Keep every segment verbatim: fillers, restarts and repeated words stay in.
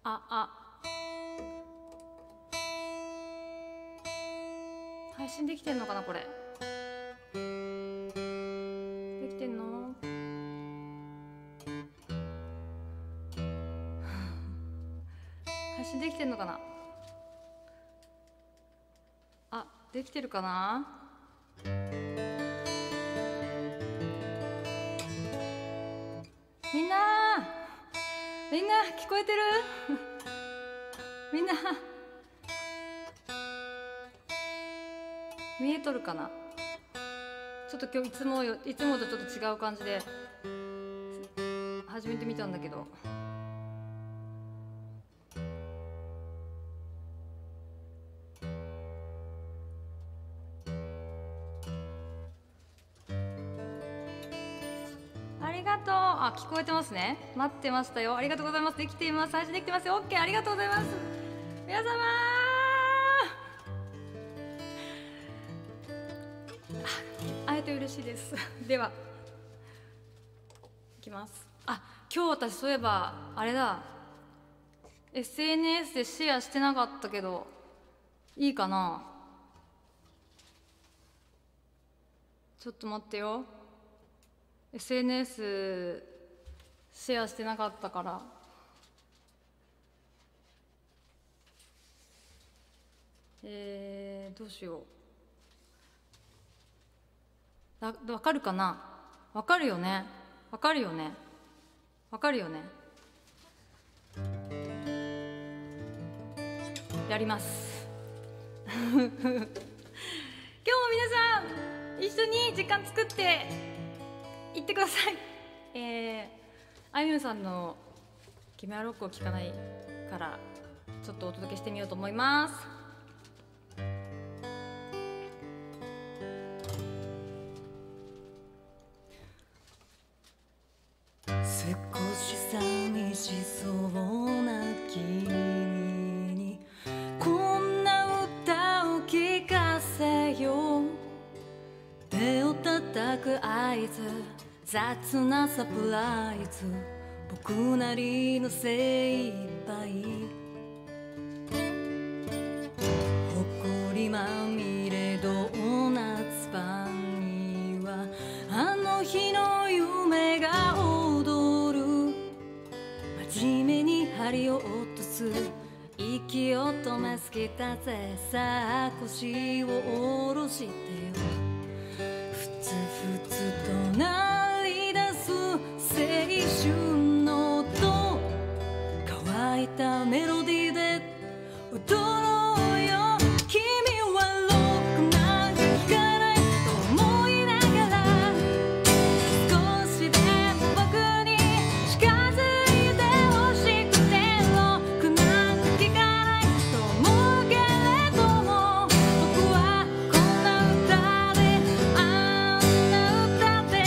ああ配信できてんのかなこれ。できてんの？配信できてんのかな。あ、できてるかな。みんなみんな聞こえてるみんな見えとるかな。ちょっと今日いつもよいつもとちょっと違う感じで始めてみたんだけど、ありがとう。あ、聞こえてますね。待ってましたよ。ありがとうございます。できています。配信できてますよ。 OK、 ありがとうございます。皆様会えて嬉しいですではいきます。あ、今日私そういえばあれだ、 エスエヌエス でシェアしてなかったけどいいかな。ちょっと待ってよ。 エスエヌエス シェアしてなかったから、えー、どうしよう。わかるかな。わかるよね。わかるよね。わかるよね。やります今日も皆さん一緒に時間作っていってください。えー、あいみょんさんの「君はロックを聴かない」からちょっとお届けしてみようと思います。 少し寂しそうな君にこんな歌を聴かせよう。手を叩く合図、雑なサプライズ、僕なりの精一杯。誇りまみれドーナツパンにはあの日の夢が踊る。真面目に針を落とす息を止めすぎたぜ。さあ腰を下ろしてよ。ふつふつと鳴り出す青春の音、乾いたメロディーで踊ろうよ。君はロックなんか聴かないと思いながら、少しでも僕に近づいてほしくて、ロックなんか聴かないと思うけれども、僕はこんな歌であんな歌で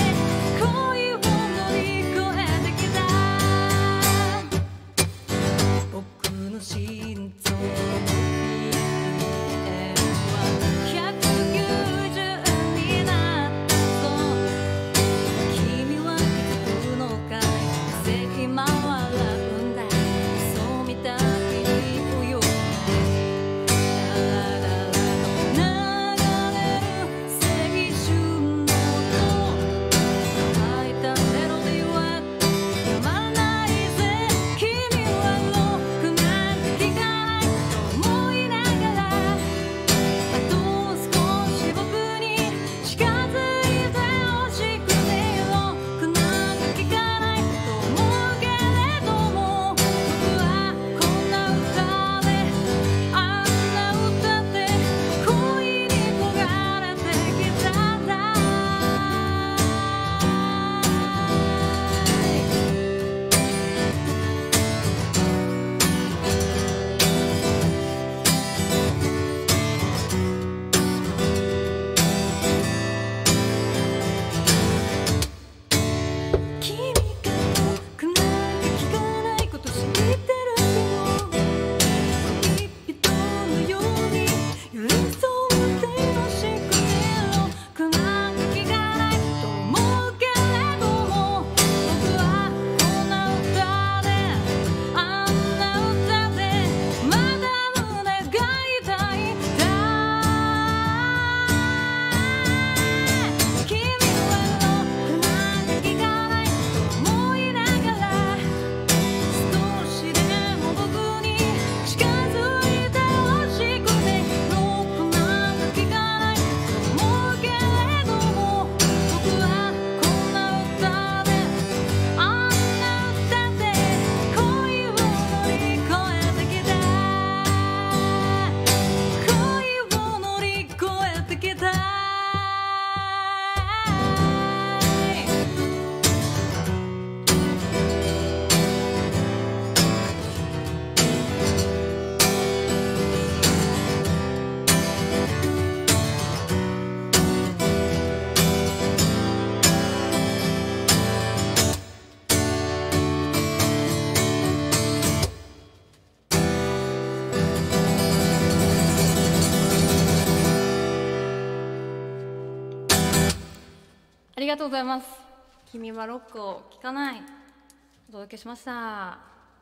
ありがとうございます。君はロックを聴かない、お届けしました。は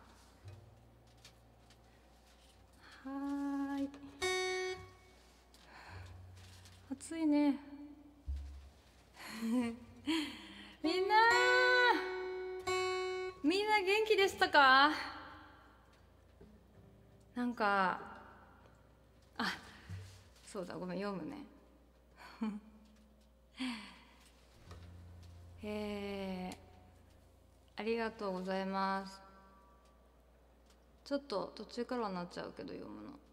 ーい、暑いねみんなみんな元気でしたか？なんかあ、そうだ、ごめん、読むねえー、ありがとうございます。ちょっと途中からはなっちゃうけど読むの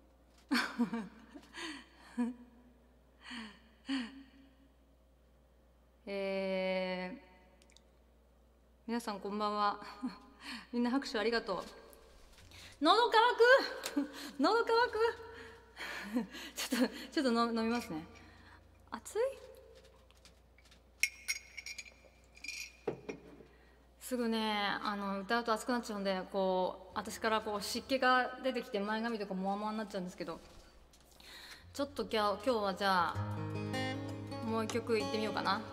えー、皆さんこんばんはみんな拍手ありがとう。喉乾く喉乾くちょっとちょっとの飲みますね。熱い？すぐね、あの歌うと熱くなっちゃうんで、こう私からこう湿気が出てきて前髪とかもわもわになっちゃうんですけど、ちょっと今日今日はじゃあもう一曲いってみようかな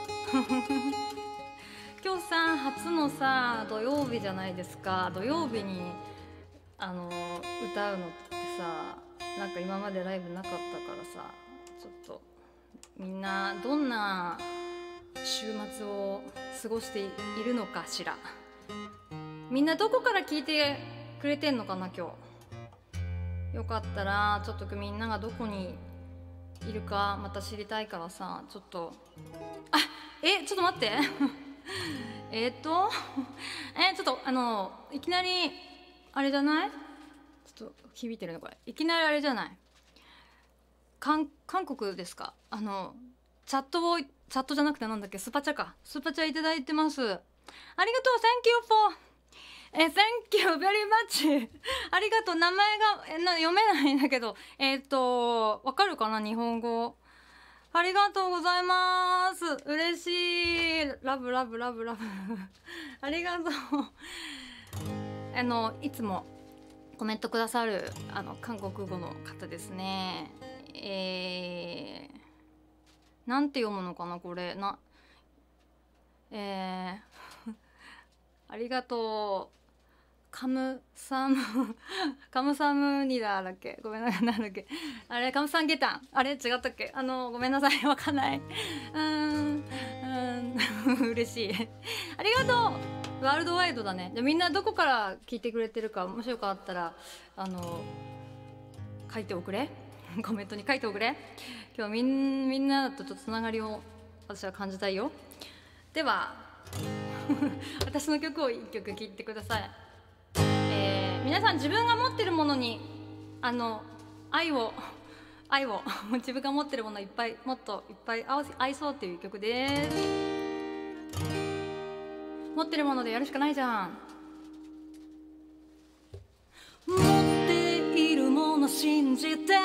今日さ、初のさ土曜日じゃないですか。土曜日にあの歌うのってさ、なんか今までライブなかったからさ、ちょっとみんなどんな週末を過ごしているのかしら。みんなどこから聞いてくれてんのかな今日。よかったらちょっとみんながどこにいるかまた知りたいからさ、ちょっとあえちょっと待ってえっとえちょっとあのいきなりあれじゃない？ちょっと響いてるのこれ。いきなりあれじゃない？韓韓国ですか？あのチャットをチャットじゃなくてなんだっけ、スパチャか、スパチャいただいてます。ありがとう、Thank you for え Thank you very much ありがとう。名前がえな読めないんだけど、えっとわかるかな日本語。ありがとうございます。嬉しい。ラブラブラブラブありがとうあのいつもコメントくださるあの韓国語の方ですね。えーなんて読むのかなこれな。えーありがとう。カムサムカムサムニダーだっけ、ごめんなさい、なんだっけあれ、カムサンゲタン、あれ違ったっけ、あのごめんなさい、わかんない。うーんうん嬉しいありがとう。ワールドワイドだね。じゃみんなどこから聞いてくれてるか、もしよかったらあの書いておくれコメントに書いておくれ。今日みんみんなとちょっとつながりを私は感じたいよ。では私の曲を一曲聴いてください。えー、皆さん自分が持ってるものにあの愛を愛を自分が持ってるものいっぱいもっといっぱい愛愛そうっていう曲です。持ってるものでやるしかないじゃん。持っているもの信じて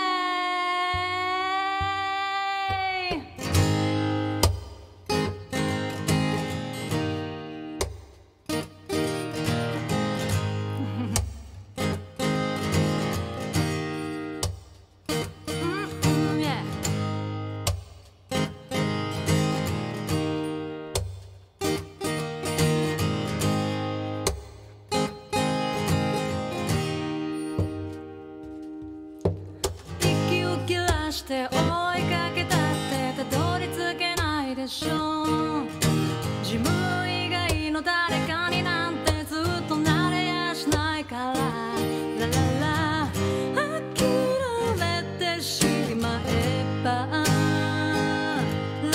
追いかけたってたどり着けないでしょ。自分以外の誰かになんてずっとなれやしないから、ラララ諦めてしまえば楽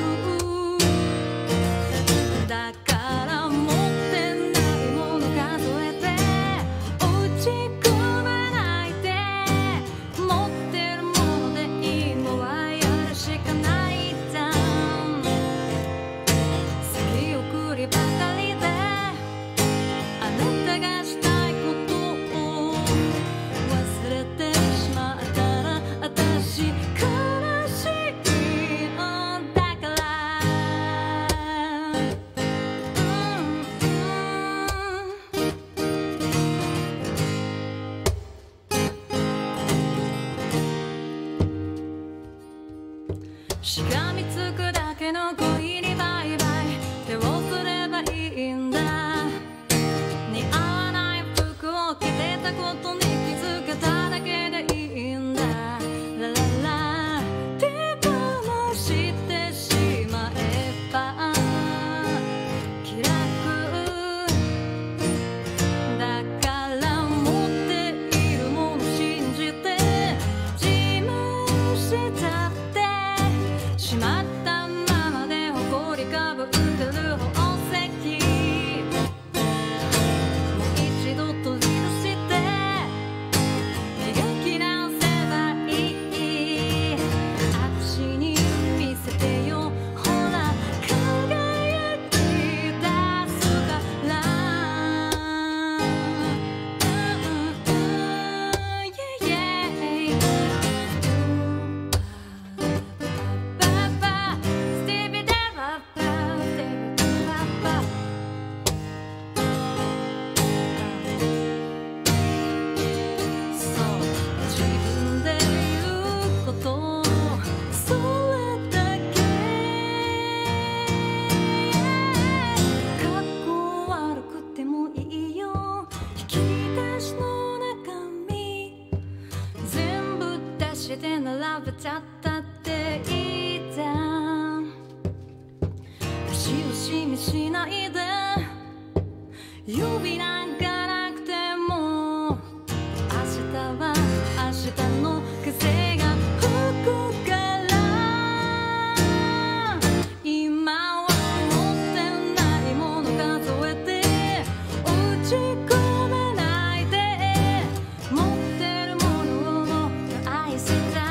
だから持ってないもの数えて落ち込まないで、持ってるもので今はやるしかないじゃん。先送りばかりであなたがしたいことを忘れてしまったら私悲しいんだから、うんうん、しがみつくだけの恋にバイてる宝石もう一度取り出して磨き直せばいい私に見せてよほら輝き出すから並べちゃったっていいじゃん足をしみしないで指なんかなくても明日は明日の風が吹くから今は持ってないもの数えて打ち込めないで持ってるものを愛し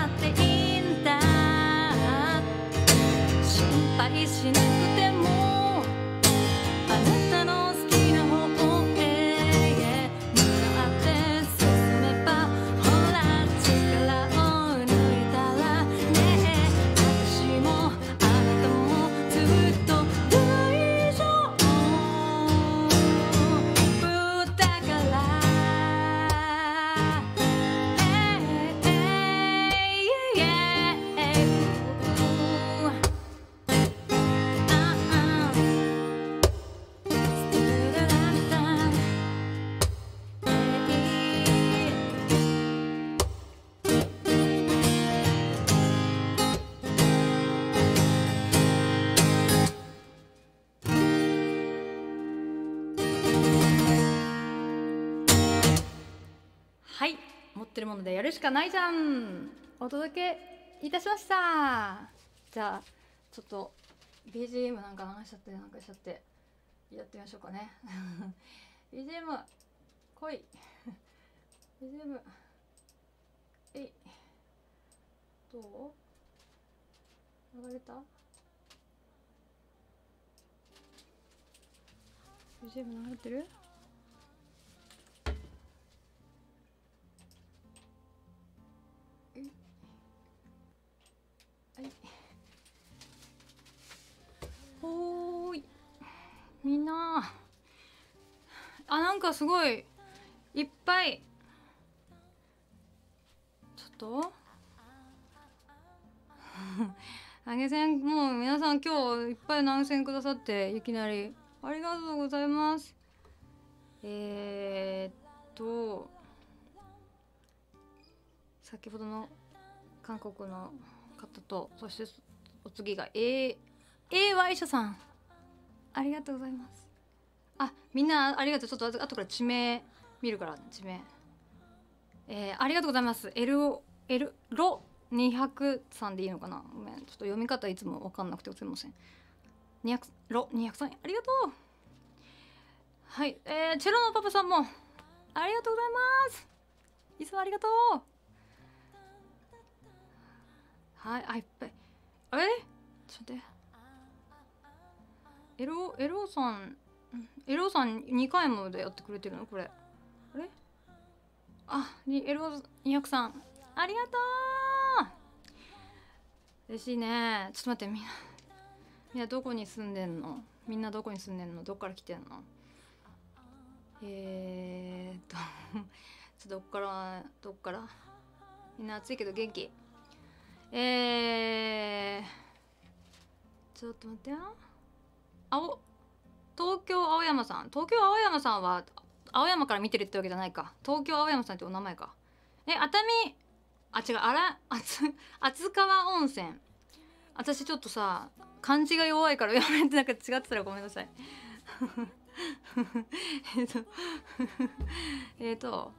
心配しなくてもあなたの好きな方へ向かって進めばほら力を抜いたらね私もあなたもずっと大丈夫だからはい、持ってるものでやるしかないじゃん。お届けいたしました。じゃあちょっと ビージーエム なんか流しちゃってなんかしちゃってやってみましょうかね。ビージーエム 来い。ビージーエム えい、どう流れた？ ビージーエム 流れてる？おーい、みんなあ、なんかすごいいっぱいちょっと投げ銭もう皆さん今日いっぱい投げ銭くださっていきなりありがとうございます。えー、っと先ほどの韓国の方とそしてお次が Aエーワイ 社さんありがとうございます。あ、みんなありがとう。ちょっと後から地名見るから地名、えー、ありがとうございます。 エルオーエルロにひゃくさんでいいのかな。ごめんちょっと読み方いつも分かんなくてすみません。にひゃくロにひゃくさんありがとう。はい、えー、チェロのパパさんもありがとうございます。いつもありがとう。はい、あ、いっぱいあれちょっと待って、エロエロさんエロさんにかいもでやってくれてるのこれ。あれあにエロにひゃくさんありがとう。嬉しいね。ちょっと待って、みんなみんなどこに住んでんの？みんなどこに住んでんの？どっから来てんの？えーっとちょっとどっからどっからみんな暑いけど元気。えーちょっと待ってよ。青東京青山さん東京青山さんは青山から見てるってわけじゃないか。東京青山さんってお名前か。え、熱海あ違うあら厚厚川温泉。私ちょっとさ漢字が弱いからやめて、なんか違ってたらごめんなさい。えっとえっと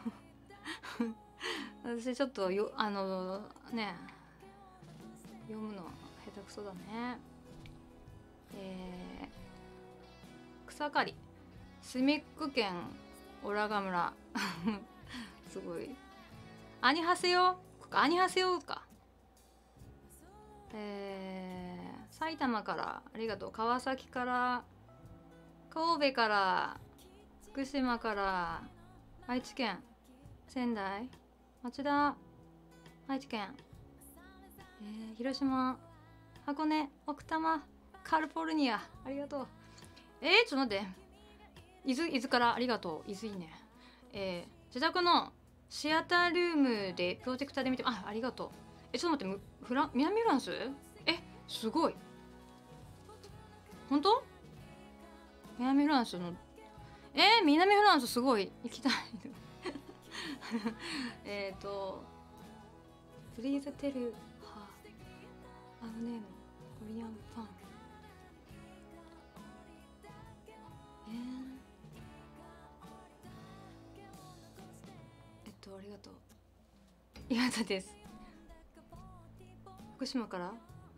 私ちょっとよあのね読むの下手くそだね。 えー、草刈りスミック県オラガ村すごいアニハセヨアニハセヨか。えー、埼玉からありがとう。川崎から神戸から福島から愛知県仙台町田愛知県、えー、広島箱根奥多摩カリフォルニアありがとう。えー、ちょっと待って伊豆伊豆からありがとう。伊豆いいね。えー、自宅のシアタールームでプロジェクターで見てあありがとう。えちょっと待ってフラ南フランスえすごい本当南フランスのえー、南フランスすごい行きたいえっとプリーズテルハアウネームコリアンファンえー、えっとありがとう岩田です。福島から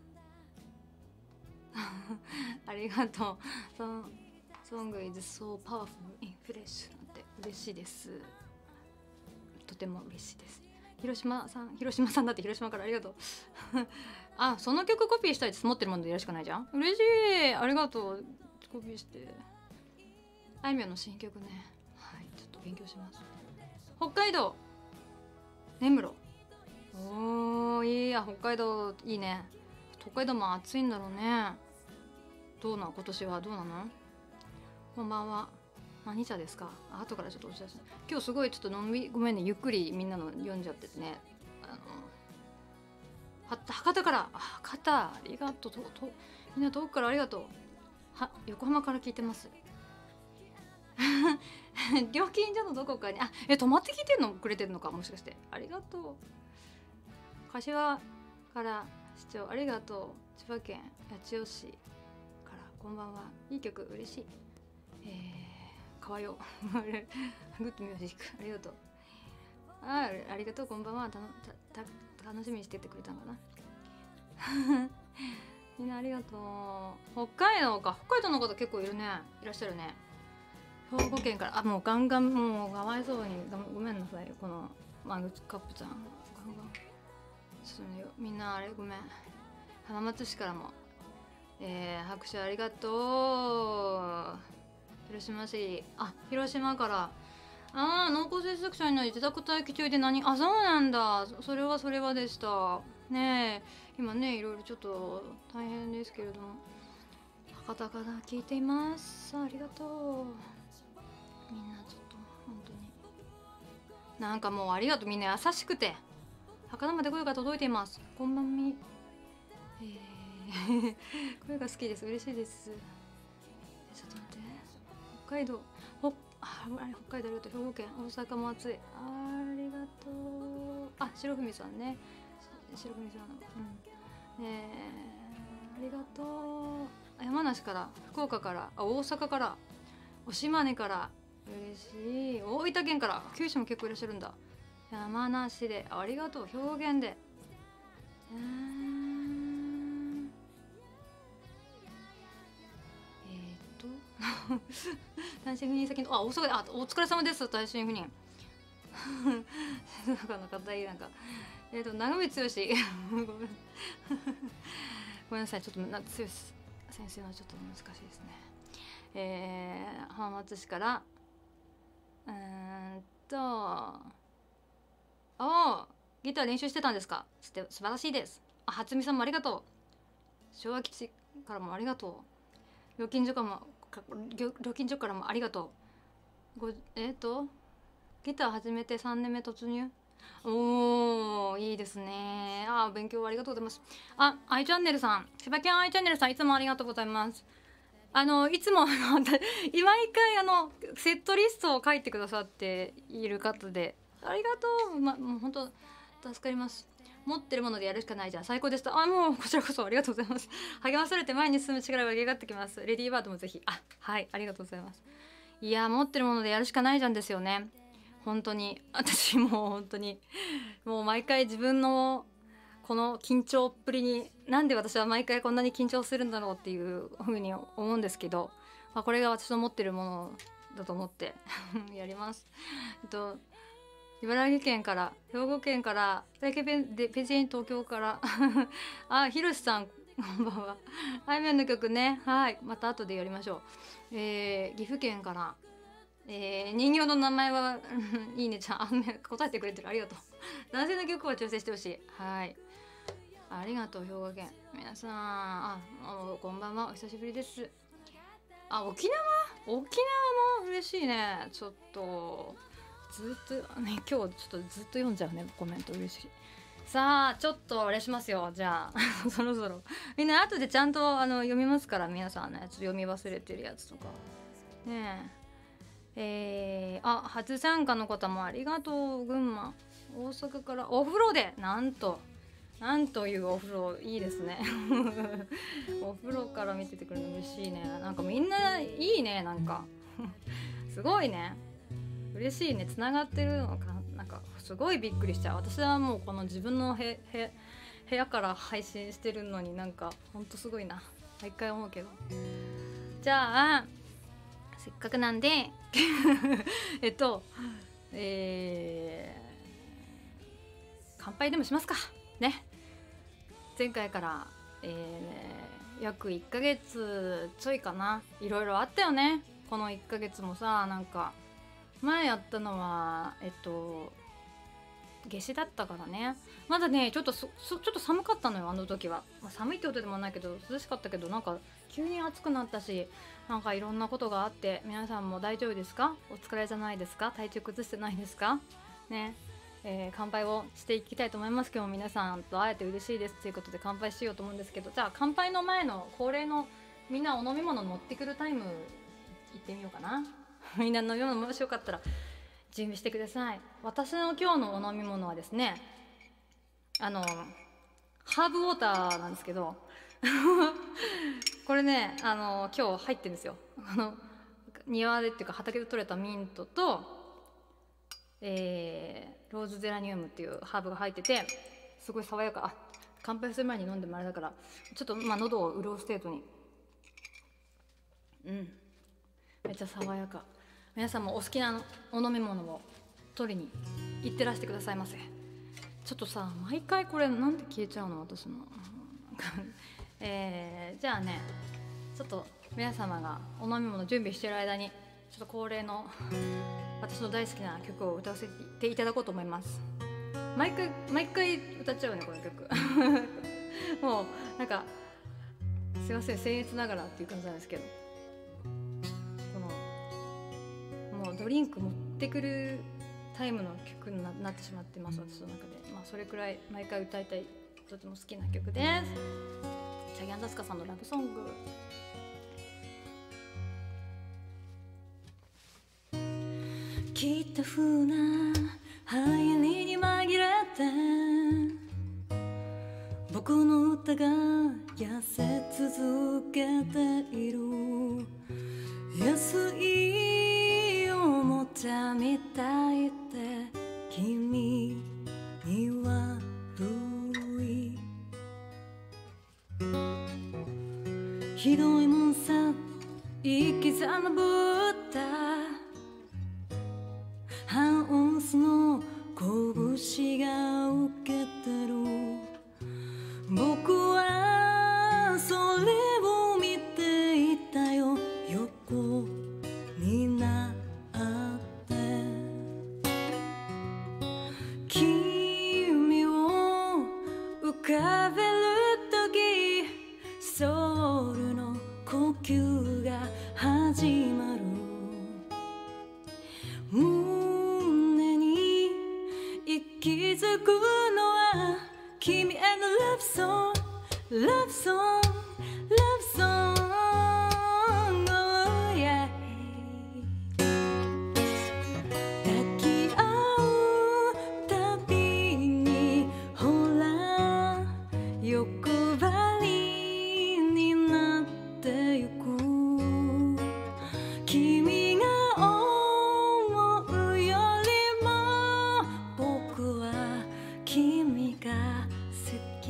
ありがとう。その Song is so powerful in flesh なんて嬉しいです。とても嬉しいです。広島さん広島さんだって広島からありがとうあその曲コピーしたいって持ってるものでやるしかないじゃん。嬉しいありがとう。コピーしてあいみょんの新曲ね。はいちょっと勉強します。北海道根室おーいいや北海道いいね。北海道も暑いんだろうね。どうな今年はどうなの。こんばんは何茶ですか。あ後からちょっとお知らせ。今日すごいちょっとのんびりごめんねゆっくりみんなの読んじゃっててね。あのは博多から博多ありがとうととみんな遠くからありがとう。は横浜から聞いてます料金所のどこかにあえ泊まって聞いてるのくれてるのかもしかしてありがとう。柏から視聴ありがとう。千葉県八千代市からこんばんはいい曲嬉しい。えー、かわよグッドミュージックありがとう。あありがとうこんばんはたのたた楽しみにしててくれたのかなみんなありがとう。北海道か北海道の方結構いるねいらっしゃるね。兵庫県からあもうガンガンもうかわいそうにごめんなさいこのマグカップちゃんガンガンちょっとねみんなあれごめん浜松市からも、えー、拍手ありがとう。広島市あ広島からあー濃厚接触者になり自宅待機中で何あそうなんだそれはそれはでしたねえ今ねいろいろちょっと大変ですけれども博多から聞いていますありがとう。みんなちょっと本当になんかもうありがとうみんな優しくて博多まで声が届いています。こんばんみ、えー、声が好きです嬉しいです。ちょっと待って北海道北あ北海道ありがとう。兵庫県大阪も暑いありがとう。あ白文さんね白文さんうんねえありがとう。山梨から福岡からあ大阪からお島根から嬉しい。大分県から九州も結構いらっしゃるんだ。山梨でありがとう。表現でえー、えー、っと単身赴任先のあ大阪であお疲れ様です単身赴任静岡の方いなんかえー、っと長見剛ごめんごめんなさいちょっとな剛先生のちょっと難しいですね。えー、浜松市からうーんとおギター練習してたんですか。素晴らしいです。あ初見さんもありがとう。昭和基地からもありがとう。料金所からも料金所からもありがとう。ごえっ、ー、とギター始めてさんねんめ突入おーいいですね。あ勉強ありがとうございます。あ i チャンネルさん千葉県 i チャンネルさんいつもありがとうございます。あのいつも毎回あのセットリストを書いてくださっている方でありがとう、ま、もう本当助かります。持ってるものでやるしかないじゃん最高でした。あもうこちらこそありがとうございます。励まされて前に進む力が上がってきます。レディーバードもぜひあはいありがとうございます。いや持ってるものでやるしかないじゃんですよね本当に。私もう本当にもう毎回自分のこの緊張っぷりになんで私は毎回こんなに緊張するんだろうっていうふうに思うんですけど、まあ、これが私の持ってるものだと思ってやります。えっと茨城県から兵庫県からペケペンでペジェン東京からあひろしさんこんばんは。あいみょんの曲ね、はいまた後でやりましょう。えー、岐阜県から、えー、人形の名前はいいねちゃんあ答えてくれてる、ありがとう。男性の曲は調整してほしい。はいありがとう兵庫県皆さん。あこんばんはお久しぶりです。あ沖縄沖縄も嬉しいね。ちょっとずっとね今日ちょっとずっと読んじゃうねコメント嬉しい。さあちょっとあれしますよ。じゃあそろそろみんな後でちゃんとあの読みますから、皆さんのやつ読み忘れてるやつとかねえ。えー、あ初参加の方もありがとう。群馬大阪からお風呂でなんとなんというお風呂いいですねお風呂から見ててくれるの嬉しいね。なんかみんないいね、なんかすごいね嬉しいね。つながってるのかなんかすごいびっくりしちゃう。私はもうこの自分のへへ部屋から配信してるのになんかほんとすごいな毎回思うけど。じゃあせっかくなんでえっとえー、乾杯でもしますかね。前回から、えー、約いっかげつちょいかな、いろいろあったよねこのいっかげつもさ。なんか前やったのはえっと夏至だったからね。まだねちょっとそそちょっと寒かったのよあの時は、まあ、寒いってことでもないけど涼しかったけど、なんか急に暑くなったし、なんかいろんなことがあって、皆さんも大丈夫ですか？お疲れじゃないですか？体調崩してないですかね。えー、乾杯をしていきたいと思います。今日も皆さんと会えて嬉しいですということで乾杯しようと思うんですけど、じゃあ乾杯の前の恒例のみんなお飲み物持ってくるタイム行ってみようかなみんな飲み物もしよかったら準備してください。私の今日のお飲み物はですね、あのハーブウォーターなんですけどこれねあの今日入ってるんですよ。あの庭でっていうか畑で採れたミントと、えー、ローズゼラニウムっていうハーブが入っててすごい爽やか。あ乾杯する前に飲んでもあれだからちょっとまあ喉を潤す程度に。うんめっちゃ爽やか。皆さんもお好きなお飲み物を取りに行ってらしてくださいませ。ちょっとさ毎回これなんで消えちゃうの私のえー、じゃあねちょっと皆様がお飲み物準備している間にちょっと恒例の私の大好きな曲を歌わせていただこうと思います。毎回毎回歌っちゃうねこの曲もうなんかすいません僭越ながらっていう感じなんですけど、もうドリンク持ってくるタイムの曲に な, なってしまってます私の中で。まあそれくらい毎回歌いたいとても好きな曲です。チャギアンダスカさんのラブソング。 きった風な流行りに紛れて僕の歌が痩せ続けている。安いおもちゃみたいって君には古い。ひどいもんさ生きざまぶったハウスの拳が受けてる。僕はそれを見ていたよ横になって君を浮かべるときソウルの呼吸が始まる。胸に息づくのは君へのラブソングラブソングラブソング、oh yeah、 抱き合うたびにほら欲張りになってゆく。君が思うよりも僕は君が好き。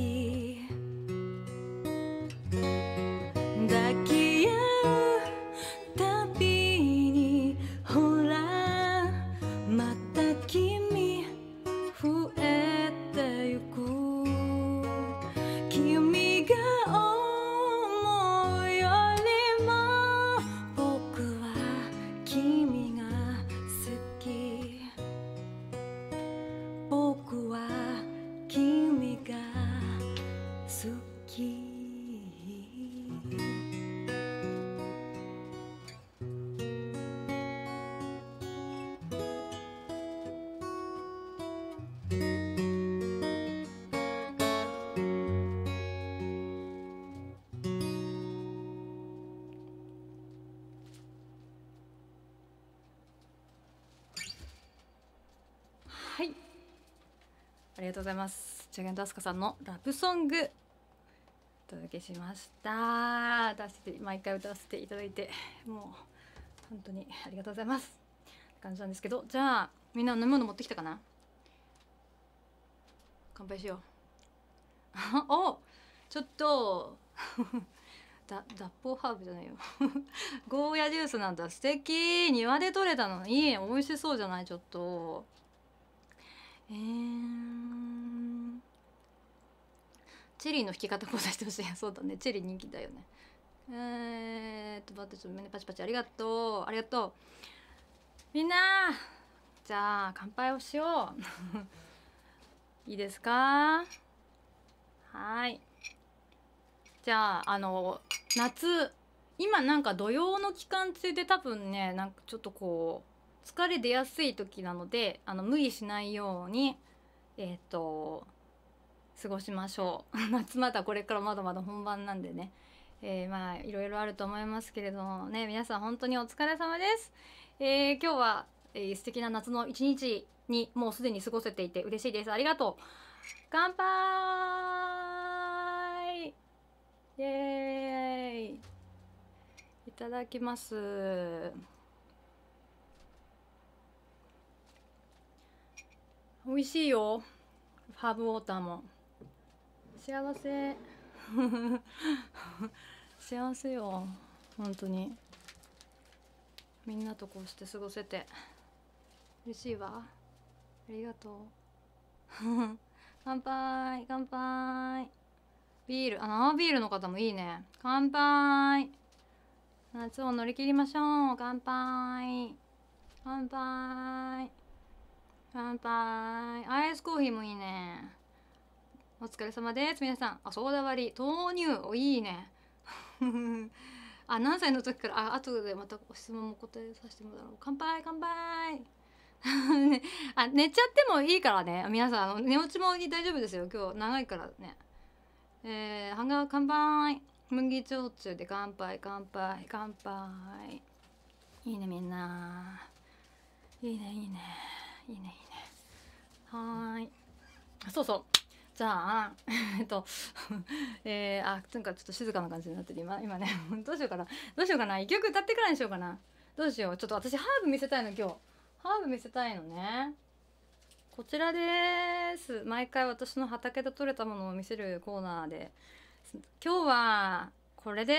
はい、ありがとうございます。ジャガントアスカさんのラブソングお届けしました。出して毎回歌わせていただいて、もう本当にありがとうございますって感じなんですけど、じゃあみんな飲み物持ってきたかな。乾杯しよう。お、ちょっとだ脱法ハーブじゃないよゴーヤジュースなんだ、素敵。庭で採れたのいい、美味しそうじゃない。ちょっとえー、チェリーの弾き方講座してほしい。そうだね、チェリー人気だよね。えーっと待って、ちょっと胸パチパチ。ありがとうありがとうみんな。じゃあ乾杯をしよういいですか。はい、じゃああの夏、今なんか土曜の期間中で多分ね、なんかちょっとこう疲れ出やすい時なので、あの無理しないようにえっ、ー、と過ごしましょう夏まだこれからまだまだ本番なんでね、えー、まあいろいろあると思いますけれどもね、皆さん本当にお疲れ様です。えー、今日は、えー、素敵な夏の一日にもうすでに過ごせていて嬉しいです。ありがとう。乾杯イエーイ。いただきます。美味しいよ、ハーブウォーターも。幸せ幸せよ本当に。みんなとこうして過ごせて嬉しいわ。ありがとう乾杯乾杯。ビール、あ、生ビールの方もいいね。乾杯。夏を乗り切りましょう。乾杯乾杯乾杯。アイスコーヒーもいいね。お疲れ様です皆さん。あ、ソーダ割り豆乳、お、いいねあ、何歳の時から、あ、後でまた質問も答えさせてもらおう。乾杯乾杯あ、寝ちゃってもいいからね皆さん。あの寝落ちも大丈夫ですよ、今日長いからね。えー、ハンガー乾杯。麦焼酎で乾杯乾杯乾杯。いいねみんな。いいねいいねいいねいいね。はーい。そうそう、じゃあえっとえー、あ、なんかちょっと静かな感じになってる今今ねどうしようかなどうしようかな。一曲歌ってからにしようかな。どうしよう。ちょっと私ハーブ見せたいの今日。ハーブ見せたいのね。こちらです。毎回私の畑で採れたものを見せるコーナーで、今日はこれです。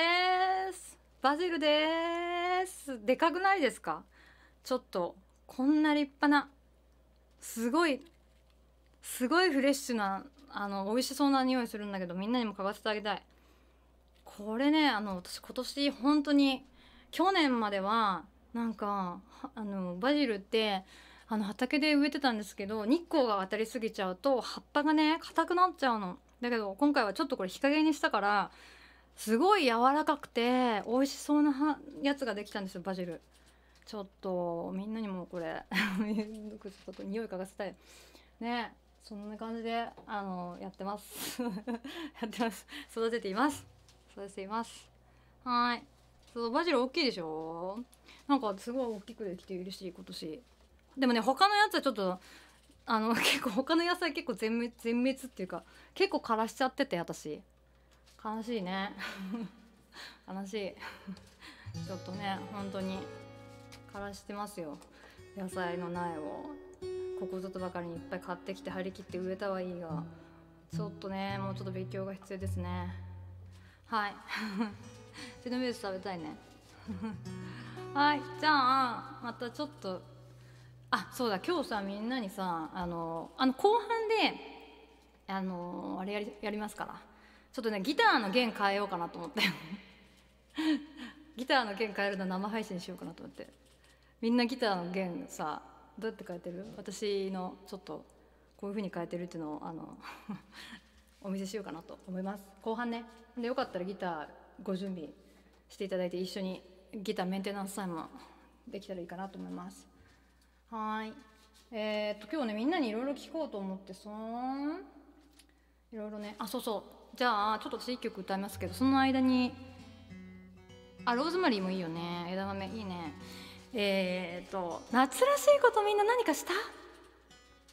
バジルです。でかくないですか。ちょっとこんな立派な、すごいすごいフレッシュな、あの美味しそうな匂いするんだけど、みんなにも嗅がせてあげたい。これね、あの私今年本当に、去年まではなんかあのバジルってあの畑で植えてたんですけど、日光が当たりすぎちゃうと葉っぱがね硬くなっちゃうの。だけど今回はちょっとこれ日陰にしたからすごい柔らかくて美味しそうなやつができたんですよ、バジル。ちょっとみんなにもこれちょっと匂い嗅がせたいね。そんな感じであのやってますやってます。育てています育てています。はい。そう、バジル大きいでしょ。なんかすごい大きくできて嬉しい今年。でもね、他のやつはちょっとあの結構他の野菜結構全滅全滅っていうか結構枯らしちゃってて、私悲しいね悲しいちょっとね本当に枯らしてますよ、野菜の苗を。ここぞとばかりにいっぱい買ってきて張り切って植えたはいいが、ちょっとねもうちょっと勉強が必要ですね。はいジェノベース食べたいねはい、じゃあまたちょっと、あ、そうだ、今日さみんなにさあのあの後半であのあれやりやりますから。ちょっとねギターの弦変えようかなと思ってギターの弦変えるの生配信しようかなと思って。みんなギターの弦さどうやって変えてる？私のちょっとこういう風に変えてるっていうのをあのお見せしようかなと思います、後半ね。でよかったらギターご準備していただいて、一緒にギターメンテナンスタイムもできたらいいかなと思います。はい。えー、っと今日ねみんなにいろいろ聞こうと思ってさ、いろいろね。あ、そうそう、じゃあちょっと私いっきょく歌いますけど、その間にあ、ローズマリーもいいよね、枝豆いいね。えー、っと夏らしいことみんな何かした？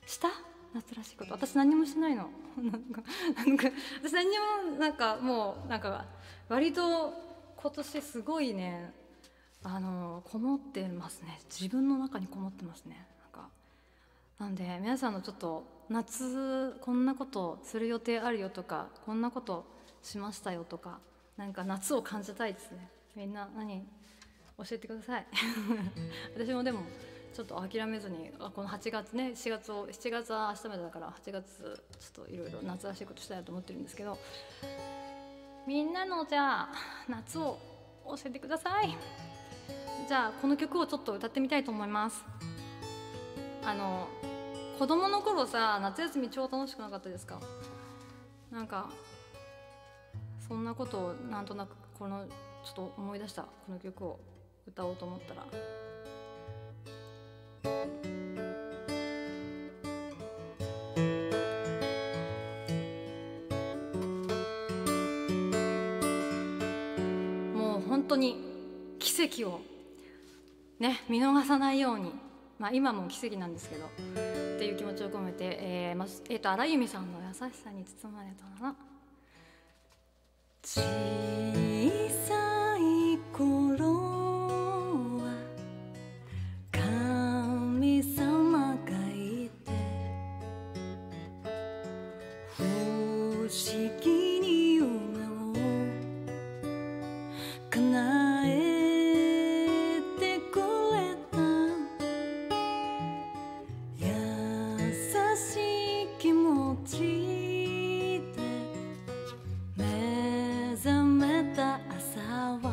した夏らしいこと。私何もしてないのなんかなんか私何にもなんかもうなんか割と今年すごいねあのこもってますね。自分の中にこもってますね。なんかなんで皆さんのちょっと夏こんなことする予定あるよとかこんなことしましたよとかなんか夏を感じたいですね。みんな何教えてください私もでもちょっと諦めずにあこのはちがつねしがつをしちがつは明日までだからはちがつちょっといろいろ夏らしいことしたいなと思ってるんですけど、みんなのじゃあ夏を教えてください。じゃあこの曲をちょっと歌ってみたいと思います。あの子供の頃さ夏休み超楽しくなかったですか？なんかそんなことをなんとなくこのちょっと思い出したこの曲を歌おうと思ったらもう本当に奇跡をね見逃さないように、まあ今も奇跡なんですけどっていう気持ちを込めて、えーまえー、と荒井由実さんの優しさに包まれたなら小さい頃は神様がいて不思議に夢を叶えてくれた優しい気持ちで目覚めた朝は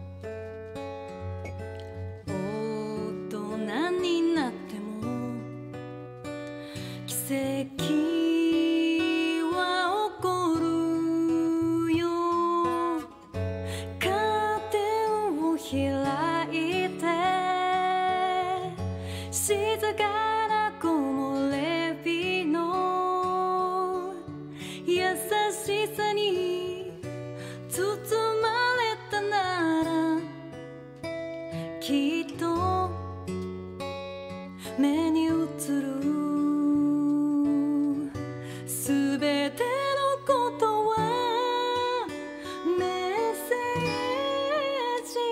大人になっても奇跡は起こるよ。カーテンを開いて静かな木漏れ日の優しさに包まれたならきっと目に映るすべてのことはメッセージ。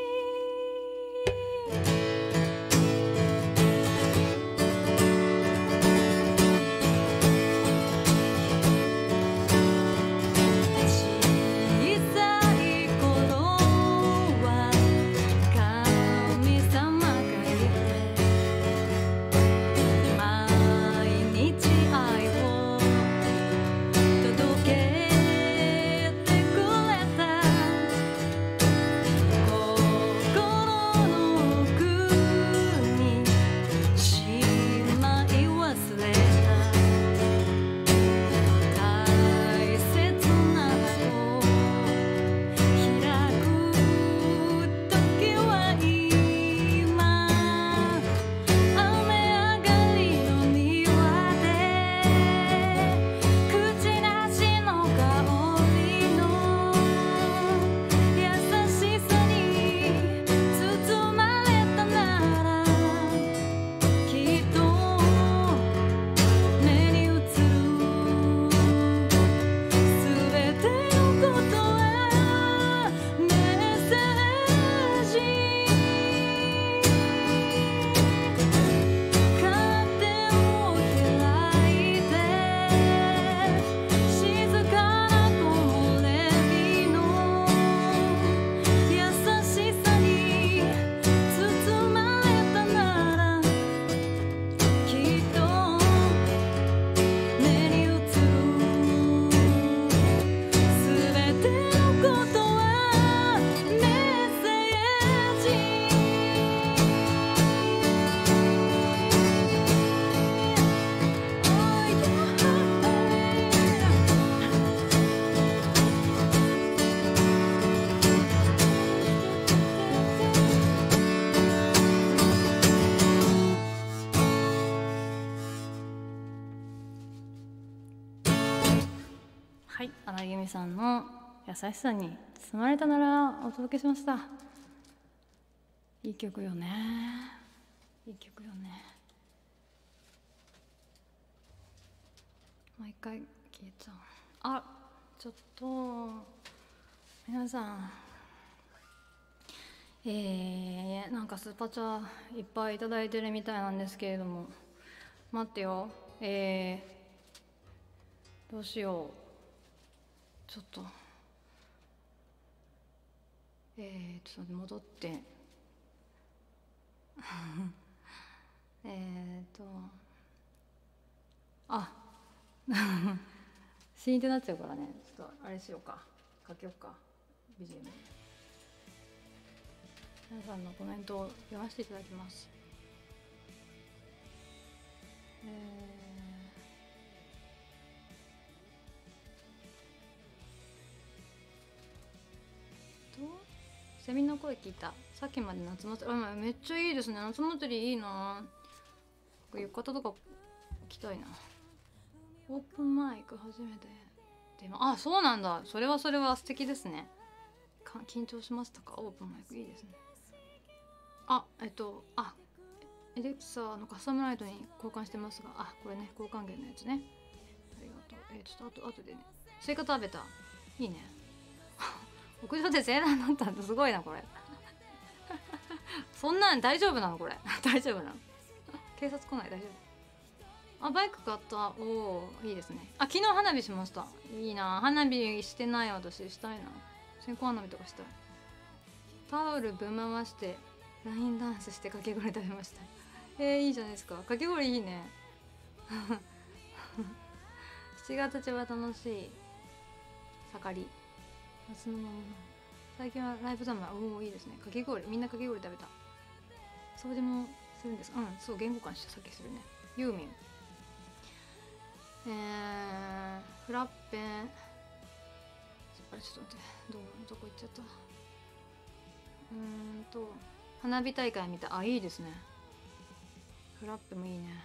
小さい頃は神様がいて毎日愛を届けてくれた心の奥にしまい忘れた大切なの開く時は今雨上がりの庭で口なしの香りの優しさに包まれたならきっと目に映るすべてのことはメッセージ。カーテンを開いて静かな木漏れ日の優しさに包まれたならきっと目に映るすべてのことはメッセージ。 はい、荒井由実さんの優しさに包まれたならお届けしました。いい曲よね。いい曲よね。 毎回消えちゃう。あ、ちょっと皆さん、えー、なんかスーパーチャーいっぱいいただいてるみたいなんですけれども、待ってよ、えー、どうしよう、ちょっとえー、ちょっと戻ってえっとあシーンってなっちゃうからね、ちょっとあれしようか、書けようか ビージーエム。 皆さんのコメントを読ませていただきます。えーとセミの声聞いた。さっきまで夏祭り、あ、めっちゃいいですね。夏祭りいいな。浴衣とか着たいな。オープンマイク初めてでも、あ、そうなんだ。それはそれは素敵ですね。か緊張しましたか？オープンマイクいいですね。あ、えっとあエレクサのカスタムライトに交換してますが、あ、これね、交換源のやつね。ありがとう。えー、ちょっとあと後でね。スイカ食べた。いいね。屋上で正論だったんだ。すごいなこれ。そんなん大丈夫なのこれ？大丈夫なの？警察来ない？大丈夫？あ、バイク買った。おお、いいですね。あ、昨日花火しました。いいな。花火してない私。したいな。線香花火とかしたい。タオルぶん回してラインダンスしてかき氷食べました。えー、いいじゃないですか。かき氷いいね。しちがつ中は楽しい盛り。夏のまま最近はライブ三昧。おお、いいですね。かき氷、みんなかき氷食べた。掃除もするんですか？うん、そう、言語化してさっきするね。ユーミン、えー、フラッペン、あれちょっと待って、どうどこ行っちゃった。うーんと花火大会見た。あ、いいですね。フラッペもいいね。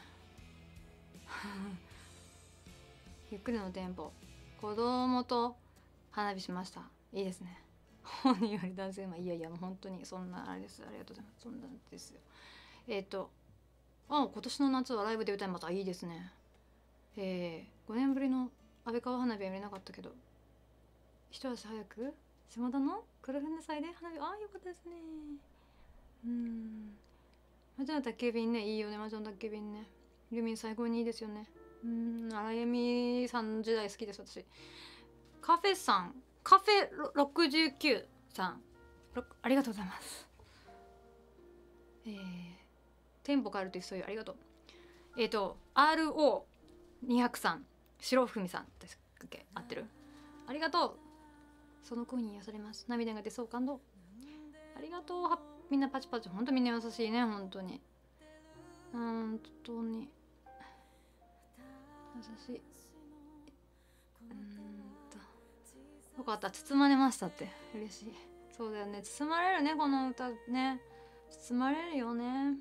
ゆっくりのテンポ。子供と花火しました。いいですね。本人より男性、まあ、いやいやもう本当にそんなあれです。ありがとうございます。そんなんですよ。えっ、ー、とあ、今年の夏はライブで歌います。あ、いいですね。えー、ごねんぶりの安倍川花火は見れなかったけど、一足早く下田の黒船祭で花火、ああよかったですね。うん、魔女の宅急便ね、いいよね。魔女の宅急便ね、ユーミン最高にいいですよね。うん、荒井由実さんの時代好きです私。カフェさん、カフェろくじゅうきゅうさん、ありがとうございます。えー、テンポ変えるとそういうありがとう。えっ、ー、と アールオーにひゃく さん、白文さんですっけ？合ってる？ありがとう。その声に癒されます。涙が出そう、感動。ありがとう。みんなパチパチ、ほんとみんな優しいね。本当に本当に優しい。うんとよかった、包まれましたって。嬉しい。そうだよね、包まれるね、この歌ね。包まれるよね。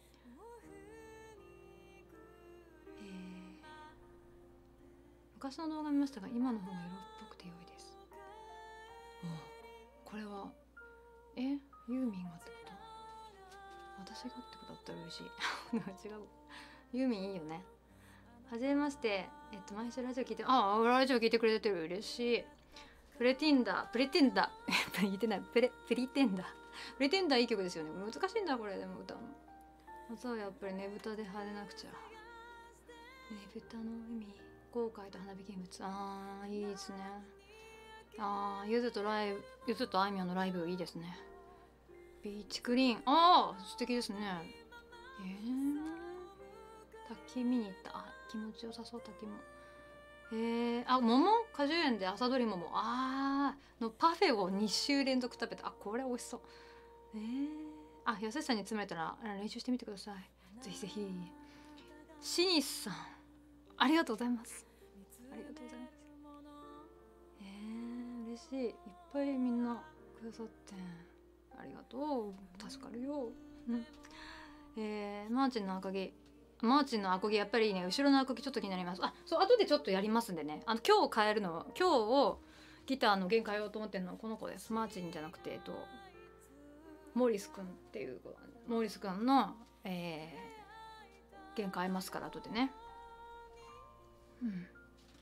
えー、昔の動画見ましたが、今の方が色っぽくて良いです。お、これはえユーミンがってこと？私がってことだったら嬉しい。違う、ユーミンいいよね。はじめまして。えっと毎週ラジオ聞いて、ああラジオ聞いてくれてる、嬉しい。プレティンダー、プレテンダー言ってない、プレプリテンダープレテンダーいい曲ですよね。難しいんだこれ。でも歌も夏はやっぱりねぶたで晴れなくちゃ。ねぶたの意味、後悔と花火見物。あーいいですね。あーゆずとライブ、ゆずとあいみょんのライブいいですね。ビーチクリーン、あー素敵ですね。えー、滝見に行った。あ、気持ちよさそう。滝もえー、あ、桃果樹園で朝どり桃、あーのパフェをに週連続食べた。あ、これ美味しそう。えー、あ、安さんに詰めたら練習してみてください。ぜひぜひ。シニスさん、ありがとうございます。ありがとうございます。えー、嬉しい。いっぱいみんなくださってありがとう。助かるよ。うん。えー、マーチンの赤木、マーチンのアコギやっぱりいいね。後ろのアコギちょっと気になります。あ、そう、後でちょっとやりますんでね。あの今日変えるの、今日をギターの弦変えようと思ってるのはこの子です。マーチンじゃなくて、えっとモーリスくんっていう子、モーリスくんの、えー、弦変えますから後でね。うん。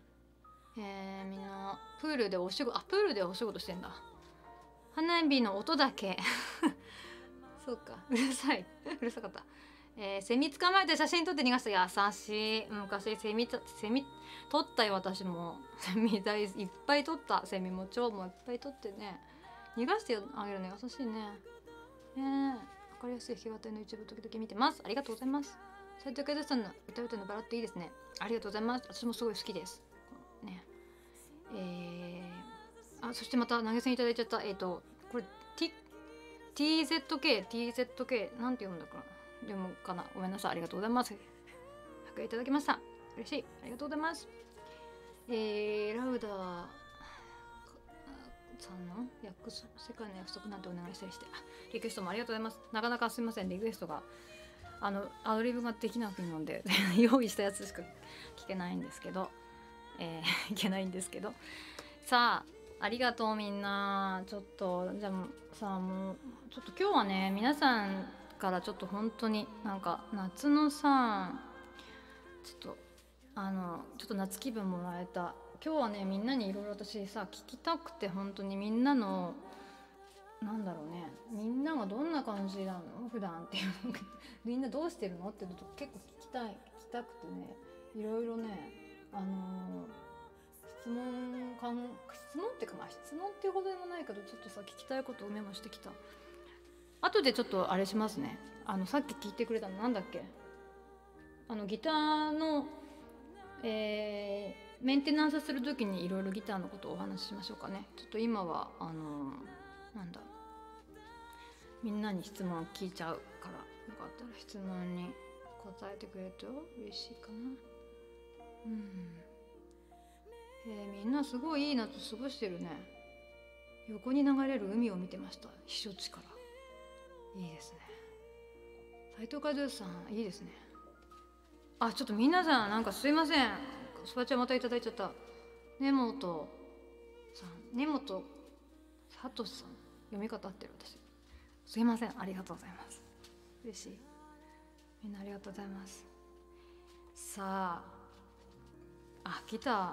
えー、みんなプールでお仕事あプールでお仕事してんだ。花火の音だけそうか、うるさいうるさかった。えー、セミ捕まえて写真撮って逃がした。優しい。昔セミセミ撮ったよ。私もセミ大いっぱい撮った。セミも蝶もいっぱい撮ってね、逃がしてあげるの優しいね。えー、わかりやすい弾き語りの YouTube 時々見てます。ありがとうございます。斉藤和さんの歌う歌のバラっていいですね。ありがとうございます。私もすごい好きですね。えー、あ、そしてまた投げ銭いただいちゃった。えっ、ー、とこれ T TZK TZK なんて読むんだかな、読むかな、ごめんなさい。ありがとうございます。ひゃくえんいただきました。嬉しい。ありがとうございます。えー、ラウダさんの約束世界の約束なんてお願いしたりして、あ、リクエストもありがとうございます。なかなかすいません、リクエストがあのアドリブができなくなるので用意したやつしか聞けないんですけど、えー、いけないんですけど、さあありがとうみんな。ちょっとじゃあさあもうちょっと今日はね、皆さんからちょっと本当になんか夏のさ、ちょっとあのちょっと夏気分もらえた。今日はね、みんなにいろいろ私さ聞きたくて、本当にみんなのなんだろうね、みんながどんな感じなの普段っていうのみんなどうしてるのっていうのと結構聞きたい聞きたくてね、いろいろね、あのー、質問かん質問っていうか、まあ質問っていうほどでもないけど、ちょっとさ聞きたいことをメモしてきた。後でちょっとあれしますね。あのさっき聞いてくれたのなんだっけ、あのギターの、えー、メンテナンスする時にいろいろギターのことをお話ししましょうかね。ちょっと今はあのー、なんだみんなに質問聞いちゃうから、よかったら質問に答えてくれると嬉しいかな。うん、えー、みんなすごいいい夏過ごしてるね。横に流れる海を見てました、避暑地から。いいですね。斉藤和義さんいいですね。あ、ちょっと皆さんなんかすいません、そばちゃんまたいただいちゃった。根本さん、根本さとしさん、読み方合ってる私。すいません、ありがとうございます。嬉しい。みんなありがとうございます。さあ、あ、ギター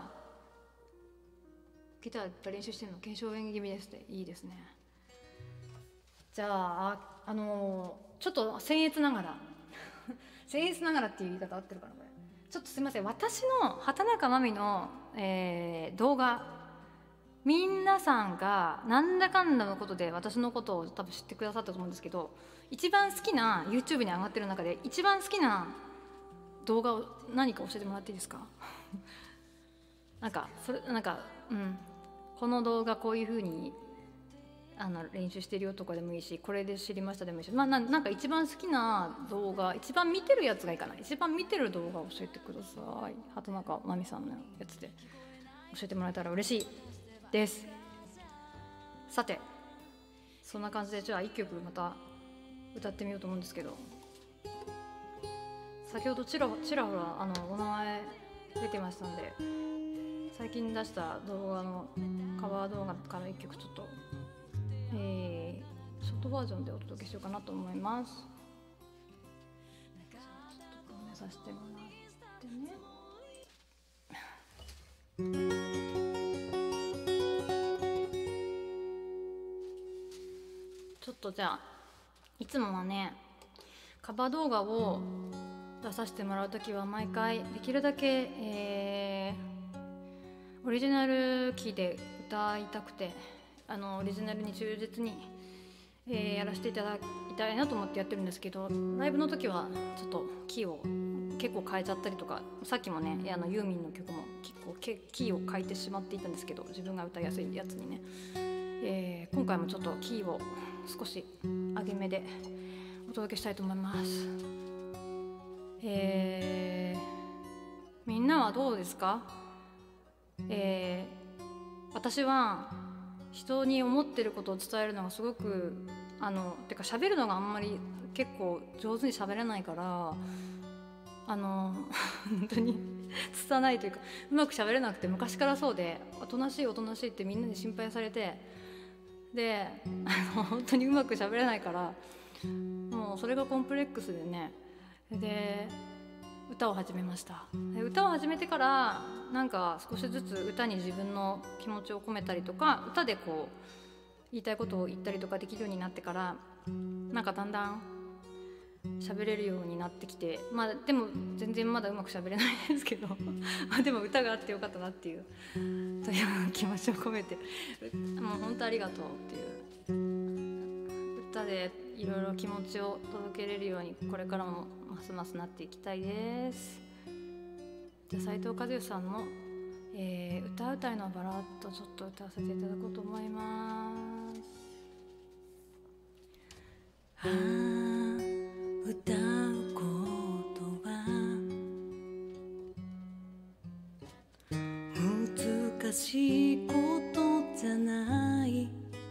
ギター練習してるの検証演技気味ですって。いいですね。じゃあ、あのー、ちょっと僭越ながら僭越ながらっていう言い方合ってるかなこれ。ちょっとすいません、私の畑中真美の、えー、動画、皆さんがなんだかんだのことで私のことを多分知ってくださったと思うんですけど、一番好きな YouTube に上がってる中で一番好きな動画を何か教えてもらっていいですかなんかそれなんか、うん、この動画こういう風にあの練習してるよとかでもいいし、これで知りましたでもいいし、まあ、な, なんか一番好きな動画、一番見てるやつがいいかな。一番見てる動画を教えてください。畑中真美さんのやつで教えてもらえたら嬉しいです。さて、そんな感じでじゃあいっきょくまた歌ってみようと思うんですけど、先ほどちらちらほらあのお名前出てましたんで、最近出した動画のカバー動画からいっきょくちょっと、えー、ショートバージョンでお届けしようかなと思います。ちょっと止めさせてもらってね。ちょっとじゃあ、いつもはねカバー動画を出させてもらうときは毎回できるだけ、えー、オリジナルキーで歌いたくて、あのオリジナルに忠実に、えー、やらせていただきたいなと思ってやってるんですけど、ライブの時はちょっとキーを結構変えちゃったりとか、さっきもねあのユーミンの曲も結構キーを変えてしまっていたんですけど、自分が歌いやすいやつにね、えー、今回もちょっとキーを少し上げ目でお届けしたいと思います。えー、みんなはどうですか？えー、私は人に思ってることを伝えるのがすごくあのてか喋るのがあんまり結構上手に喋れないから、あの本当に拙いというかうまく喋れなくて、昔からそうでおとなしいおとなしいってみんなに心配されて、であの本当にうまく喋れないから、もうそれがコンプレックスでね、で歌を始めました。で歌を始めてからなんか少しずつ歌に自分の気持ちを込めたりとか、歌でこう言いたいことを言ったりとかできるようになってから、なんかだんだん喋れるようになってきて、まあでも全然まだうまく喋れないですけどまあでも歌があってよかったなっていうという気持ちを込めて、もう本当ありがとうっていう、歌でいろいろ気持ちを届けれるようにこれからもますますなっていきたいです。じゃあ斉藤和義さんの、えー、歌うたいのバラッドちょっと歌わせていただこうと思います。 ああ、歌うことは難しいことじゃない、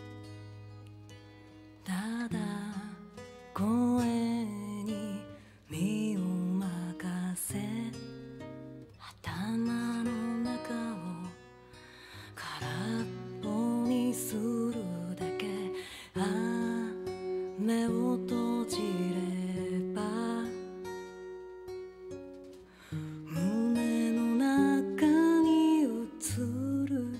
ただ声に身を任せ頭の中を空っぽにするだけ。ああ、目を閉じれば胸の中に映る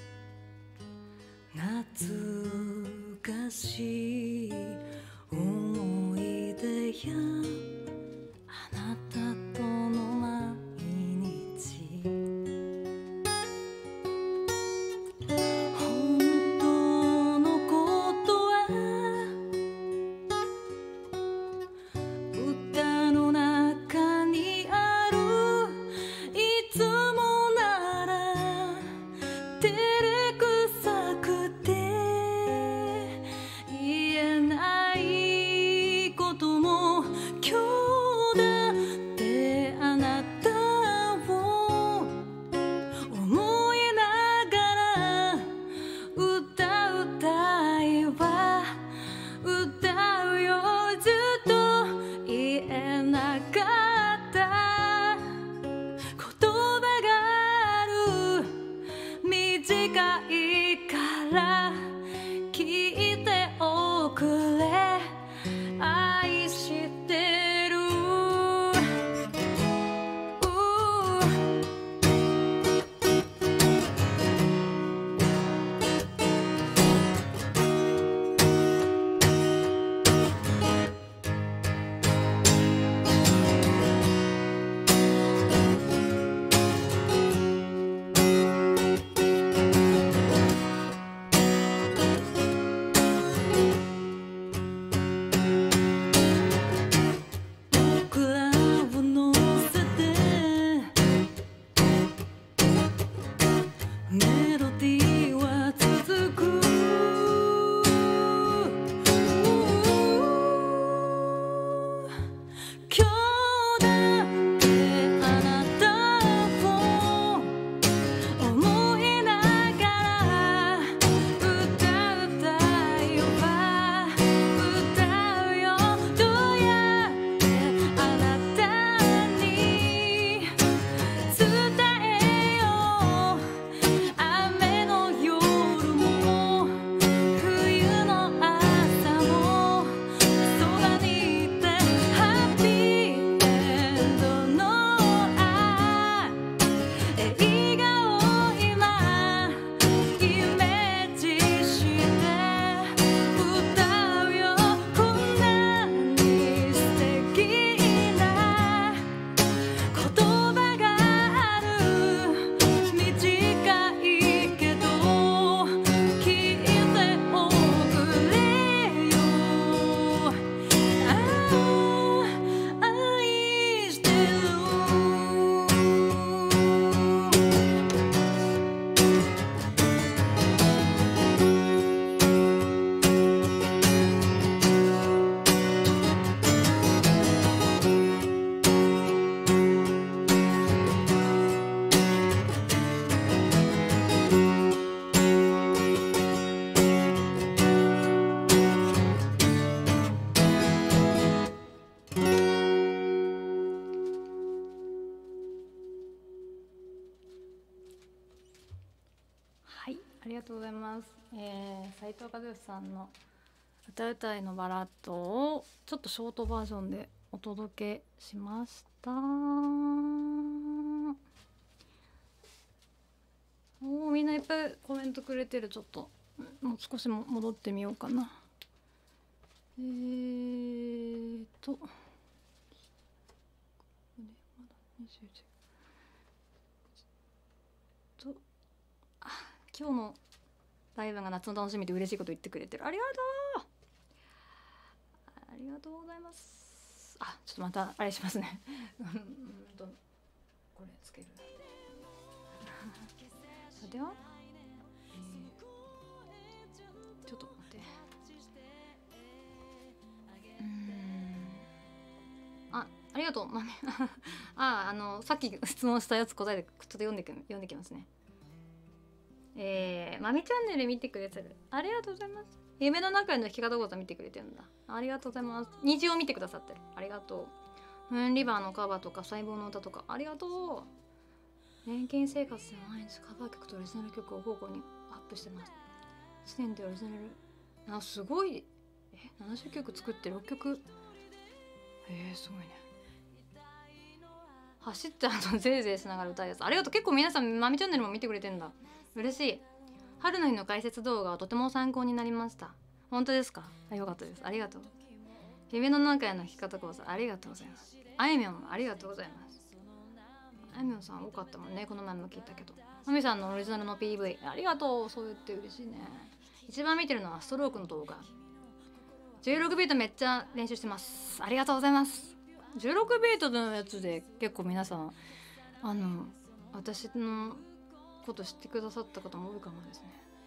懐かしい思い出やあなたとの毎日、本当のことは歌の中にある。いつもなら照れくさくて言えないことも今日だってあなたを思いながら歌うたいわ、歌うよずっと言えなかった言葉がある。短いから聞いておくれ、愛してる。僕らを乗せてメロディーは続く。今日だってあなたを思いながら歌うたいわ、歌うよどうやってあなたに伝えよう。雨の夜も冬の朝もそばにいてハッピーエンドの映画を今イメージして歌うよ。こんなに素敵な言葉がある。短いけど聞いておくれよ。ああ、愛してる。 はい、ありがとうございます。えー、斉藤和義さんの歌うたいのバラッドをちょっとショートバージョンでお届けしました。おー、みんないっぱいコメントくれてる。ちょっともう少しも戻ってみようかな。えーとまだにじゅうじとあ今日のライブが夏の楽しみで嬉しいこと言ってくれてる。ありがとうありがとうございます。あ、ちょっとまたあれしますねうんとこれつけるでは、えー、ちょっと待って、うーんあ、ありがとうまみあ、あのさっき質問したやつ答えでちょっと読んでく読んできますね。えー、まみチャンネル見てくれてる。ありがとうございます。夢の中の弾き方講座見てくれてるんだ。ありがとうございます。虹を見てくださってる。ありがとう。ムーンリバーのカバーとか細胞の歌とかありがとう。年金生活で毎日カバー曲とオリジナル曲を交互にアップしてます。いちねんでオリジナルあすごいえななじゅっきょく作ってろっきょくえー、すごいね。走ってあとゼーゼーしながら歌うやつありがとう。結構皆さんまみチャンネルも見てくれてんだ。嬉しい。春の日の解説動画はとても参考になりました。本当ですか。あ、よかったです。ありがとう。夢の中への弾き方講座ありがとうございます。あいみょんもありがとうございます。あいみょんさん多かったもんね。この前も聞いたけどまみさんのオリジナルの ピーブイ ありがとう。そう言って嬉しいね。一番見てるのはストロークの動画。じゅうろくビートめっちゃ練習してます。ありがとうございます。じゅうろくビートのやつで結構皆さんあの私のこと知ってくださった方も多いかもですね。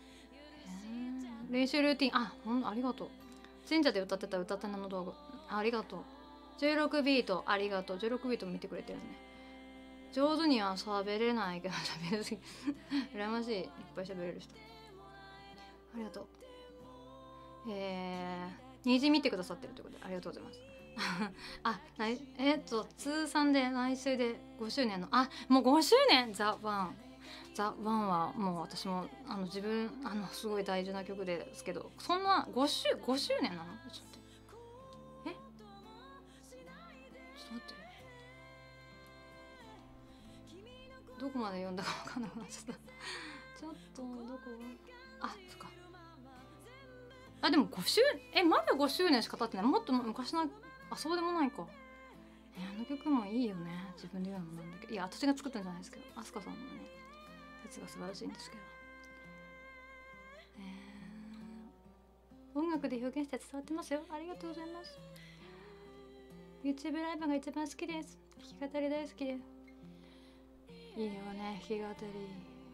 練習ルーティンあほんありがとう。神社で歌ってた歌ってなの動画ありがとう。じゅうろくビートありがとう。じゅうろくビート見てくれてるね。上手には喋れないけど喋りすぎ羨ましい。いっぱい喋れる人ありがとう。えー、虹見てくださってるということでありがとうございますあえっと通算で来週でごしゅうねんのあもうごしゅうねんザ・ワンザ・ワンはもう私もあの自分あのすごい大事な曲ですけどそんなご周ごしゅうねんなの。ちょっと待ってえちょっと待ってどこまで読んだか分かんなくなっちゃったちょっとどこあそっかあでもごしゅうえまだごしゅうねんしか経ってないもっと昔のあそうでもないか。えあの曲もいいよね。自分で言うのもなんだけどいや私が作ったんじゃないですけど飛鳥さんのねやつが素晴らしいんですけど、えー、音楽で表現して伝わってますよ。ありがとうございます。 YouTube ライブが一番好きです。弾き語り大好きです。いいよね弾き語り。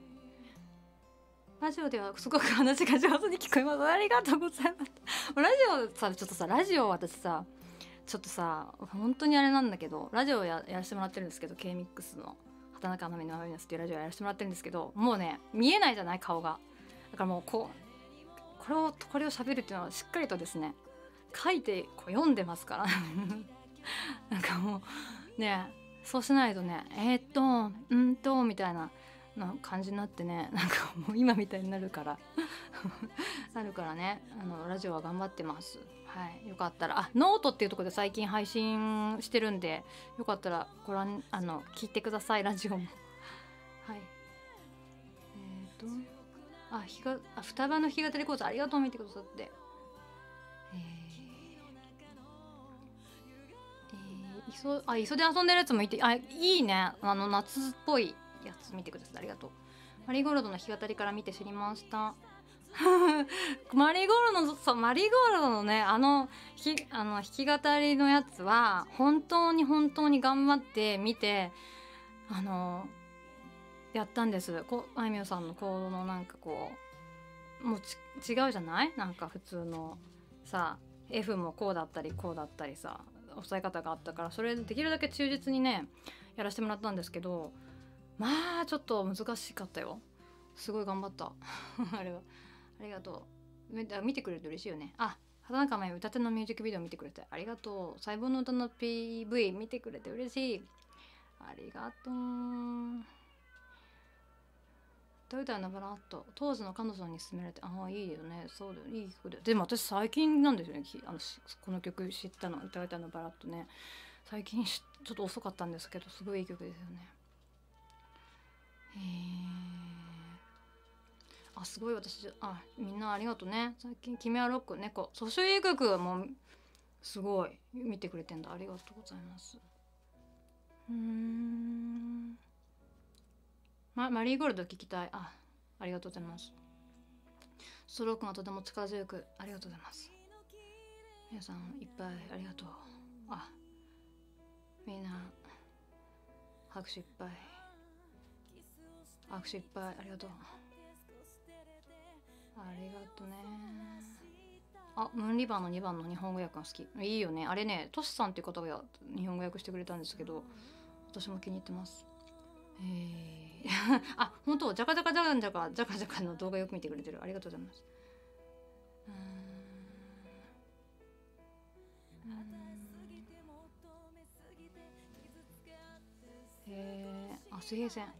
ラジオではすごく話が上手に聞こえます。ありがとうございますラジオさちょっとさラジオ私さちょっとさ本当にあれなんだけどラジオ や, やらせてもらってるんですけど K-ミックス の畑中まみのマミナスっていうラジオやらせてもらってるんですけどもうね見えないじゃない顔が。だからもうこうこれをこれを喋るっていうのはしっかりとですね書いてこう読んでますからなんかもうねそうしないとねえー、っとうんとみたいなな感じになってねなんかもう今みたいになるからなるからねあのラジオは頑張ってます。はいよかったらあノートっていうところで最近配信してるんでよかったらご覧あの聞いてくださいラジオもはいえっ、ー、とあ日があ双葉の弾き語り講座ありがとう見てくださってえー、えー、磯あ磯で遊んでるやつもいてあいいねあの夏っぽいやつ見てくださってありがとう。マリーゴールドの弾き語りから見て知りましたマリーゴールドのそうマリーゴールドのねあのひあの弾き語りのやつは本当に本当に頑張って見てあのやったんです。こあいみょんさんのコードのなんかこうもうち違うじゃないなんか普通のさ F もこうだったりこうだったりさ押さえ方があったからそれできるだけ忠実にねやらせてもらったんですけどまあちょっと難しかったよ。すごい頑張ったあれはありがとう。見てくれると嬉しいよね。あ畑中真由歌ってのミュージックビデオ見てくれてありがとう。細胞の歌の ピーブイ 見てくれて嬉しい。ありがとう。 トヨタのバラッと当時の彼女に勧められて、ああいいよね、そうだよ、いい曲だよ。でも私最近なんですよね、あのこの曲知ったの、トヨタのバラッとね。最近ちょっと遅かったんですけど、すごいいい曲ですよね。へえ。あ、すごい。私、あ、みんなありがとうね。最近君はロック猫訴訟いい曲もすごい見てくれてんだ。ありがとうございます。うーん、ま、マリーゴールド聞きたい。あ、ありがとうございます。ストロークがとても力強く、ありがとうございます。皆さんいっぱいありがとう。あ、みんな拍手いっぱい、拍手いっぱい、ありがとう、ありがとうね。あ、ムーンリバーのにばんの日本語訳が好き。いいよねあれね。トシさんっていう方が日本語訳してくれたんですけど、私も気に入ってます。えー、あ、本当ジャカジャカジャカジャカジャカジャカの動画よく見てくれてる。ありがとうございます。うーん、えー、あ、水平線。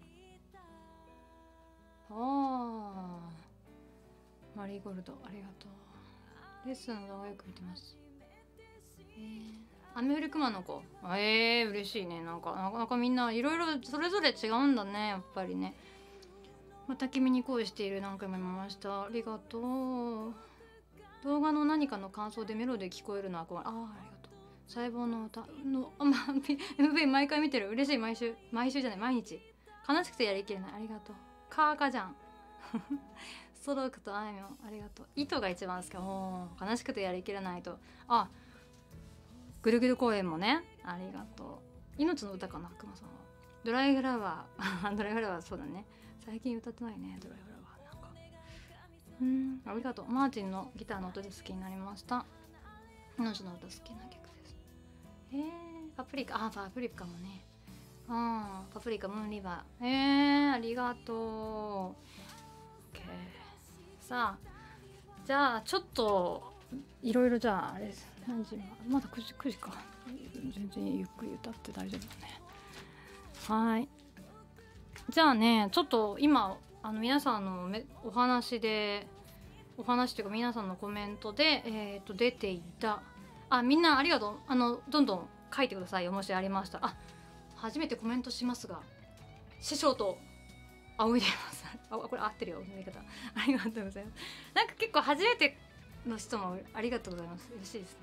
ああ、マリーゴールド、ありがとう。レッスンの動画よく見てます。えー、アメフリクマンの子。えー、嬉しいね。なんかなかなかみんないろいろそれぞれ違うんだね、やっぱりね。また君に恋している、何回も見ました。ありがとう。動画の何かの感想でメロディー聞こえるのはこう、ああ、ありがとう。細胞の歌の、あ、まあ、エムブイ 毎回見てる。嬉しい。毎週毎週じゃない、毎日。悲しくてやりきれない。ありがとう。カーカじゃん。ストロークとあいみょん、ありがとう。糸が一番好き。おー、悲しくてやりきれないと。あ、ぐるぐる公園もね、ありがとう。命の歌かな、くまさんは。ドライフラワー。ドライフラワー、そうだね。最近歌ってないね、ドライフラワー。なんか、うん、ありがとう。マーチンのギターの音で好きになりました。命の歌好きな曲です。えー、パプリカ、あ、パプリカもね。あー、パプリカ、ムーンリバー。えー、ありがとう。オッケー。さあ、じゃあちょっといろいろ、じゃああれです。何時、まだくじ、くじか。全然ゆっくり歌って大丈夫だね。はい。じゃあね、ちょっと今あの皆さんのめお話でお話というか皆さんのコメントで、えー、と出ていた、あ、みんなありがとう。あのどんどん書いてくださいよ、もしありましたら。あ、初めてコメントしますが、師匠と仰いでいます。あ、これ合ってるよ、読み方。ありがとうございます。なんか結構初めての人もありがとうございます。嬉しいですね。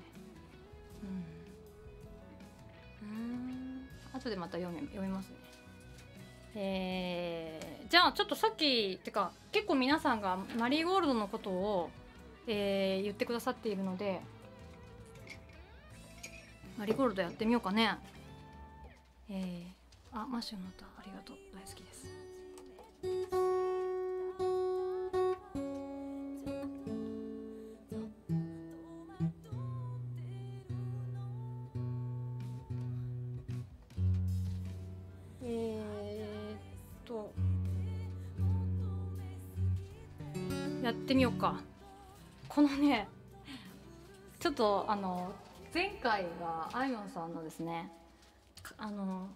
うん。うん。後でまた読み読みますね。えー、じゃあちょっとさっきてか結構皆さんがマリーゴールドのことを、えー、言ってくださっているので、マリーゴールドやってみようかね。えー、あ、マッシュの歌ありがとう、大好きです。やってみようか。このね、ちょっとあの前回があいみょんさんのですね、あの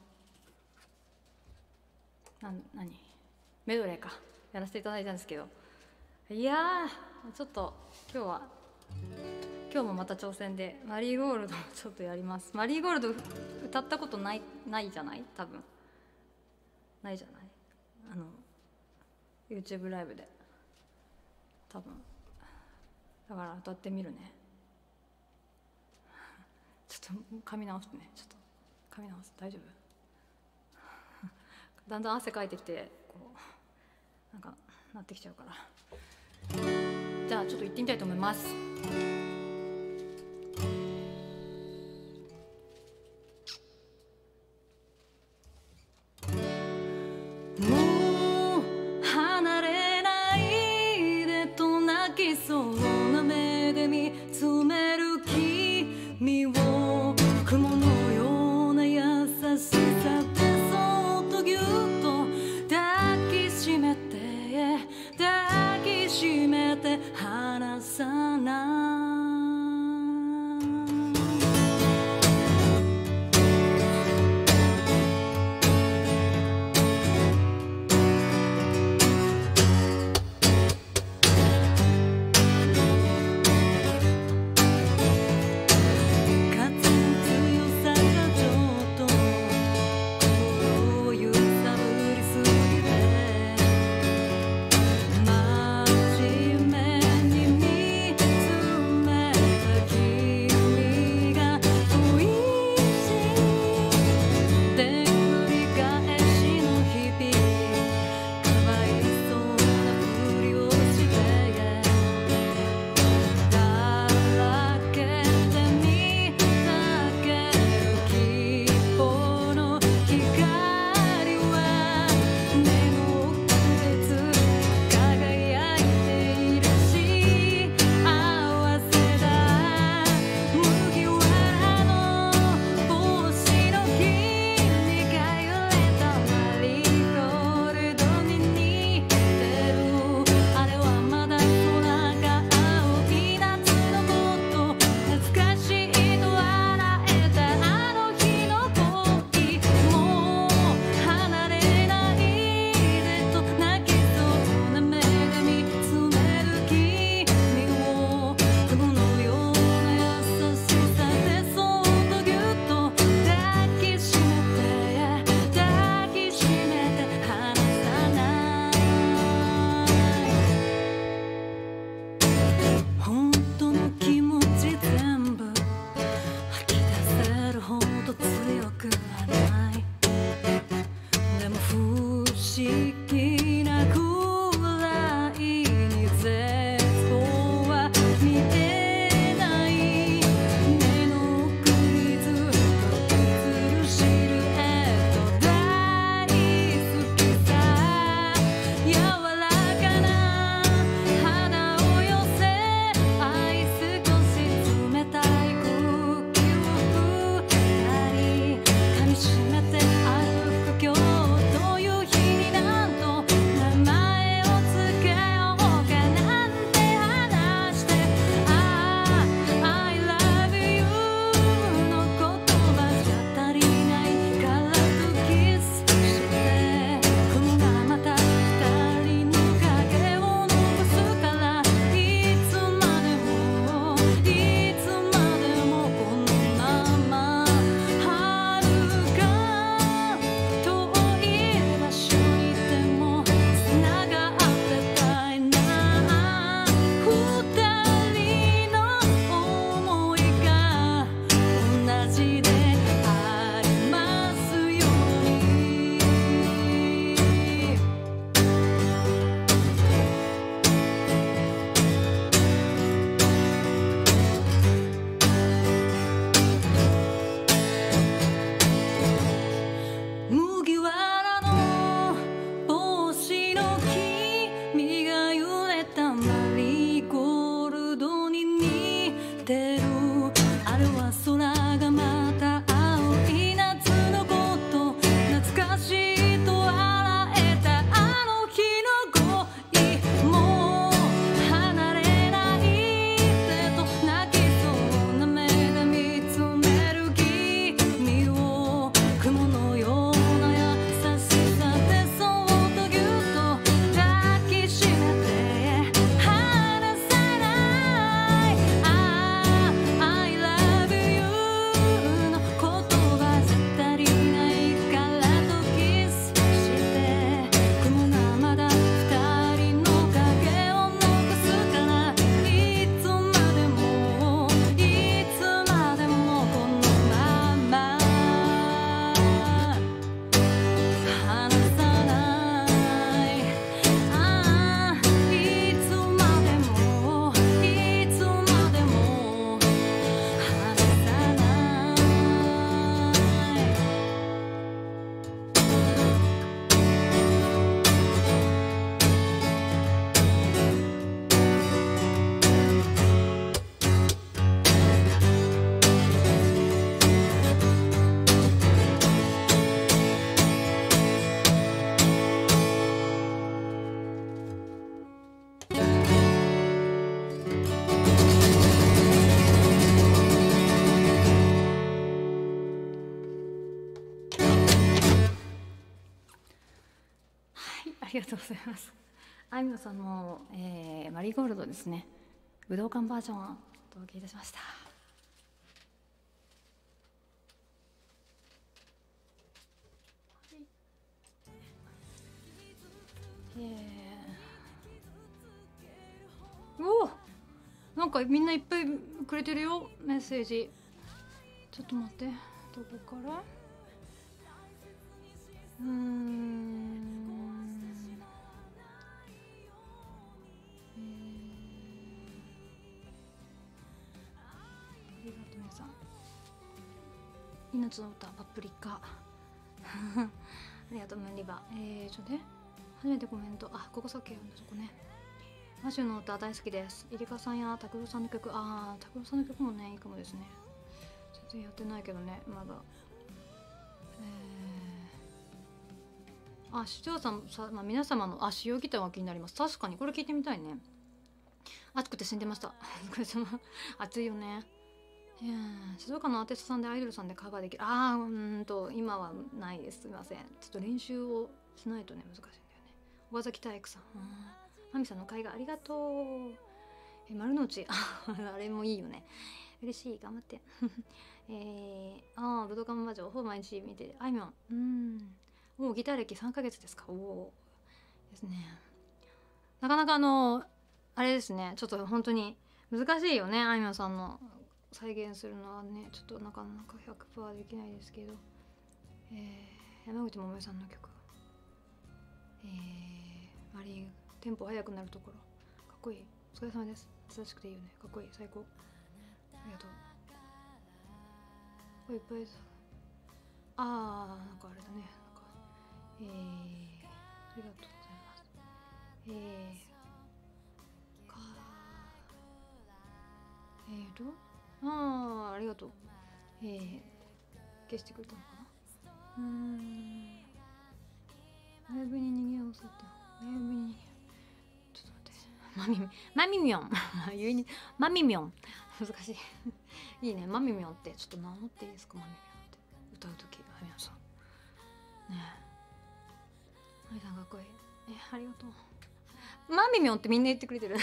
な何メドレーかやらせていただいたんですけど、いやーちょっと今日は今日もまた挑戦でマリーゴールドをちょっとやります。マリーゴールド歌ったことないないじゃない、多分ないじゃない、あの YouTube ライブで多分。だから歌ってみるね。ちょっと髪直してね、ちょっと髪直す。大丈夫？だんだん汗かいてきてこうなんかなってきちゃうから。じゃあちょっと行ってみたいと思います。 そうな目で見つめる君を、雲のような優しさでそっとぎゅっと抱きしめて抱きしめて離さない。 りがとうございます。あいみょんさんの、えー、マリーゴールドですね、武道館バージョンをお届けいたしました。えー、おお、なんかみんないっぱいくれてるよ、メッセージ。ちょっと待って、どこから？うーん、えー、ありがとう皆さん。命の歌パプリカありがとうムーンリバー。えー、ちょっとね、初めてコメント、あ、ここさっき読んだとこね。マシュの歌大好きです。イリカさんや拓郎さんの曲、あー、拓郎さんの曲もねいいかもですね。全然やってないけどね、まだ。えー、あ、視聴者さ、まあ、皆様のあ使用ギターが気になります。確かにこれ聞いてみたいね。暑くて死んでました。暑いよね。静岡のアーティストさんでアイドルさんでカバーできる。ああ、うんと今はないです。すみません。ちょっと練習をしないとね難しいんだよね。岡崎体育さん、マミさんの会がありがとう。え丸の内あれもいいよね。嬉しい、頑張ってえー、ああ武道館バージョンほぼ毎日見てる。あいみょん、うん、もうギター歴さんかげつですか。おおですね。なかなかあのあれですね、ちょっと本当に難しいよね、あいみょんさんの再現するのはね、ちょっとなかなか ひゃくパーセント できないですけど、えー、山口百恵さんの曲、えー、マリーテンポ速くなるところかっこいい。お疲れ様です。優しくていいよね、かっこいい、最高、ありがとう。これいっぱいです。あー、なんかあれだね、なんかえー、ありがとうございます。えー、かえーとああ、ありがとう。えー、消してくれたのかな。うーん。ライブに逃げをさって。ライブに逃げ。ちょっと待って。マミミ、マミミョン。ゆえに、マミミョン。難しい。いいね、マミミョンって、ちょっと名乗っていいですか、マミミョンって。歌うとき、あみやさん。ねえ。マミさんかっこいい。え、ありがとう。マミミョンってみんな言ってくれてる。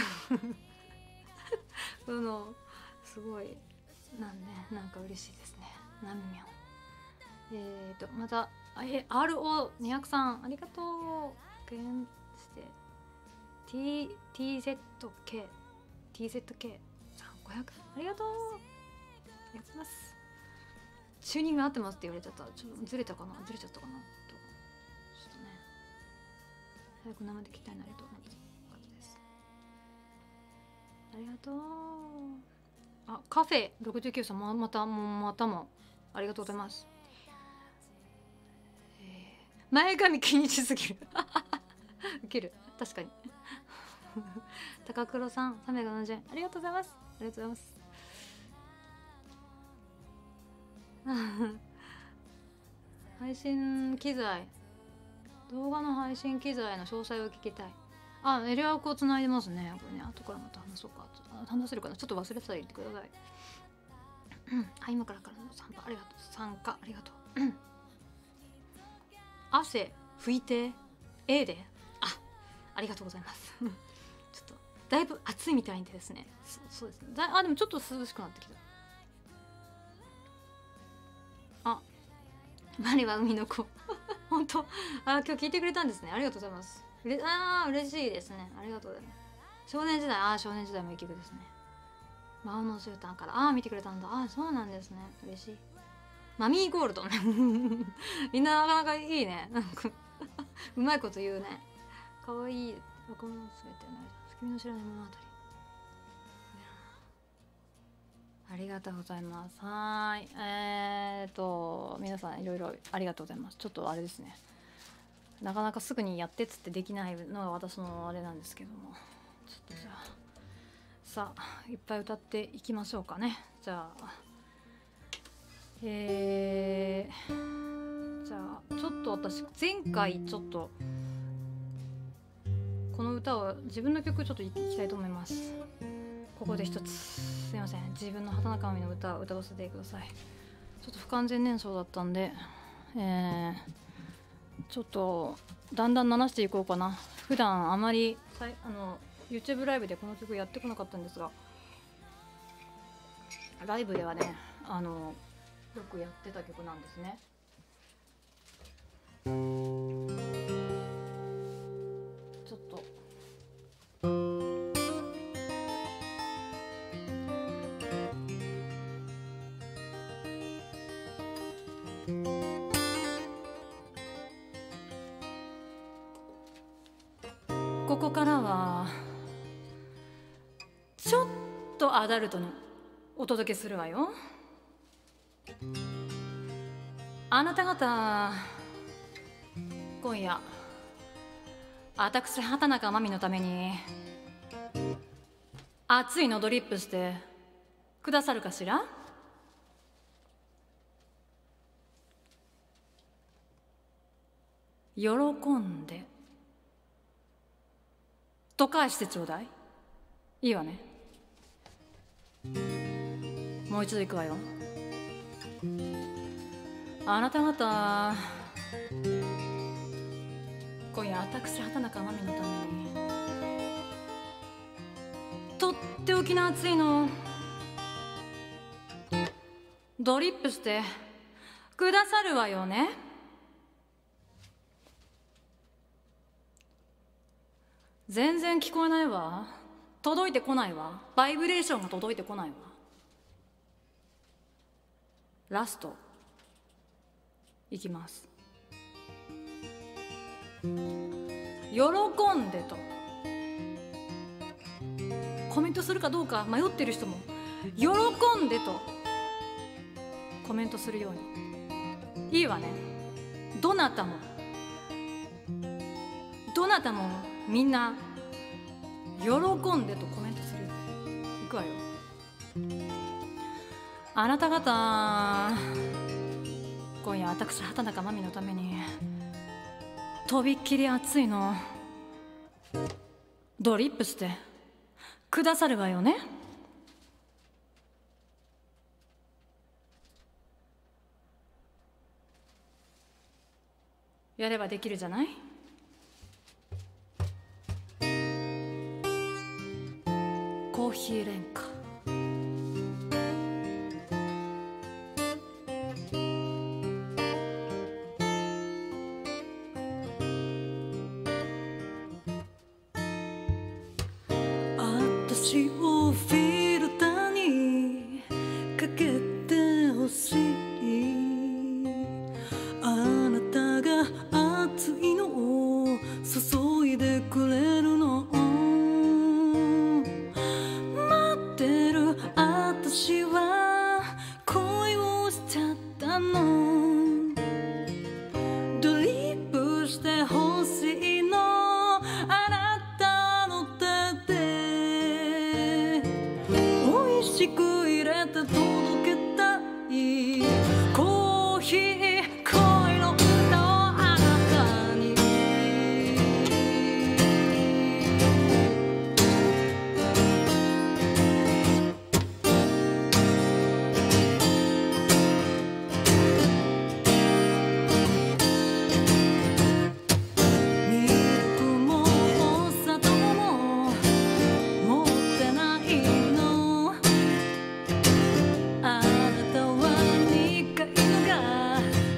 その、すごい。なんでなんか嬉しいですね。ナミミョン。えーとまたえ アールオーにひゃく さんありがとう。復元して T TZK TZK さんごひゃくありがとう。ありがとうございます。チューニング合ってますって言われちゃった。ちょっとずれたかなずれちゃったかなと。ちょっとね。早く生で聞きたいなりと思って感じです。ありがとう。あ、カフェろくじゅうきゅうさんもまたもまたもありがとうございます。えー、前髪気にしすぎるウケる、確かに高黒さんさんびゃくななじゅうえんありがとうございます。ありがとうございます配信機材、動画の配信機材の詳細を聞きたい。あ、エリアをつないでますね。これね、後からまた話そうか。話せるかな、ちょっと忘れてたら言ってくださいあ、今からからの参加ありがとう。参加ありがとう汗拭いて A で、あ、ありがとうございますちょっとだいぶ暑いみたいでですね。そそうですね。だあでもちょっと涼しくなってきた。あ、マリは海の子本当あ、今日聞いてくれたんですね。ありがとうございます。うれあー嬉しいですね。ありがとうございます。少年時代、ああ少年時代もいい曲ですね。魔王の絨毯からああ見てくれたんだ。ああそうなんですね。嬉しい。マミーゴールドみんななかなかいいね。なんかうまいこと言うね。かわいい。若者のすべての君の知らない物語。ありがとうございます。はい。えーと皆さんいろいろありがとうございます。ちょっとあれですね。なかなかすぐにやってっつってできないのが私のあれなんですけども、ちょっとじゃあさあいっぱい歌っていきましょうかね。じゃあえー、じゃあちょっと私前回ちょっとこの歌を自分の曲ちょっといきたいと思います。ここで一つすいません、自分の畑中美の歌を歌わせてください。ちょっと不完全燃焼だったんで、えー、ちょっとだんだん鳴らしていこうかな。普段あまりさいあの YouTube ライブでこの曲やってこなかったんですが、ライブではねあのよくやってた曲なんですね。ちょっとここからはちょっとアダルトにお届けするわよ。あなた方今夜私畑中真美のために熱いのドリップしてくださるかしら。喜んでと返してちょうだい。いいわね。もう一度いくわよ。あなた方今夜私畑中真美のためにとっておきの熱いのドリップしてくださるわよね。全然聞こえないわ。届いてこないわ。バイブレーションが届いてこないわ。ラストいきます。喜んでとコメントするかどうか迷ってる人も喜んでとコメントするように。いいわね。どなたもどなたもみんな喜んでとコメントするように。いくわよ。あなた方今夜私畑中真美のためにとびっきり熱いのドリップしてくださるわよね。やればできるじゃない。コーヒー廉価。 私をフィルターにかけてほしい。あなたが熱いのを注いでくれるの待ってる。私は恋をしちゃったの。ドリップしてほしいの。あなたの手で美味しく入れて届けたい。コーヒー恋の歌をあなたに。ミルクもお砂糖も持ってないの。あなたはにかいのが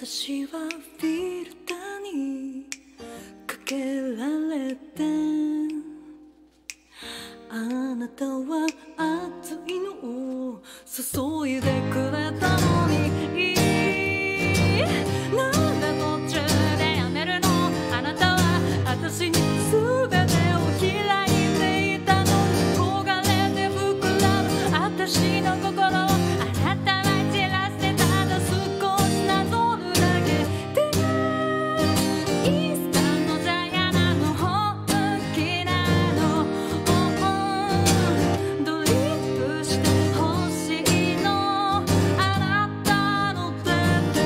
私はフィルターにかけられて、あなたは熱いのを注いでくれたのに、なんで途中でやめるの。あなたは私に全てを開いていたの。焦がれて膨らむ私の心をあなたは散らしてただ少しなぞるだけで、インスタントじゃ嫌なの本気なの。ドリップして欲しいのあなたの手で。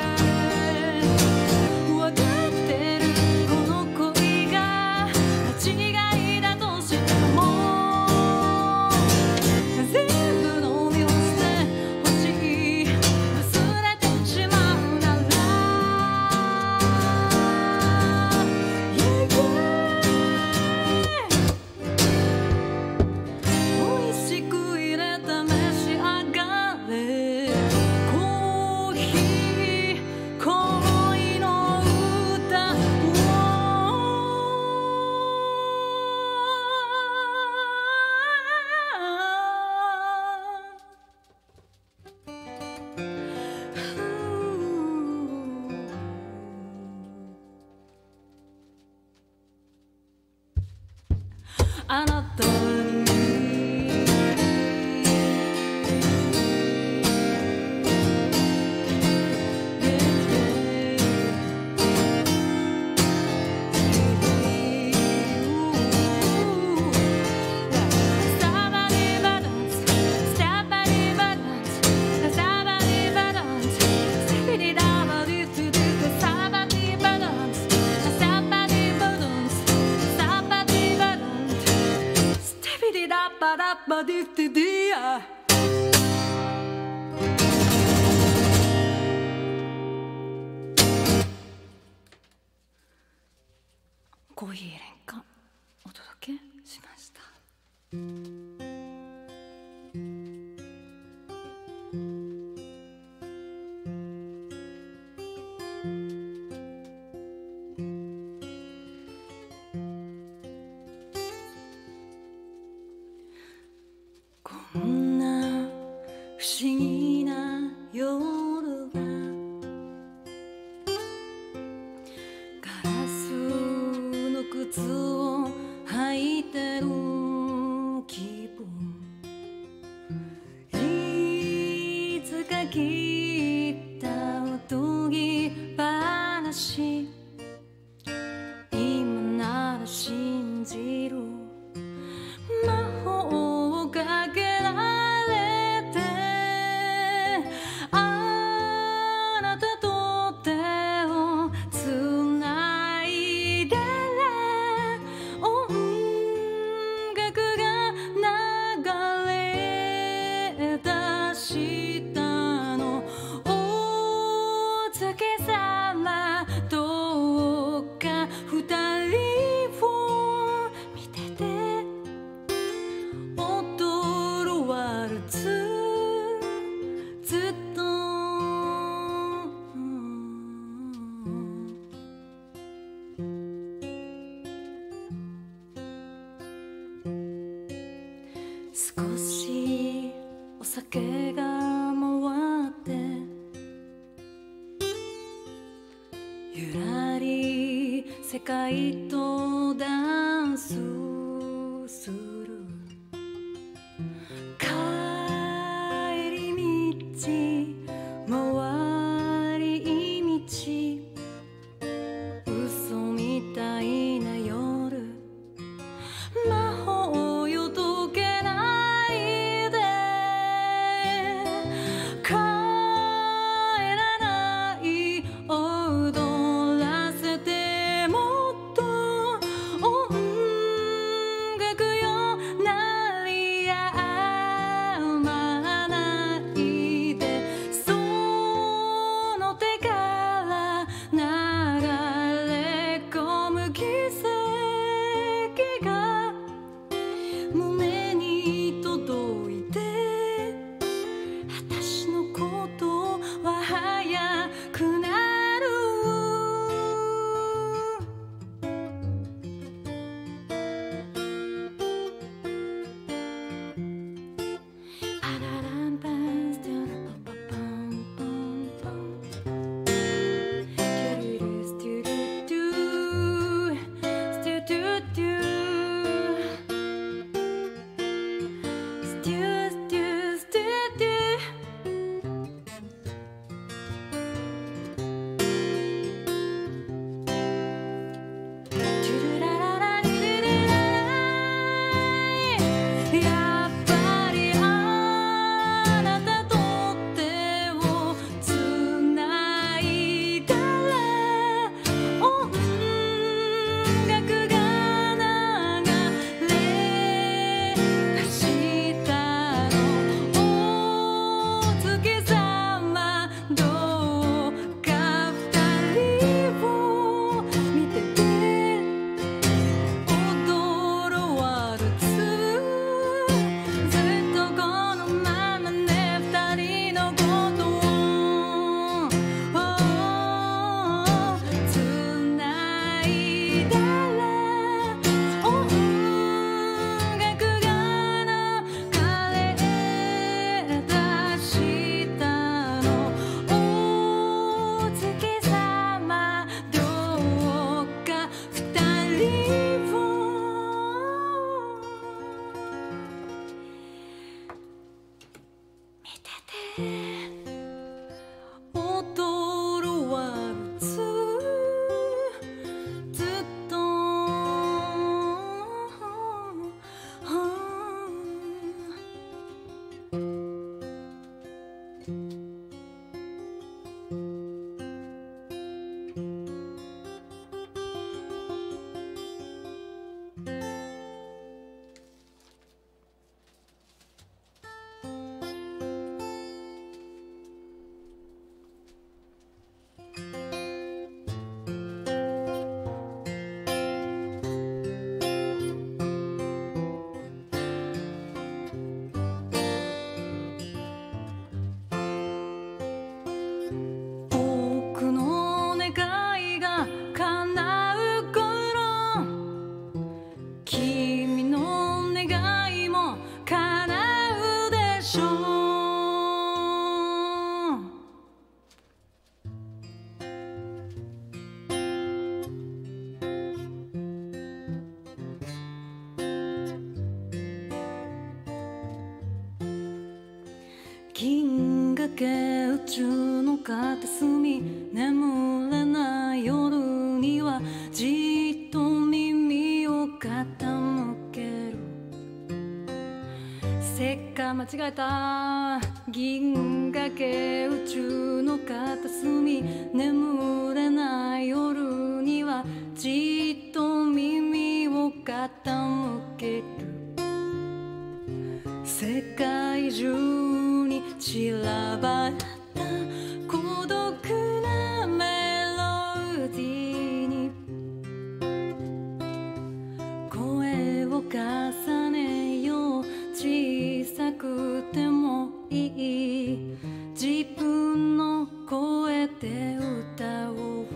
分かってるこの恋が間違いだとしても、全部飲み干してほしい。忘れてしまうなら、yeah, yeah. 美味しく入れた召し上がれ。コーヒー恋の歌あなたにバラバディティディア。コーヒー連歌お届けしました。こんな不思議な夜がガラスの靴を履いてる気分。いつか聞いたおとぎ話、今なら信じる。魔法をかけられて、あなたと手をつないだら、音楽が流れ出したの。お月様どうか二人を見てて、踊るワルツずっと少しお酒が回って、ゆらり世界とダンスする。帰り道回り道、嘘みたいな夜、魔法よ解けないで、帰らない踊らせて、もっと音け宇宙の片隅、眠れない夜にはじっと耳を傾ける。せっか間違えた銀河系宇宙の片隅、眠れない夜にはじっと耳を傾ける。世界中に散らばった孤独なメロディーに声を重ねよう。小さくてもいい自分の声で歌おう。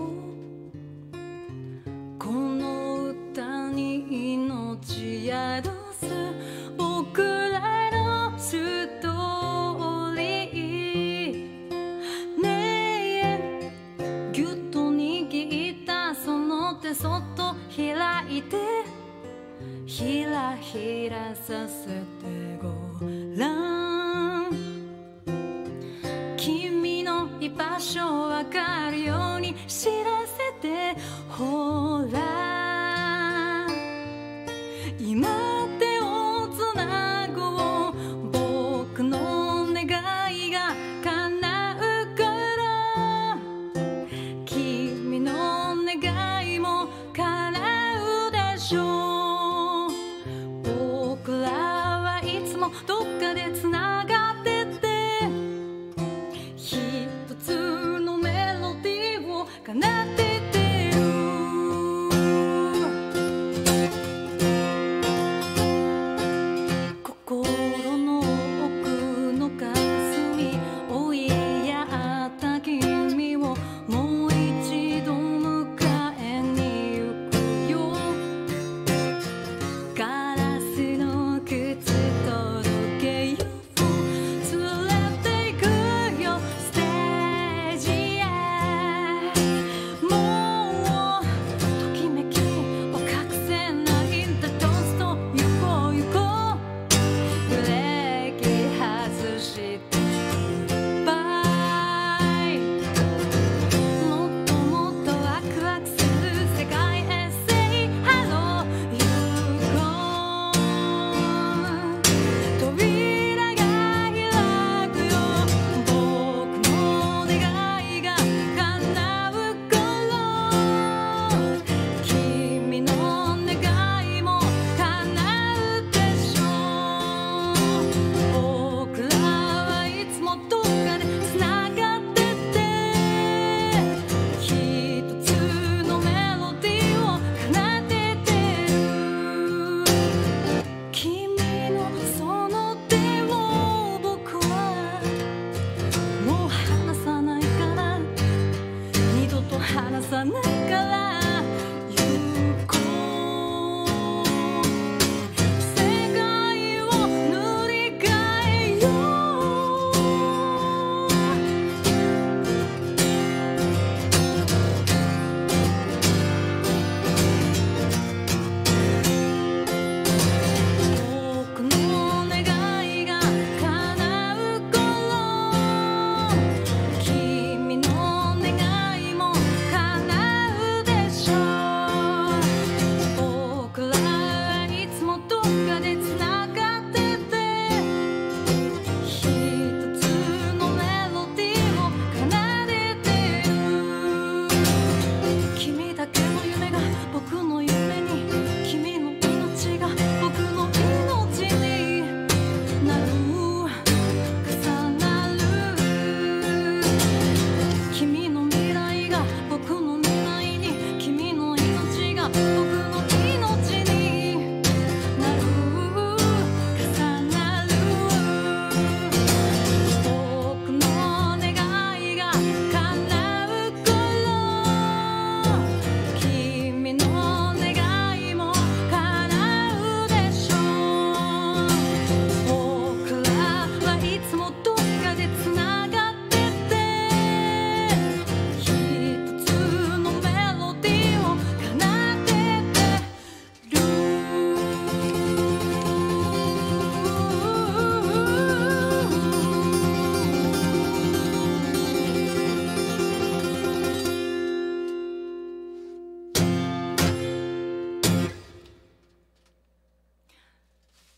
この歌に命宿す僕らのストーリーねえ、ぎゅっと握ったその手そっと開いて、ひらひらさせてごらん。君の居場所わかるように知らせてほら。今手をつなごう、僕の願いが叶うから。君の願いも叶うでしょう。僕らはいつもどっかでつながってて、一つのメロディーを奏でてる。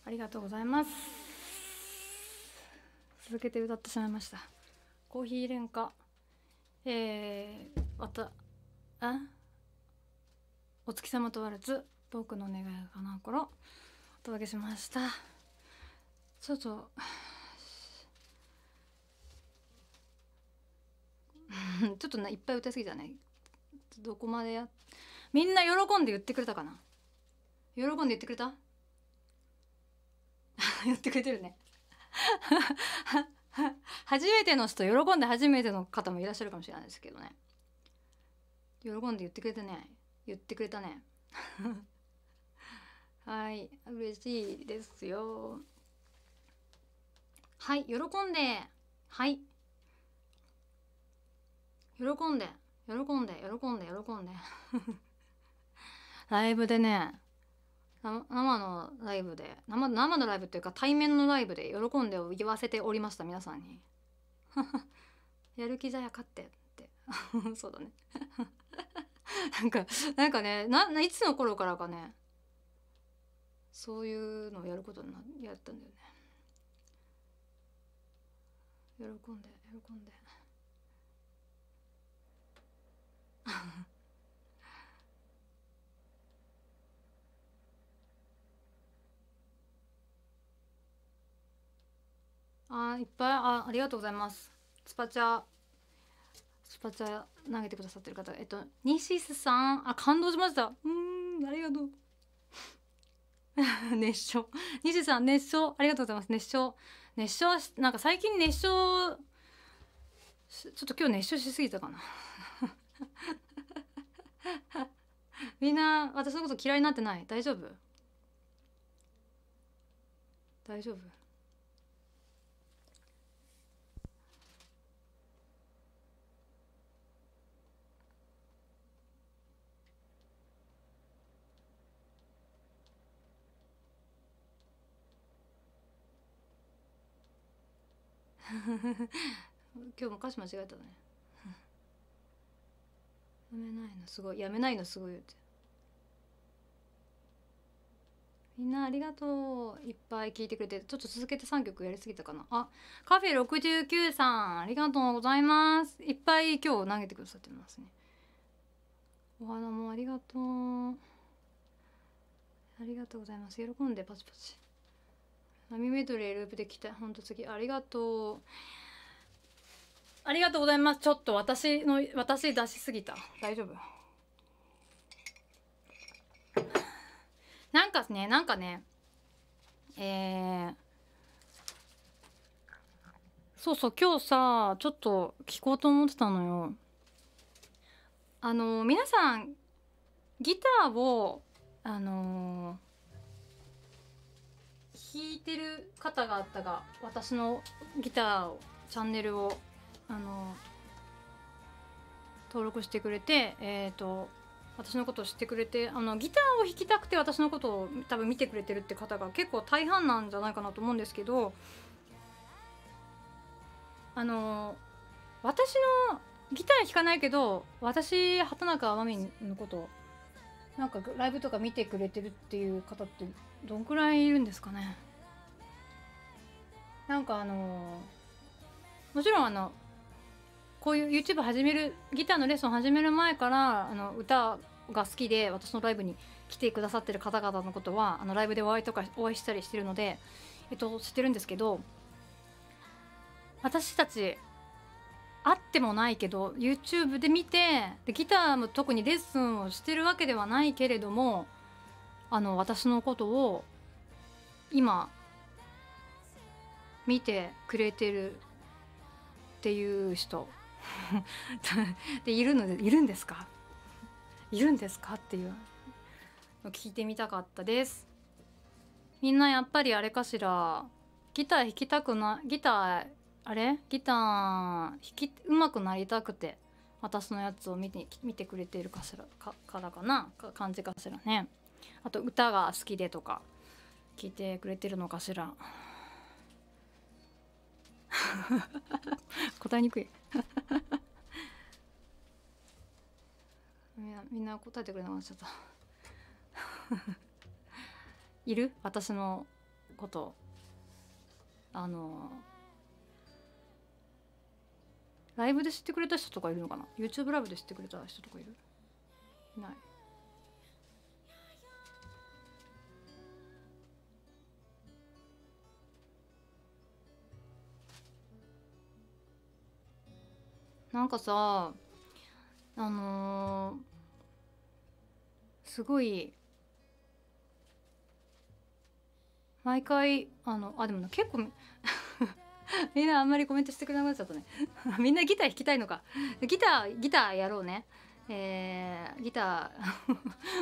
ありがとうございます。続けて歌ってしまいました。コーヒー連歌、えー、またあお月様とワルツ、僕の願いが叶う頃、お届けしました。ちょっとちょっといっぱい歌いすぎたね。どこまでやみんな喜んで言ってくれたかな。喜んで言ってくれた言ってくれてるね初めての人、喜んで初めての方もいらっしゃるかもしれないですけどね。喜んで言ってくれてね、言ってくれたねはい、嬉しいですよ。はい、喜んで、はい、喜んで喜んで喜んで喜んでライブでね、生のライブで 生, 生のライブっていうか対面のライブで喜んでを言わせておりました、皆さんにやる気じゃやかってってそうだねなんかなんかねな、いつの頃からかね、そういうのをやることになやったんだよね。喜んで喜んであーいっぱい、あありがとうございます。スパチャスパチャ投げてくださってる方、えっとニシスさん、あ感動しました。うーん、ありがとう熱唱、ニシさん熱唱ありがとうございます。熱唱熱唱なんか最近熱唱ちょっと今日熱唱しすぎたかなみんな私のこと嫌いになってない？大丈夫？大丈夫？今日も歌詞間違えたねやめないのすごい、やめないのすごいって。みんなありがとう、いっぱい聞いてくれて。ちょっと続けてさんきょくやりすぎたかな。あ、カフェろくじゅうきゅうさんありがとうございます。いっぱい今日投げてくださってますね。お花もありがとう、ありがとうございます。喜んでパチパチ。波メドレーループできた。ほんと次ありがとう、ありがとうございます。ちょっと私の私出しすぎた。大丈夫？なんかねなんかねえー、そうそう今日さちょっと聞こうと思ってたのよ。あの皆さんギターをあのー、弾いてる方があったが、私のギターをチャンネルをあのー、登録してくれて、えっと私のことを知ってくれて、あのギターを弾きたくて私のことを多分見てくれてるって方が結構大半なんじゃないかなと思うんですけど、あの私のギター弾かないけど私畑中真美のことなんかライブとか見てくれてるっていう方ってどんくらいいるんですかね。なんかあのもちろんあのこういう YouTube 始めるギターのレッスン始める前からあの歌が好きで私のライブに来てくださってる方々のことはあのライブでお会いとかお会いしたりしてるので、えっと、知ってるんですけど、私たち会ってもないけど YouTube で見てでギターも特にレッスンをしてるわけではないけれども、あの私のことを今見てくれてるっていう人でいるのでいるんですかいるんですかっていうの聞いてみたかったです。みんなやっぱりあれかしら、ギター弾きたくなギターあれギター弾き上手くなりたくて私のやつを見て見てくれているかしらかからかなか感じかしらね。あと歌が好きでとか聞いてくれてるのかしら答えにくいみんなみんな答えてくれなかったいる私のことあのライブで知ってくれた人とかいるのかな。 YouTube ライブで知ってくれた人とかいる？いない。なんかさあのー、すごい毎回あのあでも結構みんなあんまりコメントしてくれなくなっちゃったねみんなギター弾きたいのか。ギターギターやろうね。えー、ギター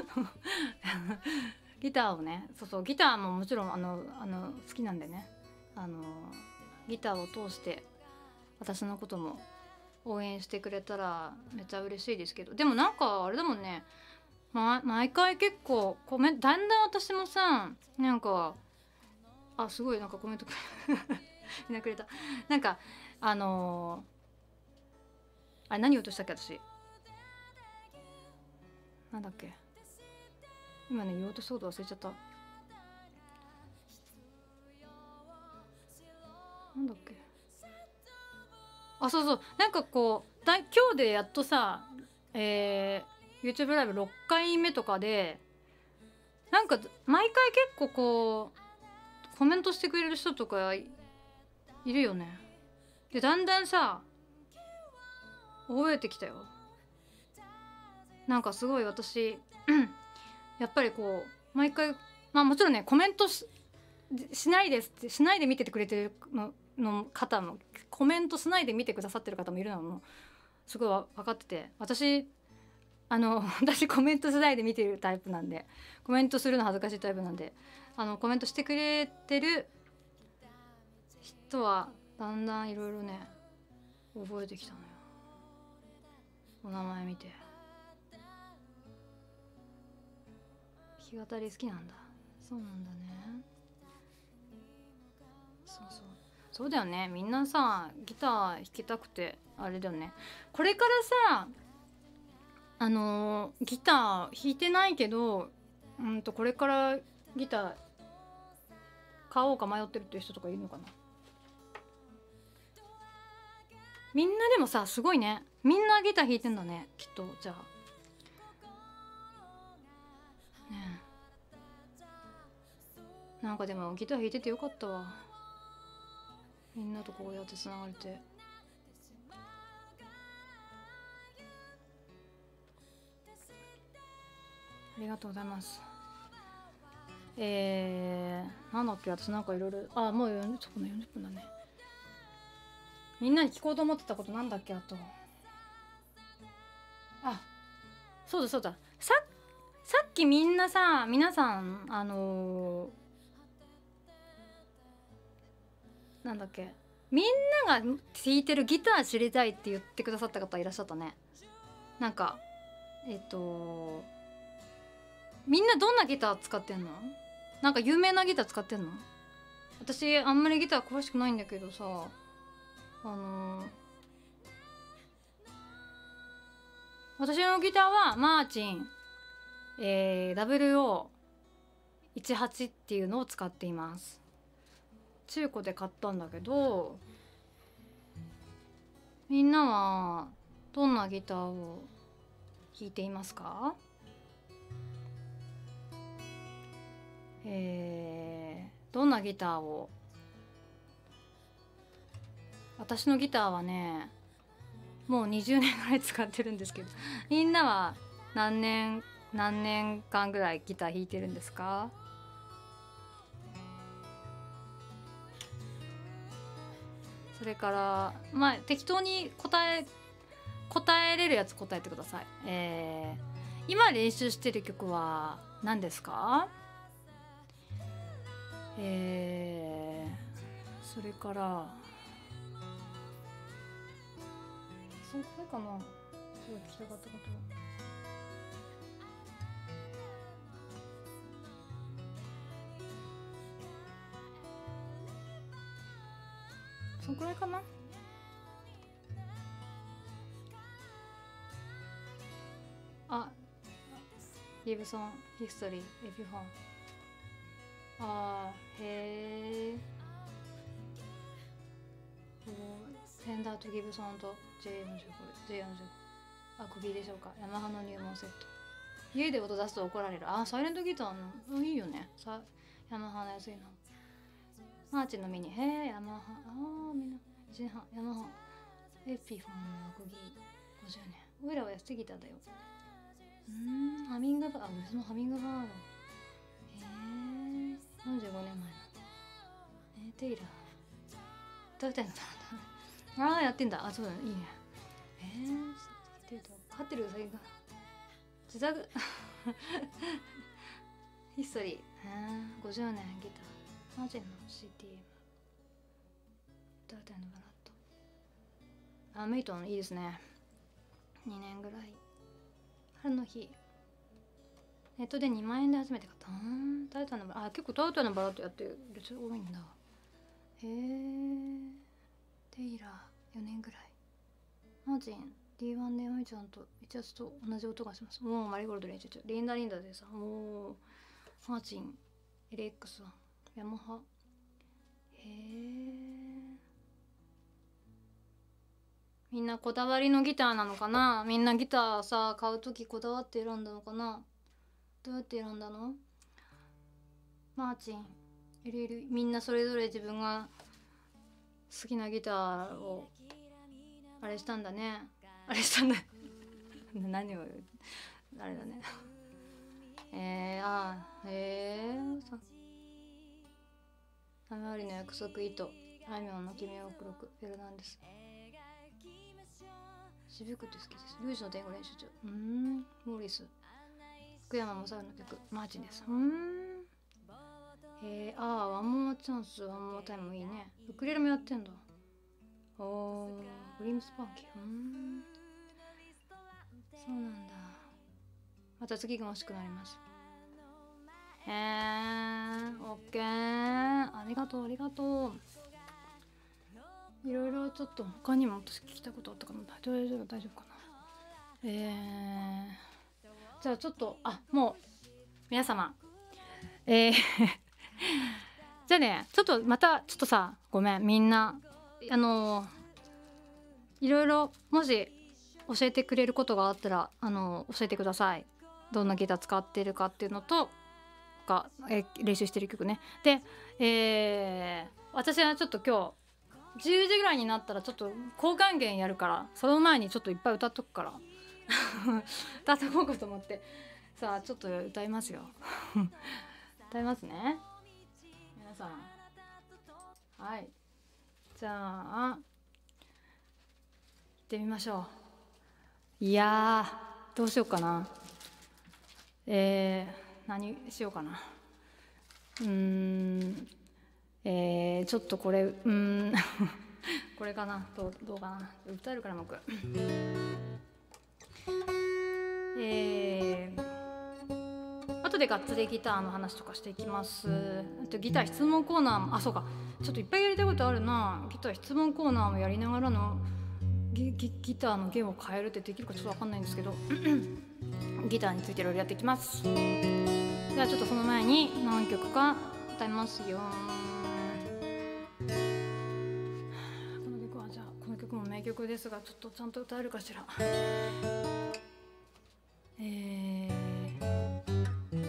ギターをね、そうそうギターももちろんあのあの好きなんでね、あのギターを通して私のことも応援してくれたらめっちゃ嬉しいですけど、でもなんかあれだもんね、ま、毎回結構コメントだんだん私もさなんかあすごいなんかコメントみんなくれた。なんかあのー、あれ何言おうとしたっけ私。なんだっけ今ね言おうとしたこと忘れちゃった。なんだっけあそうそうなんかこうだ今日でやっとさ、えー、YouTube ライブろっかいめとかでなんか毎回結構こうコメントしてくれる人とかいるよね。でだんだんさ覚えてきたよ。なんかすごい私やっぱりこう毎回まあもちろんねコメント し, しないですってしないで見ててくれてるのの方もコメントしないで見てくださってる方もいるのもすごい分かってて、私あの私コメントしないで見てるタイプなんで、コメントするの恥ずかしいタイプなんで、あのコメントしてくれてる人はだんだんいろいろね覚えてきたのよ。お名前見て弾き語り好きなんだ。そうなんだね。そうそうそうだよね。みんなさギター弾きたくてあれだよね。これからさあのー、ギター弾いてないけどうんとこれからギター買おうか迷ってるっていう人とかいるのかな。みんなでもさすごいね、みんなギター弾いてんだねきっと。じゃあねえなんかでもギター弾いててよかったわ。みんなとこうやってつながれて。ありがとうございます。えー、なんだっけ私なんかいろいろあもうよんじゅっぷんよんじゅっぷんだね。みんなに聞こうと思ってたことなんだっけ。あとあそうだそうだささっきみんなさ皆さんあのー、なんだっけみんなが弾いてるギター知りたいって言ってくださった方いらっしゃったね。なんかえっとみんなどんなギター使ってんの？なんか有名なギター使ってんの？私あんまりギター詳しくないんだけどさあのー、私のギターはマーチン、えー、ダブルオーじゅうはち っていうのを使っています。中古で買ったんだけど、みんなはどんなギターを弾いていますか？えー、どんなギターを。私のギターはねもうにじゅうねんぐらい使ってるんですけど、みんなは何年何年間ぐらいギター弾いてるんですか？それからまあ適当に答え答えれるやつ答えてください。えー、今練習してる曲は何ですか？えー、それからそれかな。すごい聞きたかったこと。そんくらいかな。あ、ギブソンヒストリーエピフォン。 あーへえ。フェンダーとギブソンと ジェイよんじゅうご ジェイよんじゅうご アコギでしょうか。ヤマハの入門セット。家で音出すと怒られる。あーサイレントギターのいいよね。さヤマハの安いの。マーチンのミニ。へえヤマハ。ああみんな一年半ヤマハエピフォンのアコギごじゅうねん。おいらは安いギターだよ。うーんハミングバード。あ別のハミングバード。へえよんじゅうごねんまえの。えー、テイラー歌うたいのだああやってんだ。あそうだねいいね。えー、っていうと飼ってるウサギが自宅ヒストリー、えー、ごじゅうねんギターマジンの シーティーエム 歌うたいのバラット。あメイトンいいですね。にねんぐらい。春の日ネットでにまんえんで初めて買った。うんタウタのバラあ結構タウタのバラットやってる人多いんだ。へえテイラーよねんぐらい。マーチン ディーワン でマイちゃんといちがつと同じ音がします。もうマリーゴールド練習中。リンダリンダでさもうマーチン エルエックスワン ヤマハ。へえみんなこだわりのギターなのかな。みんなギターさ買うときこだわって選んだのかな。どうやって選んだの。マーチン エルエル みんなそれぞれ自分が好きなギターをあれしたんだね。あれしたんだ何をあれだねえー、あーへえ雨ありの約束糸あいみょんの君を送るフェルナンデス渋くて好きです。ルージュの伝言練習中。うーんモーリス福山雅治の曲マーチンです。うーんへえああワンモアチャンスワンモアタイムもいいね。ウクレレもやってんだ。おーグリームスパンキー。うーんそうなんだ。また次が欲しくなります。へえオッケーありがとうありがとう。いろいろちょっと他にも私聞きたいことあったかな。大丈夫大丈夫かな。えー、じゃあちょっとあもう皆様えーじゃあねちょっとまたちょっとさごめんみんなあのー、いろいろもし教えてくれることがあったらあのー、教えてください。どんなギター使ってるかっていうのとか、えー、練習してる曲ね。で、えー、私はちょっと今日じゅうじぐらいになったらちょっと交換弦やるからその前にちょっといっぱい歌っとくから歌っとこうかと思ってさあちょっと歌いますよ歌いますね皆さん。はいじゃあ行ってみましょう。いやーどうしようかな。えー、何しようかな。うーんえー、ちょっとこれうーんこれかな。どう、どうかな。歌えるから僕えー、後でがっつりギターの話とかしていきます。あとギター質問コーナーもあそうかちょっといっぱいやりたいことあるな。ギター質問コーナーもやりながらの ギ, ギ, ギターの弦を変えるってできるかちょっと分かんないんですけどギターについていろいろやっていきます。ではちょっとその前に何曲か歌いますよ。この曲はじゃあこの曲も名曲ですがちょっとちゃんと歌えるかしら。えー、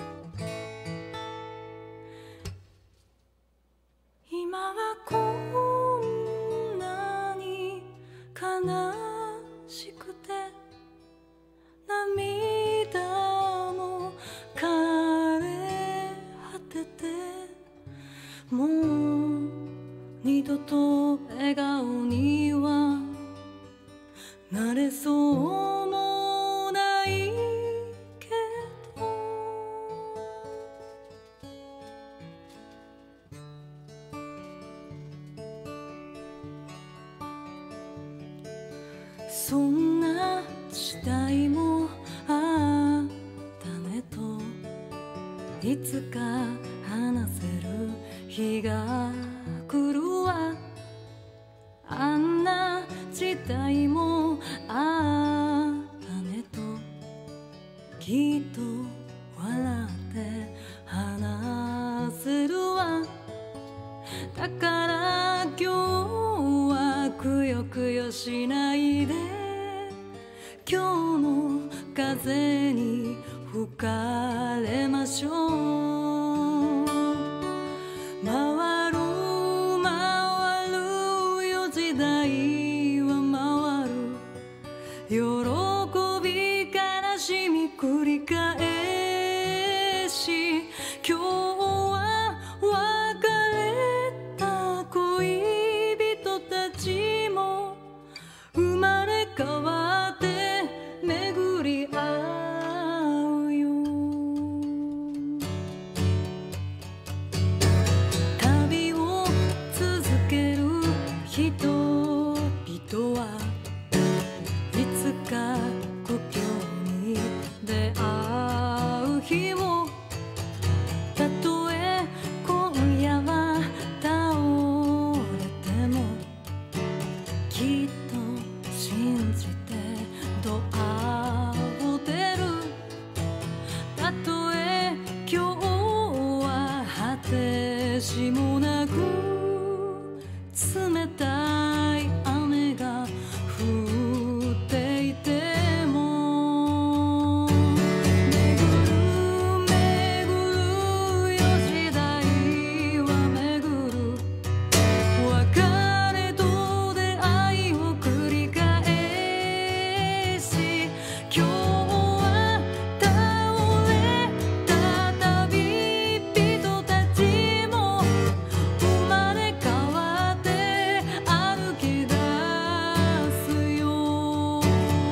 今はこんなに悲しくて涙も枯れ果ててもう二度と笑顔にはなれそうもないけどそんな時代もあったねといつか話せる日が来るわ。あんな時代もあったねときっと笑って話せるかれましょう。回る回るよ時代は回る。喜び悲しみ繰り返し、今日は別れた恋人たちも生まれ変わって巡り合うよ。旅を続ける人々はいつか故郷に出会う日を、たとえ今夜は倒れてもきっと信じてドアを出る。たとえ今日は果てしもなく冷たい雨が降っていても、巡る巡るよ時代は巡る。別れと出会いを繰り返し、今日は倒れた旅人たちも生まれ変わって歩き出すよ。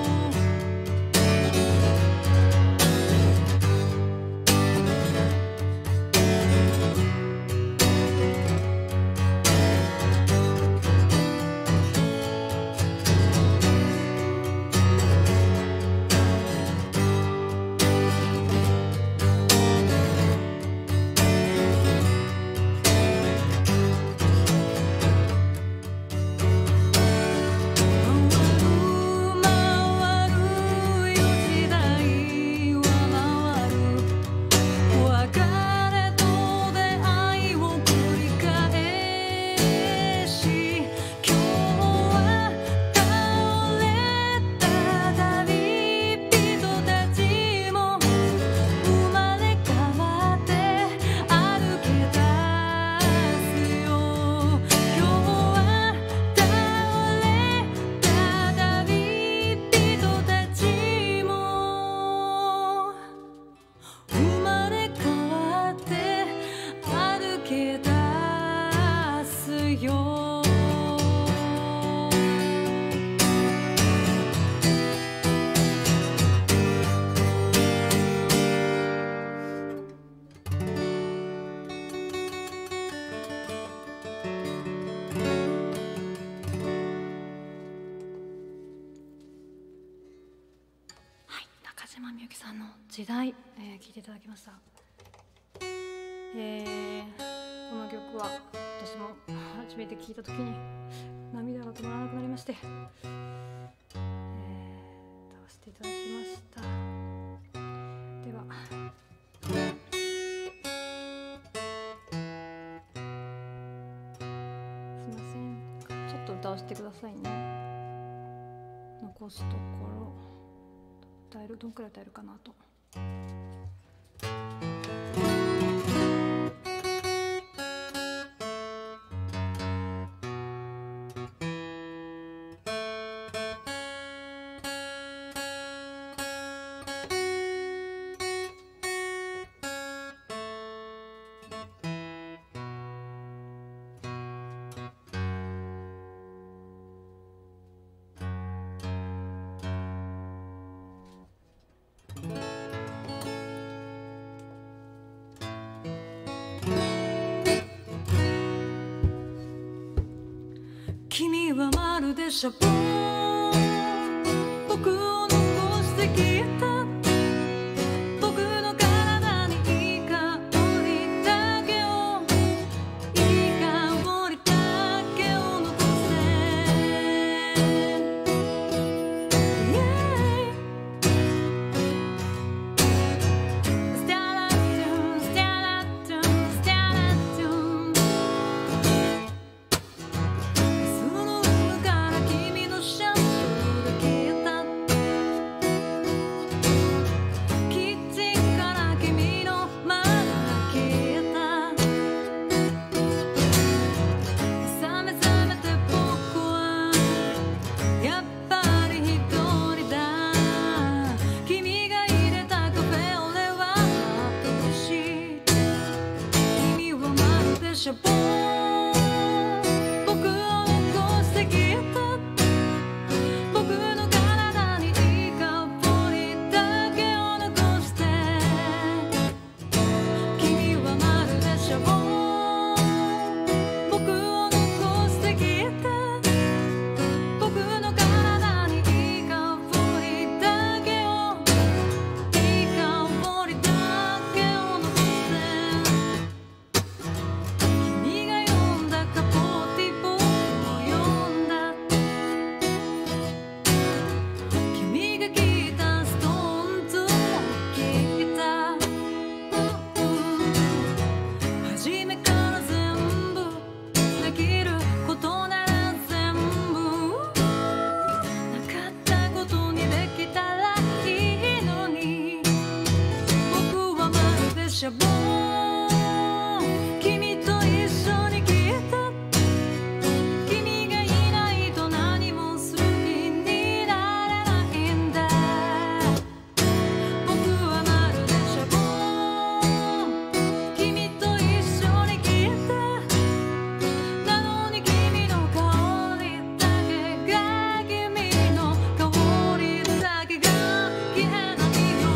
回るよ時代は回る。別れと出会いを繰り返し、今日は倒れた旅人たちも生まれ変わって歩き出すよ。今日は倒れた旅人たちも生まれ変わって歩き出すよ。 はい、中島みゆきさんの時代、えー、聞いていただきました。えー、この曲は私も初めて聞いた時に涙が止まらなくなりまして、えー、歌わせていただきました。ではすいません、ちょっと歌わせてくださいね。残すところ歌える、どんくらい歌えるかなと。君はまるでシャボン、僕を残してきた。僕の体にいい香りだけを、いい香りだけを残せ、yeah. ステラチュンステラチュンステラチュン、その海から君のシャンプーが消えた。 しゃぼ僕を残してきた僕の体にいい香りだけを残して君はまるでしゃぼ僕を残してきた僕の体にいい香りだけをいい香りだけを残して君が読んだカポーティ僕も読んだ君が聞いたストーンズも聞いた、うんうん、初めから全部できることなら全部なかったことにできたらいいのに僕はまるでシャボ君と一緒に来た君がいないと何もする気になれないんだ僕はまるでシャボ君と一緒に来たなのに君の香りだけが君の香りだけが消えないよ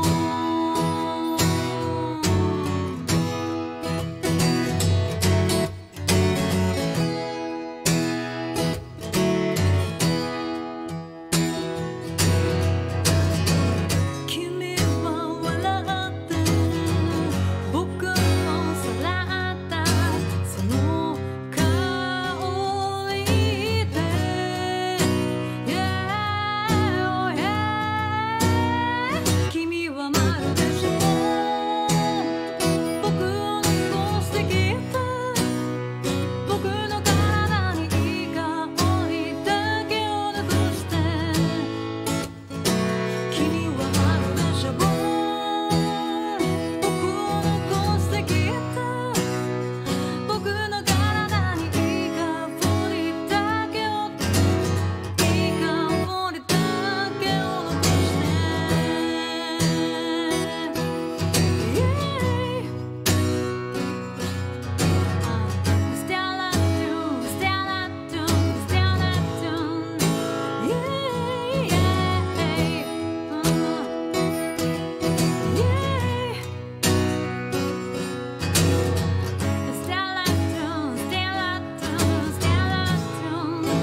君は笑って僕をさらったその香りで Yeah, yeah 君はまるでしょ僕を残してきた僕の体にいい香りだけを残して君はまるでシャボ僕を残してきた僕の体にいい香りだけをいい香りだけを残して Still at you, still at you, still at you Yeah, yeah Yeah Still at you, still at you, still at you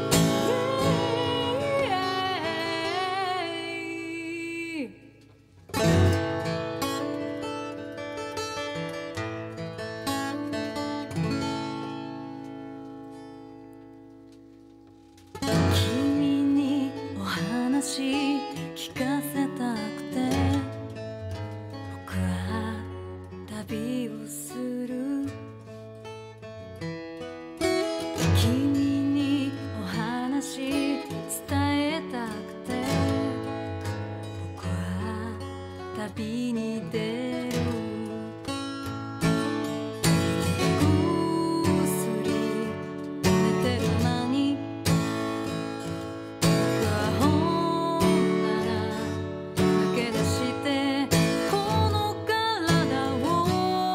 Yeah 君にお話聞かせたくて僕は旅をする君にお話伝えたくて僕は旅に出るぐっすり寝てる間に僕は本棚駆け出してこの体を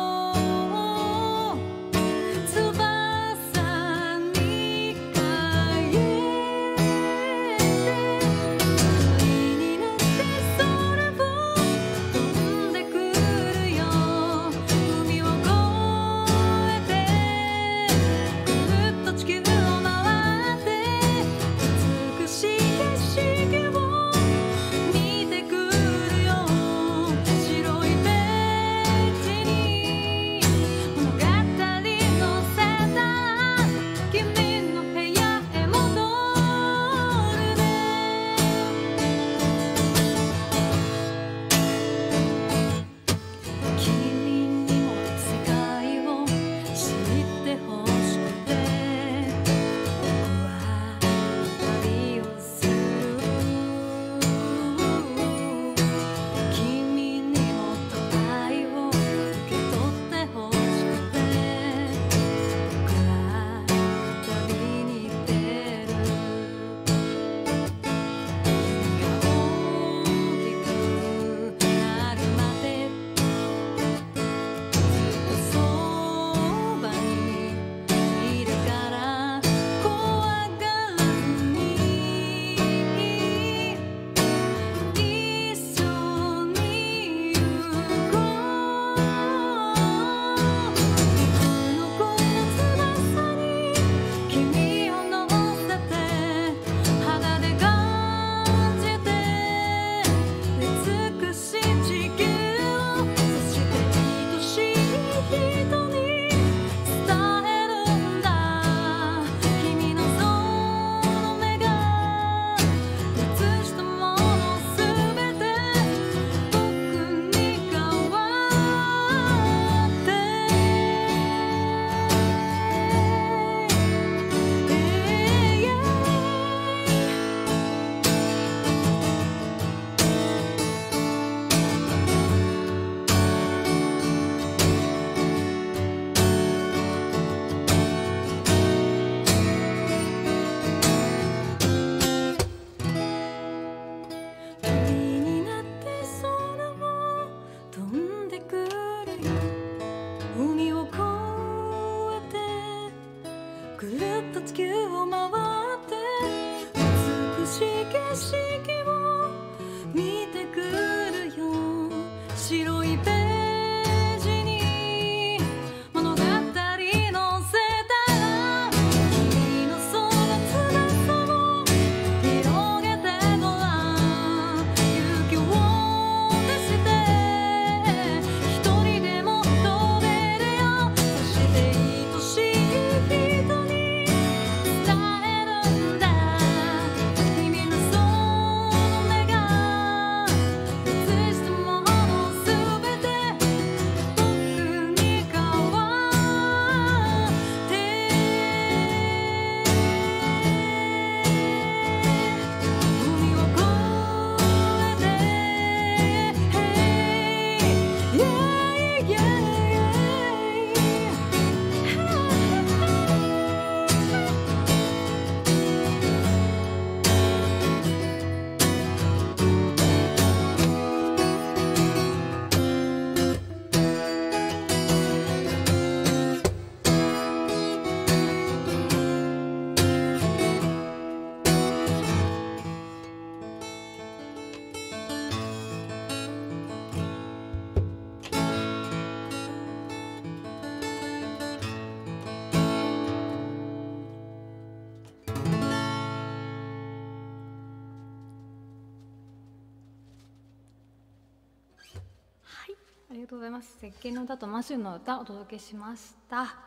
りがとうございます。石鹸の歌とマシュの歌お届けしました。は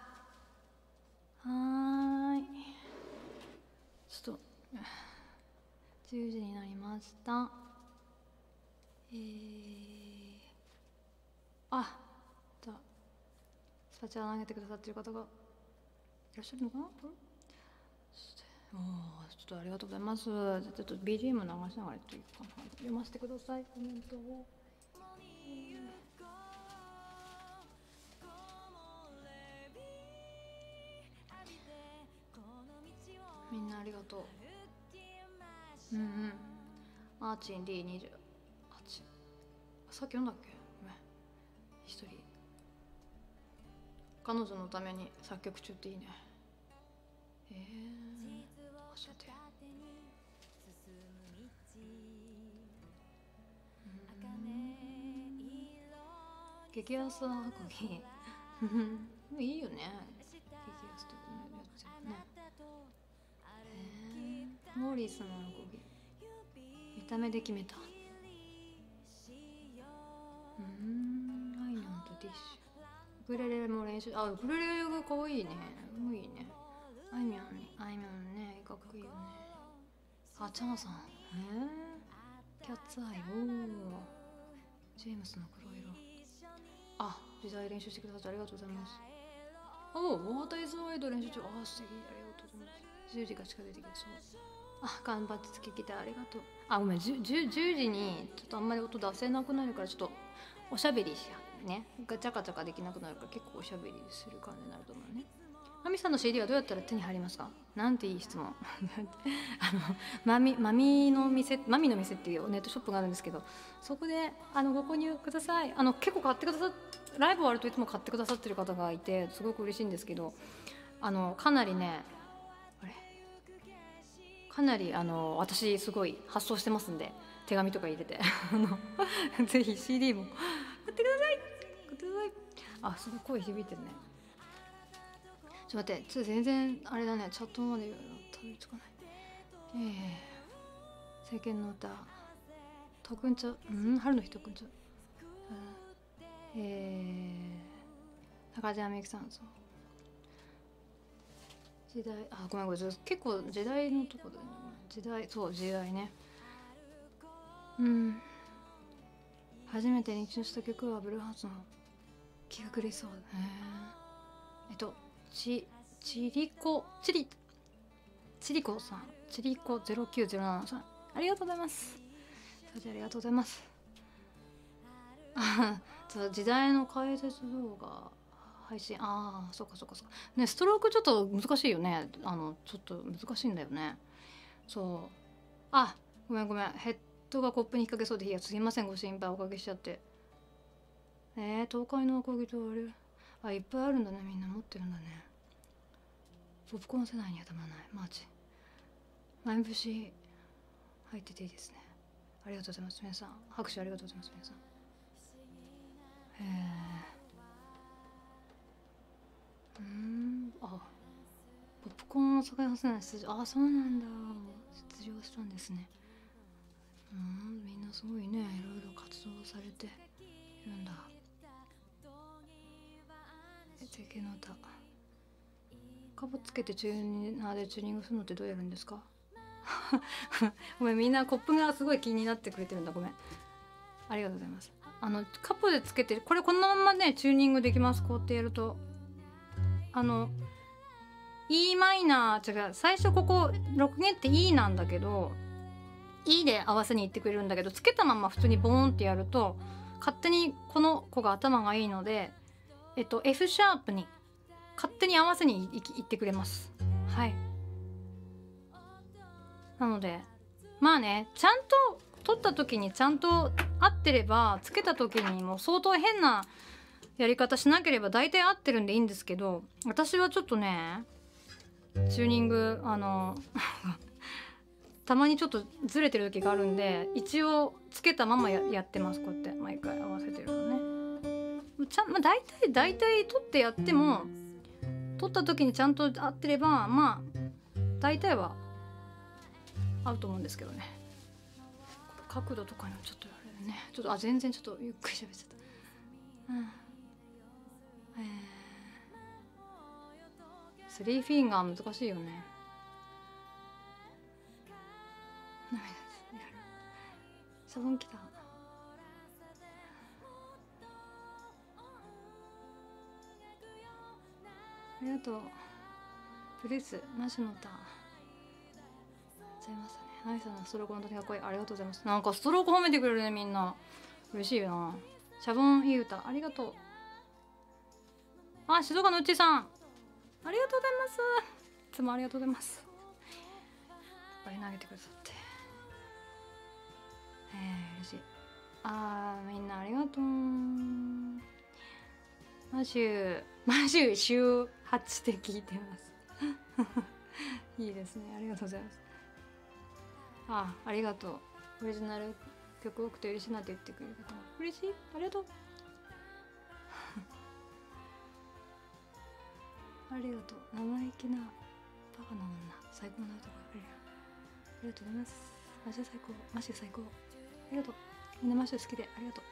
ーい、ちょっとじゅうじになりました。えー、あ、じゃあスパチャ投げてくださってる方がいらっしゃるのかな。おー、ちょっとありがとうございます。ちょっと ビージーエム 流しながらというか読ませてください、コメントを。みんなありがとう。うんうん。アーチン ディーにじゅうはち。さっき読んだっけ？ごめん。一人。彼女のために作曲中っていいね。えー、教えて。激安はこぎいいよね。激安とかのやつね。えー、モーリーさんのこぎ見た目で決めた。うん、アイニョンとディッシュ。ウクレレも練習。あ、ウクレレが可愛いね。もういいね。あいみょんに、あいみょんね、かっこいいよね。あ、チャンさん。えー、キャッツアイ。おー、ジェームスの黒色。あ、時代練習してくださってありがとうございます。おお、ウォーターイズワイド練習中。あ、素敵。ありがとうございます。じゅうじが近づいてきそう。あ、頑張ってつけきてありがとう。あ、ごめん、じゅうじにちょっとあんまり音出せなくなるから、ちょっとおしゃべりしね、ガチャガチャができなくなるから結構おしゃべりする感じになると思うね。マミさんの シーディー はどうやったら手に入りますか？なんていい質問。あのマミマミの店マミの店っていうネットショップがあるんですけど、そこであのご購入ください。あの結構買ってくださっライブ終わるといつも買ってくださってる方がいてすごく嬉しいんですけど、あのかなりねあれかなりあの私すごい発送してますんで、手紙とか入れてあのぜひ シーディー も買ってください。買ってください。あ、すごい声響いてるね。ちょっと待って、ちょっと全然あれだね、チャットまでたどり着かない。えー、政権の歌、特訓茶、うん、春の日特訓茶、うん、えー、高島みゆきさん、そう時代、あ、ごめんごめん、結構時代のとこだね。時代、そう時代ね。うん。初めて熱中した曲はブルーハーツの気が狂いそう。へえ。えっと。ち、ちりこ、ちり、ちりこさん、ちりこゼロきゅうゼロななさん、ありがとうございます。それでありがとうございます。あ、時代の解説動画配信、ああ、そうかそうかそうか。ね、ストロークちょっと難しいよね。あのちょっと難しいんだよね。そう。あ、ごめんごめん。ヘッドがコップに引っ掛けそうで、いやすいません、ご心配おかけしちゃって。えー、東海のアコギとあれ。あ、いっぱいあるんだね、みんな持ってるんだね。ポップコーン世代にはたまらない、マジ。マイ節入ってていいですね。ありがとうございます、皆さん。拍手ありがとうございます、皆さん。へえ。うん、あ、ポップコーン酒屋さん出場、あ、そうなんだ。出場したんですね。うん、みんなすごいね、いろいろ活動されているんだ。世間の歌。カボつけてチューニナーでチューニングするのってどうやるんですか？ごめん、みんなコップがすごい気になってくれてるんだ。ごめん、ありがとうございます。あのカポでつけてこれこのままねチューニングできます。こうやってやるとあの E マイナー違う、最初こころく弦って E なんだけど E で合わせにいってくれるんだけど、つけたまま普通にボーンってやると勝手にこの子が頭がいいので、えっと F シャープに勝手に合わせにいってくれます。はい。なのでまあね、ちゃんと取った時にちゃんと合ってれば、つけた時にも相当変なやり方しなければ大体合ってるんでいいんですけど、私はちょっとねチューニングあのたまにちょっとずれてる時があるんで、一応つけたまま や, やってます。こうやって毎回合わせてるのね。ちゃん、まあ、大体大体取ってやっても取った時にちゃんと合ってればまあ大体は合うと思うんですけどね。角度とかにもちょっとあれね、ちょっとあ全然ちょっとゆっくり喋っちゃった。 えー、スリーフィンガー難しいよね。シャボン来た。ありがとう。ブルースマシュの歌ありがとうございましたね。ナイさんのストローク本当にかっこいい。ありがとうございます。なんかストローク褒めてくれるね、みんな。嬉しいよな。シャボンいい歌ありがとう。あ、静岡のうちさんありがとうございます。いつもありがとうございます。いっぱい投げてくださってえー、嬉しい。あー、みんなありがとう。マシュマシュ週はちで聞いてますいいですね、ありがとうございます。あ、ありがとう。オリジナル曲多くて嬉しいなって言ってくれる方も嬉しい。ありがとうありがとう。生意気なバカな女、最高な歌がありがとうございます。マシュ最高、マシュ最高、ありがとう。みんなマシュ好きでありがとう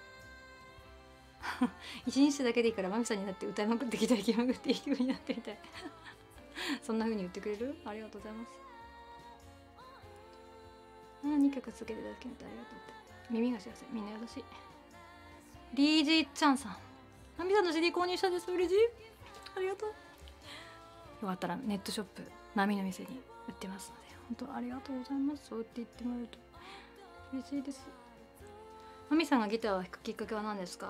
一日だけでいいからマミさんになって歌いまくってきたり気まぐっていい気分になってみたいそんな風に言ってくれる。ありがとうございます。あ、にきょく続けていただけてありがとうって。耳が幸せ、みんな優しい。リージーちゃんさん、マミさんの シーディー 購入したです。嬉しい、ありがとう。よかったらネットショップマミの店に売ってますので本当ありがとうございます。そう言って言ってもらえると嬉しいです。マミさんがギターを弾くきっかけは何ですか？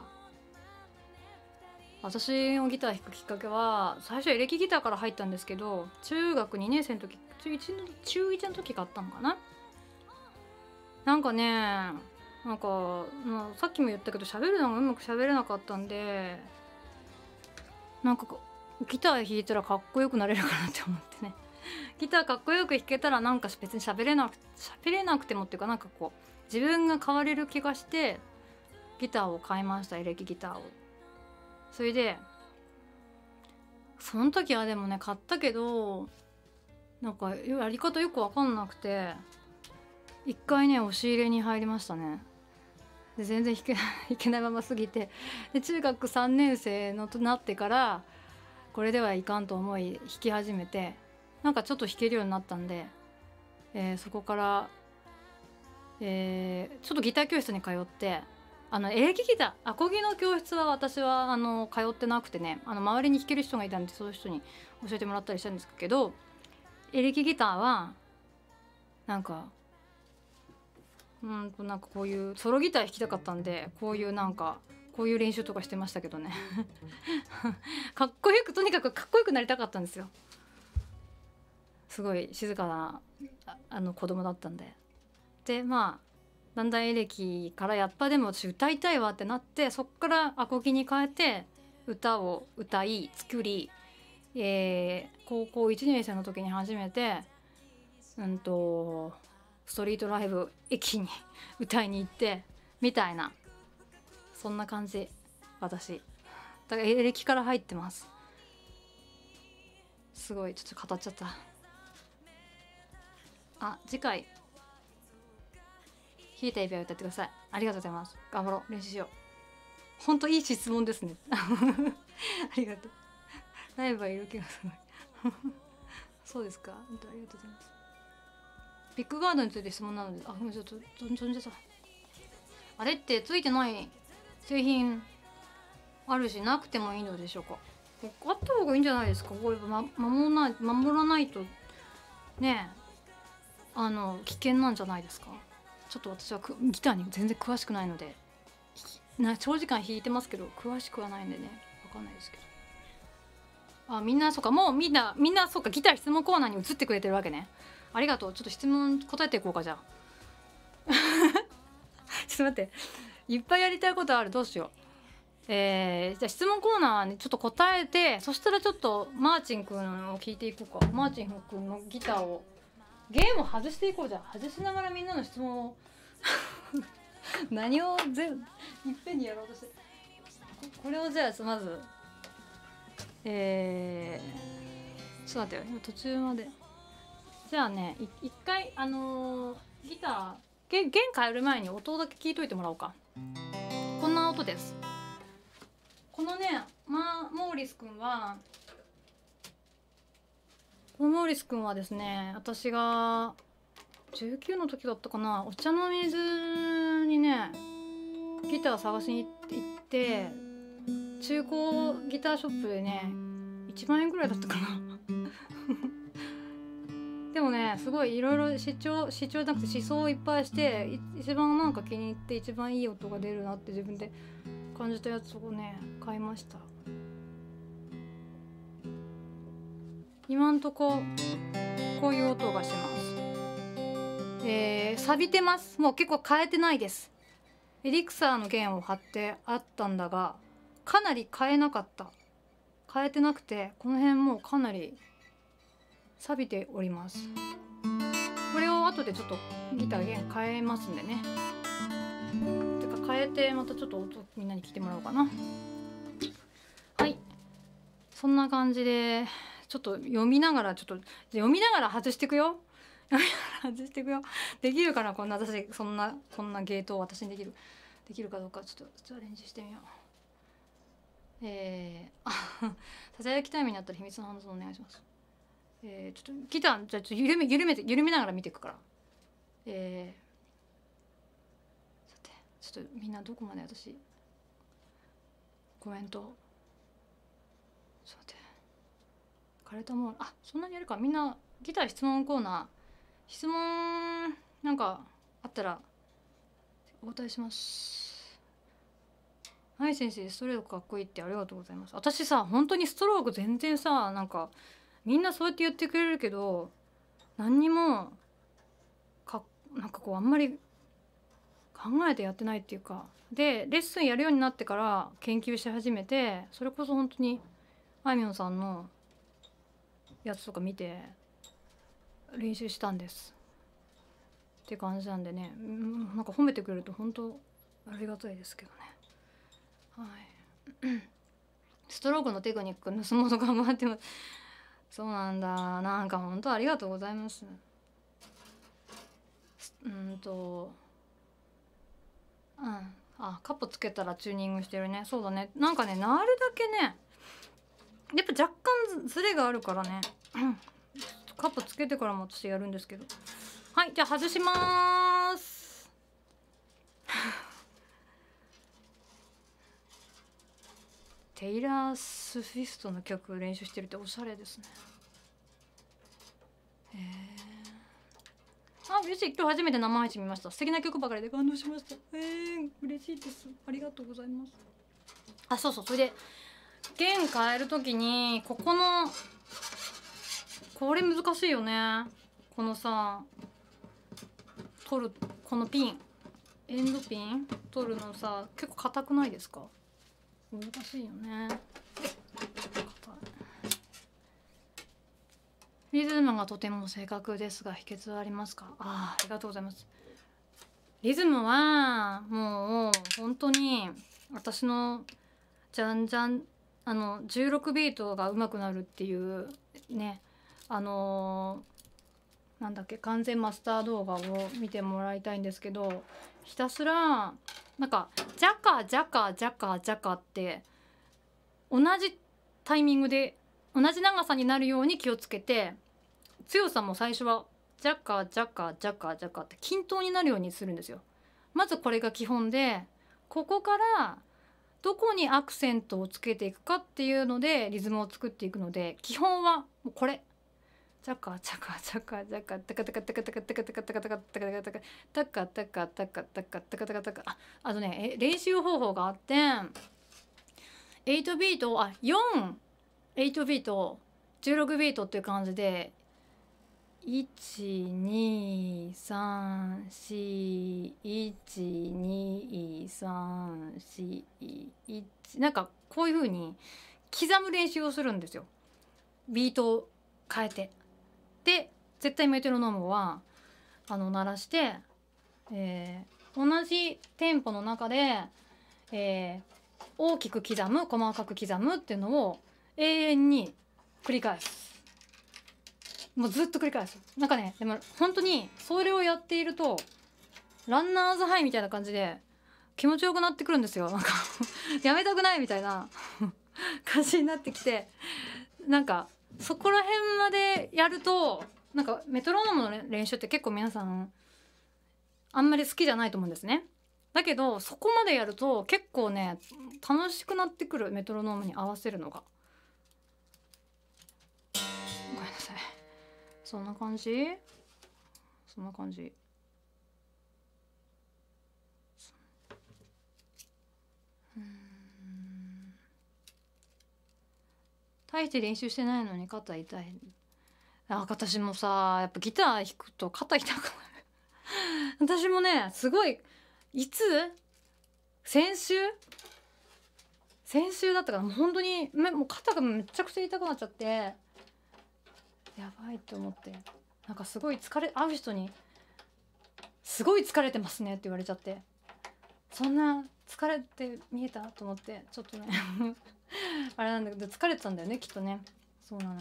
私のギター弾くきっかけは最初エレキギターから入ったんですけど、中学にねん生の時、中いちの中いちの時買ったのかな。なんかね、なんか、まあ、さっきも言ったけど喋るのがうまく喋れなかったんで、なんかギター弾いたらかっこよくなれるかなって思ってねギターかっこよく弾けたらなんか別に喋れなく喋れなくてもっていうか、なんかこう自分が変われる気がしてギターを買いました、エレキギターを。それでその時はでもね買ったけどなんかやり方よく分かんなくて一回ね押し入れに入りましたね。で全然弾けない弾けないまますぎて、で中学さんねん生のとなってからこれではいかんと思い弾き始めて、なんかちょっと弾けるようになったんで、えー、そこから、えー、ちょっとギター教室に通って、あのエレキギターアコギの教室は私はあの通ってなくてね、あの周りに弾ける人がいたんでそういう人に教えてもらったりしたんですけど、エレキギターはなんかうんとなんかこういうソロギター弾きたかったんで、こういうなんかこういう練習とかしてましたけどねかっこよく、とにかくかっこよくなりたかったんですよ。すごい静かなあの子供だったんで。でまあだんだんエレキからやっぱでも私歌いたいわってなって、そっからアコギに変えて歌を歌い作り、えー、高校いちねん生の時に初めてうんとストリートライブ駅に歌いに行ってみたいな、そんな感じ。私だからエレキから入ってます。すごいちょっと語っちゃった。あ、次回弾いた指輪を歌ってください。ありがとうございます。頑張ろう、練習しよう。ほんといい質問ですねありがとう。ライブはいる気がするそうですか、本当ありがとうございます。ビッグガードについて質問なので、あ、ちょっと存じた。あれってついてない製品あるし、なくてもいいのでしょうか。あった方がいいんじゃないですか。これ、ま、守らない守らないとね、あの危険なんじゃないですか。ちょっと私はギターに全然詳しくないので、な長時間弾いてますけど詳しくはないんでね、分かんないですけど。あ、みんなそうか、もうみんなみんなそうか、ギター質問コーナーに移ってくれてるわけね。ありがとう。ちょっと質問答えていこうか、じゃあちょっと待って、いっぱいやりたいことある。どうしよう。えー、じゃあ質問コーナーにちょっと答えて、そしたらちょっとマーチンくんを聞いていこうか。マーチンくんのギターをゲームを外していこう。じゃあ外しながらみんなの質問を何を全いっぺんにやろうとして、これをじゃあまずえー、ちょっと待ってよ、今途中まで。じゃあね、一回あのー、ギター弦弦変える前に音だけ聞いといてもらおうか。こんな音です。 このね、まあ、モーリスくんはこのモーリスくんはですね、私がじゅうきゅうの時だったかな、お茶の水にねギター探しに行って中古ギターショップでねいちまんえんぐらいだったかなでもねすごいいろいろ試聴試聴じゃなくて試奏をいっぱいして一番なんか気に入って一番いい音が出るなって自分で感じたやつをね買いました。今んとここういう音がします。えー、錆びてます。もう結構変えてないです。エリクサーの弦を貼ってあったんだがかなり変えなかった。変えてなくてこの辺もうかなり錆びております。これを後でちょっとギター弦変えますんでね。てか変えてまたちょっと音みんなに聞いてもらおうかな。はい、そんな感じでちょっと読みながらちょっと読みながら外していくよ。読みながら外していくよ。できるかなこんな私そんなこんなゲートを私にできるできるかどうかちょっとチャレンジしてみよう。えー、あささやきタイムになったら秘密の反応お願いします。えー、ちょっとギターじゃあちょっと緩め緩めて緩めながら見ていくから。えー、さてちょっとみんなどこまで私コメントさて枯れたもんあそんなにやるか。みんなギター質問コーナー質問なんかあったらお答えします。はい先生ストロークかっこいいってありがとうございます。私さ本当にストローク全然さなんかみんなそうやって言ってくれるけど何にもかなんかこうあんまり考えてやってないっていうかでレッスンやるようになってから研究し始めてそれこそ本当にあいみょんさんのやつとか見て練習したんですって感じなんでね、なんか褒めてくれると本当ありがたいですけどね。はいストロークのテクニック盗もうと頑張ってます。そうなんだなんか本当ありがとうございます。うんとうんあカップつけたらチューニングしてるね。そうだねなんかねなるだけねやっぱ若干ズレがあるからねカップつけてからも私やるんですけど。はいじゃあ外しますテイラー・スウィフトの曲練習してるっておしゃれですね。へえあ嬉しい今日初めて生配信見ました。素敵な曲ばかりで感動しました。えー、嬉しいですありがとうございます。あそうそうそれで弦変えるときにここのこれ難しいよね。このさ取るこのピンエンドピン取るのさ結構硬くないですか。難しいよね。リズムがとても正確ですが秘訣はありますか。あありがとうございます。リズムはもう本当に私のじゃんじゃんあのじゅうろくビートが上手くなるっていうねあのー、なんだっけ完全マスター動画を見てもらいたいんですけどひたすらなんかジャカジャカジャカジャカって同じタイミングで同じ長さになるように気をつけて強さも最初はジャカジャカジャカジャカって均等になるようにするんですよ。まずこれが基本でここからどこにアクセントをつけていくかっていうのでリズムを作っていくので基本はもうこれジャカジャカジャカジャカタカタカタカタカタカタカタカタカタカタカタカタカタカタカタカタカタカタカタカああとね練習方法があってはちビートあよんはちビートじゅうろくビートっていう感じでいちにさんしいちにさんしいちなんかこういう風に刻む練習をするんですよ。ビートを変えてで絶対メトロノームはあの鳴らして、えー、同じテンポの中で、えー、大きく刻む細かく刻むっていうのを永遠に繰り返す。もうずっと繰り返す。なんかねでも本当にそれをやっているとランナーズハイみたいな感じで気持ちよくなってくるんですよ。なんかやめたくないみたいな感じになってきて、なんかそこら辺までやるとなんかメトロノームの練習って結構皆さんあんまり好きじゃないと思うんですね。だけどそこまでやると結構ね楽しくなってくる、メトロノームに合わせるのが。ごめんなさい。そんな感じそんな感じ。うーん、大して練習してないのに肩痛い。あ、私もさ、やっぱギター弾くと肩痛くなる私もね、すごい、いつ先週先週だったから、もう本当にめもう肩がめちゃくちゃ痛くなっちゃって、やばいって思って、なんかすごい疲れ、会う人にすごい疲れてますねって言われちゃって、そんな疲れて見えたと思って、ちょっとねあれなんだけど、疲れてたんだよねきっとね。そうなの。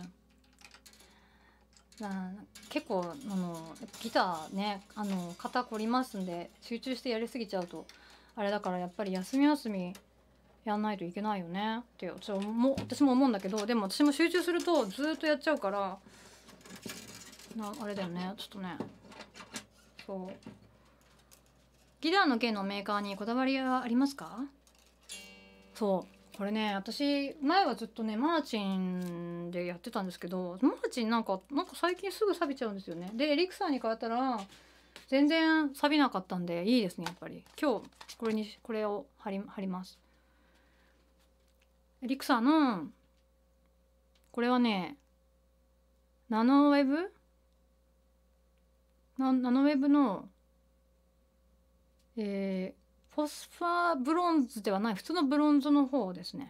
な結構あのギターね、あの肩凝りますんで、集中してやりすぎちゃうとあれだから、やっぱり休み休みやんないといけないよねって私は思う私も思うんだけど、でも私も集中するとずっとやっちゃうからな、あれだよね。ちょっとね、そうギターの弦のメーカーにこだわりはありますか？そうこれね、私前はずっとねマーチンでやってたんですけど、マーチンなんかなんか最近すぐ錆びちゃうんですよね。でエリクサーに変えたら全然錆びなかったんでいいですね。やっぱり今日これにこれを貼り貼ります。エリクサーのこれはね、ナノウェブナナノウェブのえー、フォスファーブロンズではない普通のブロンズの方ですね。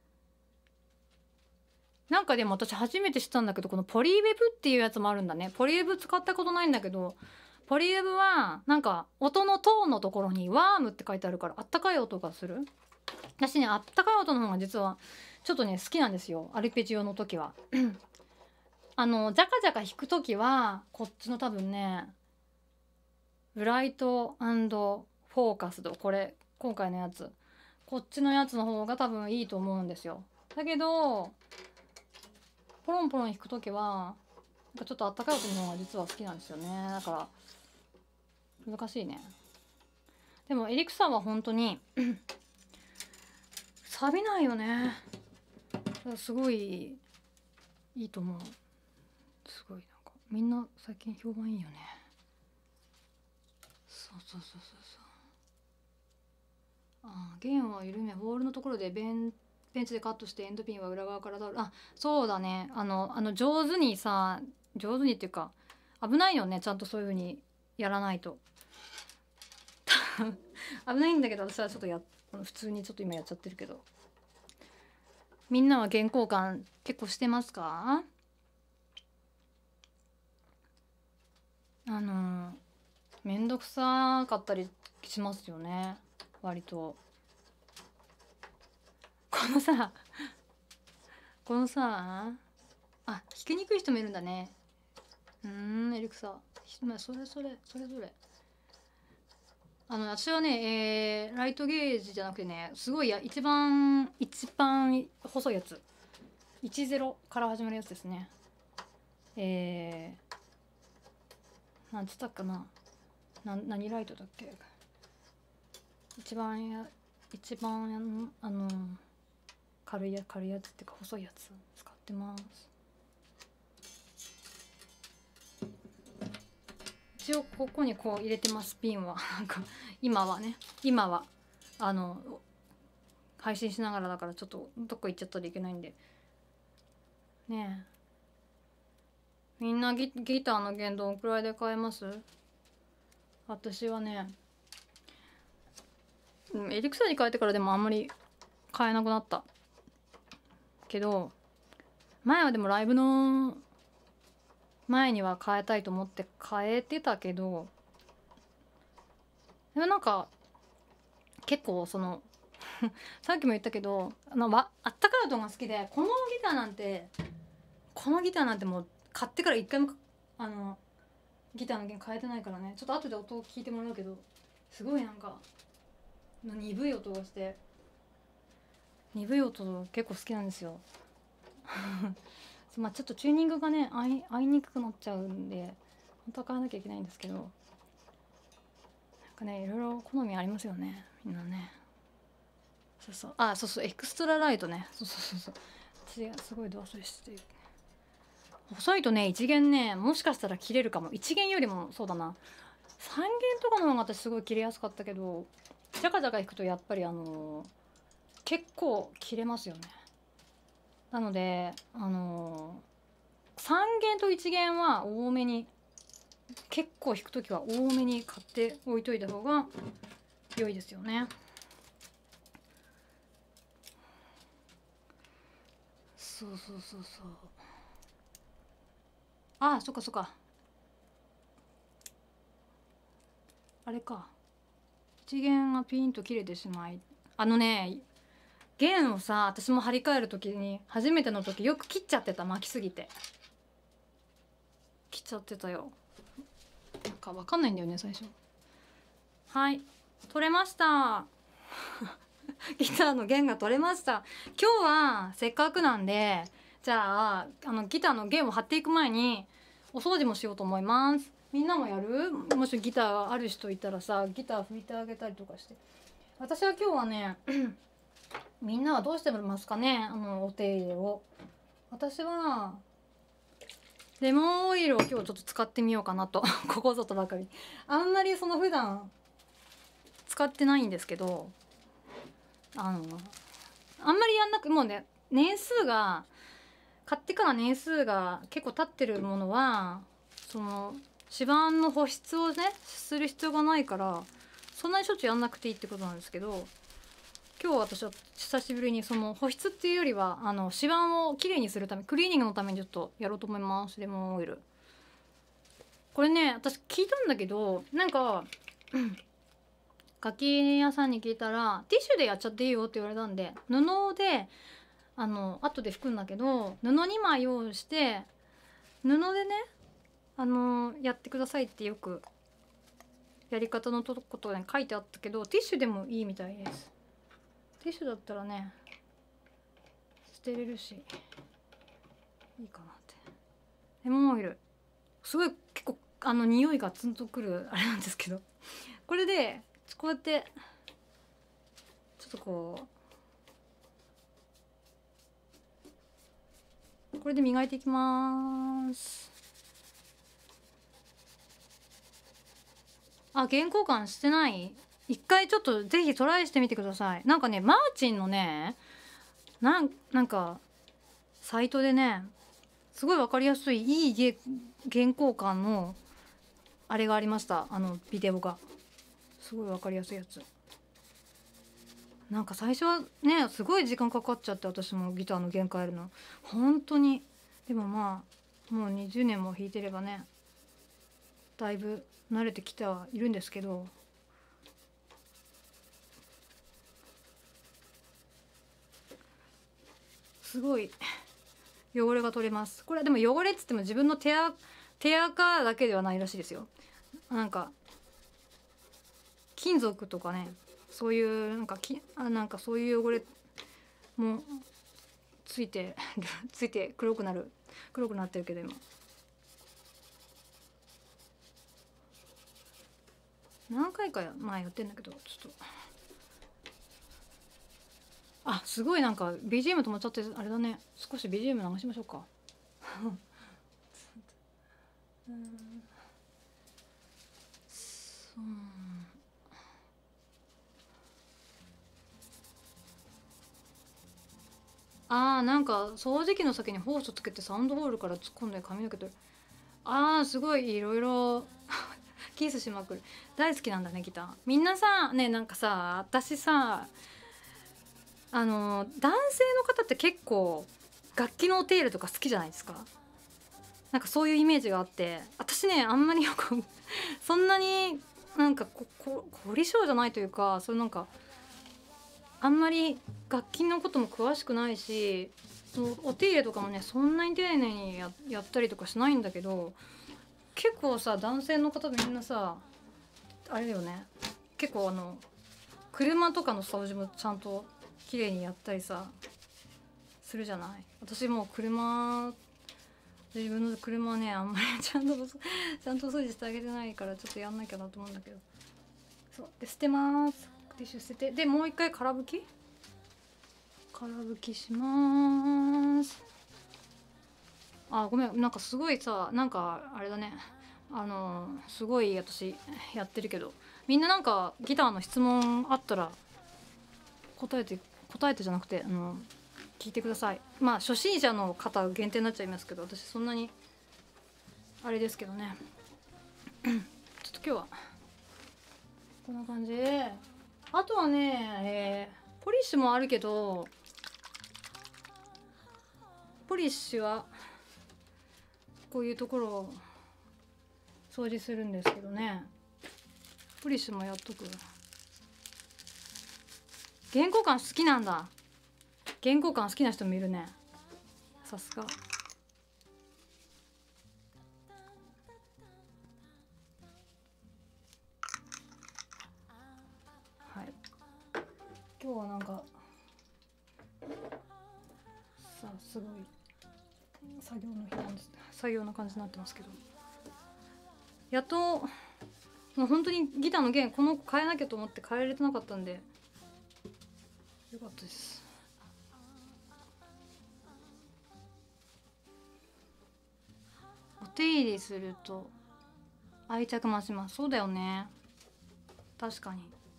なんかでも私初めて知ったんだけど、このポリウェブっていうやつもあるんだね。ポリウェブ使ったことないんだけど、ポリウェブはなんか音のトーンのところにワームって書いてあるからあったかい音がする。私ね、あったかい音の方が実はちょっとね好きなんですよ、アルペジオの時はあのジャカジャカ弾く時はこっちの多分ねブライト&フォーカスド、これ今回のやつ、こっちのやつの方が多分いいと思うんですよ。だけどポロンポロン弾くときはなんかちょっとあったかい音の方が実は好きなんですよね。だから難しいね。でもエリクサーは本当に錆びないよね。すごいいいと思う。すごいなんかみんな最近評判いいよね。そうそうそうそうそう。あ、弦を緩めボールのところでベンベンチでカットしてエンドピンは裏側から倒る。あ、そうだね。あのあの上手にさ、上手にっていうか危ないよね。ちゃんとそういう風にやらないと危ないんだけど、私はちょっとや普通にちょっと今やっちゃってるけど。みんなは弦交換結構してますか？あのめんどくさかったりしますよね、割と。このさこのさあ、弾きにくい人もいるんだね。うーん、エリクサーそれそれそれぞれ。あの私はね、えー、ライトゲージじゃなくてね、すごいや一番一番細いやつ、じゅうから始まるやつですね。えー、なんつったかな、な何ライトだっけ。一番や一番あの軽いや軽いやつっていうか細いやつ使ってます。一応ここにこう入れてます、ピンはなんか今はね、今はあの配信しながらだからちょっとどっか行っちゃったらいけないんでね。えみんな ギ, ギターの弦どんくらいで買えます？私はね、エリクサに変えてからでもあんまり買えなくなったけど、前はでもライブの前には変えたいと思って変えてたけど、でもなんか結構そのさっきも言ったけど、あのあったかい音が好きで、このギターなんてこのギターなんてもう買ってから一回もあのギターの弦変えてないからね。ちょっと後で音を聞いてもらうけど、すごいなんか鈍い音がして鈍い音結構好きなんですよまあちょっとチューニングがね合い、合いにくくなっちゃうんで本当は変えなきゃいけないんですけど、なんかねいろいろ好みありますよねみんなね。そうそう、あそうそうエクストラライトね、そうそうそうそう、私がすごい度忘れしてる。細いとね一弦ねもしかしたら切れるかも。一弦よりもそうだな三弦とかの方が私すごい切れやすかったけど、ジャカジャカいくとやっぱりあのー、結構切れますよね。なのであのー、さん弦といち弦は多めに、結構弾く時は多めに買って置いといた方が良いですよね。そうそうそうそう、ああそっかそっか、あれか、一弦がピンと切れてしまい、あのね弦をさ私も張り替える時に初めての時よく切っちゃってた、巻きすぎて切っちゃってたよ。なんかわかんないんだよね最初。はい取れましたギターの弦が取れました。今日はせっかくなんでじゃああのギターの弦を張っていく前にお掃除もしようと思います。みんなもやる？もしギターある人いたらさギター拭いてあげたりとかして。私は今日はねみんなはどうしてますかね、あのお手入れを。私はレモンオイルを今日ちょっと使ってみようかなとここぞとばかり。あんまりその普段使ってないんですけど、あのあんまりやんなくもうね年数が買ってから年数が結構経ってるものはその指板の保湿をねする必要がないからそんなにしょっちゅうやんなくていいってことなんですけど、今日私は久しぶりにその保湿っていうよりはあの指板をきれいにするためクリーニングのためにちょっとやろうと思います。レモンオイルこれね私聞いたんだけどなんか楽器屋さんに聞いたらティッシュでやっちゃっていいよって言われたんで布であの後で拭くんだけど布にまい用意して布でねあのやってくださいってよくやり方のとことに書いてあったけどティッシュでもいいみたいです。ティッシュだったらね捨てれるしいいかなって。レモンオイルすごい結構あの匂いがツンとくるあれなんですけどこれでこうやってちょっとこうこれで磨いていきます。あ、原稿感してない？一回ちょっとぜひトライしてみてください。なんかねマーチンのねなんなんかサイトでねすごい分かりやすいいい原稿感のあれがありました。あのビデオがすごい分かりやすいやつ。なんか最初はねすごい時間かかっちゃって私もギターの弦変えるの本当に。でもまあもうにじゅうねんも弾いてればねだいぶ慣れてきてはいるんですけど、すごい汚れが取れます。これはでも汚れっつっても自分の手あ手垢だけではないらしいですよ。なんか金属とかねそういうなんかきあなんかそういう汚れもついてついて黒くなる黒くなってるけど今何回か前やってんだけどちょっとあすごいなんか ビージーエム 止まっちゃってあれだね。少し ビージーエム 流しましょうかうんそうあーなんか掃除機の先にホースつけてサウンドホールから突っ込んで髪の毛とあーすごいいろいろキスしまくる。大好きなんだねギター。みんなさねなんかさ私さあの男性の方って結構楽器のお手入れとか好きじゃないですか。なんかそういうイメージがあって私ねあんまりよくそんなになんかここ凝り性じゃないというかそういうなんかあんまり楽器のことも詳しくないしそのお手入れとかもねそんなに丁寧に や, やったりとかしないんだけど結構さ男性の方みんなさあれだよね結構あの車とかの掃除もちゃんと綺麗にやったりさするじゃない。私もう車自分の車ねあんまりちゃんとちゃんと掃除してあげてないからちょっとやんなきゃなと思うんだけど、そうで捨てます。ティッシュ捨てて、でもう一回空拭き空拭きします。あごめん、なんかすごいさ、なんかあれだね、あのすごい私やってるけど、みんななんかギターの質問あったら答えて答えてじゃなくてあの聞いてください。まあ初心者の方限定になっちゃいますけど、私そんなにあれですけどねちょっと今日はこんな感じで、あとはね、えー、ポリッシュもあるけど、ポリッシュはこういうところを掃除するんですけどね、ポリッシュもやっとく。原稿感好きなんだ。原稿感好きな人もいるね、さすが。はい、今日はなんかさあすごい作業の日なんです、作業な感じになってますけど、やっともう本当にギターの弦この子変えなきゃと思って変えれてなかったんでよかったです。お手入れすると愛着増します。そうだよね、確かに。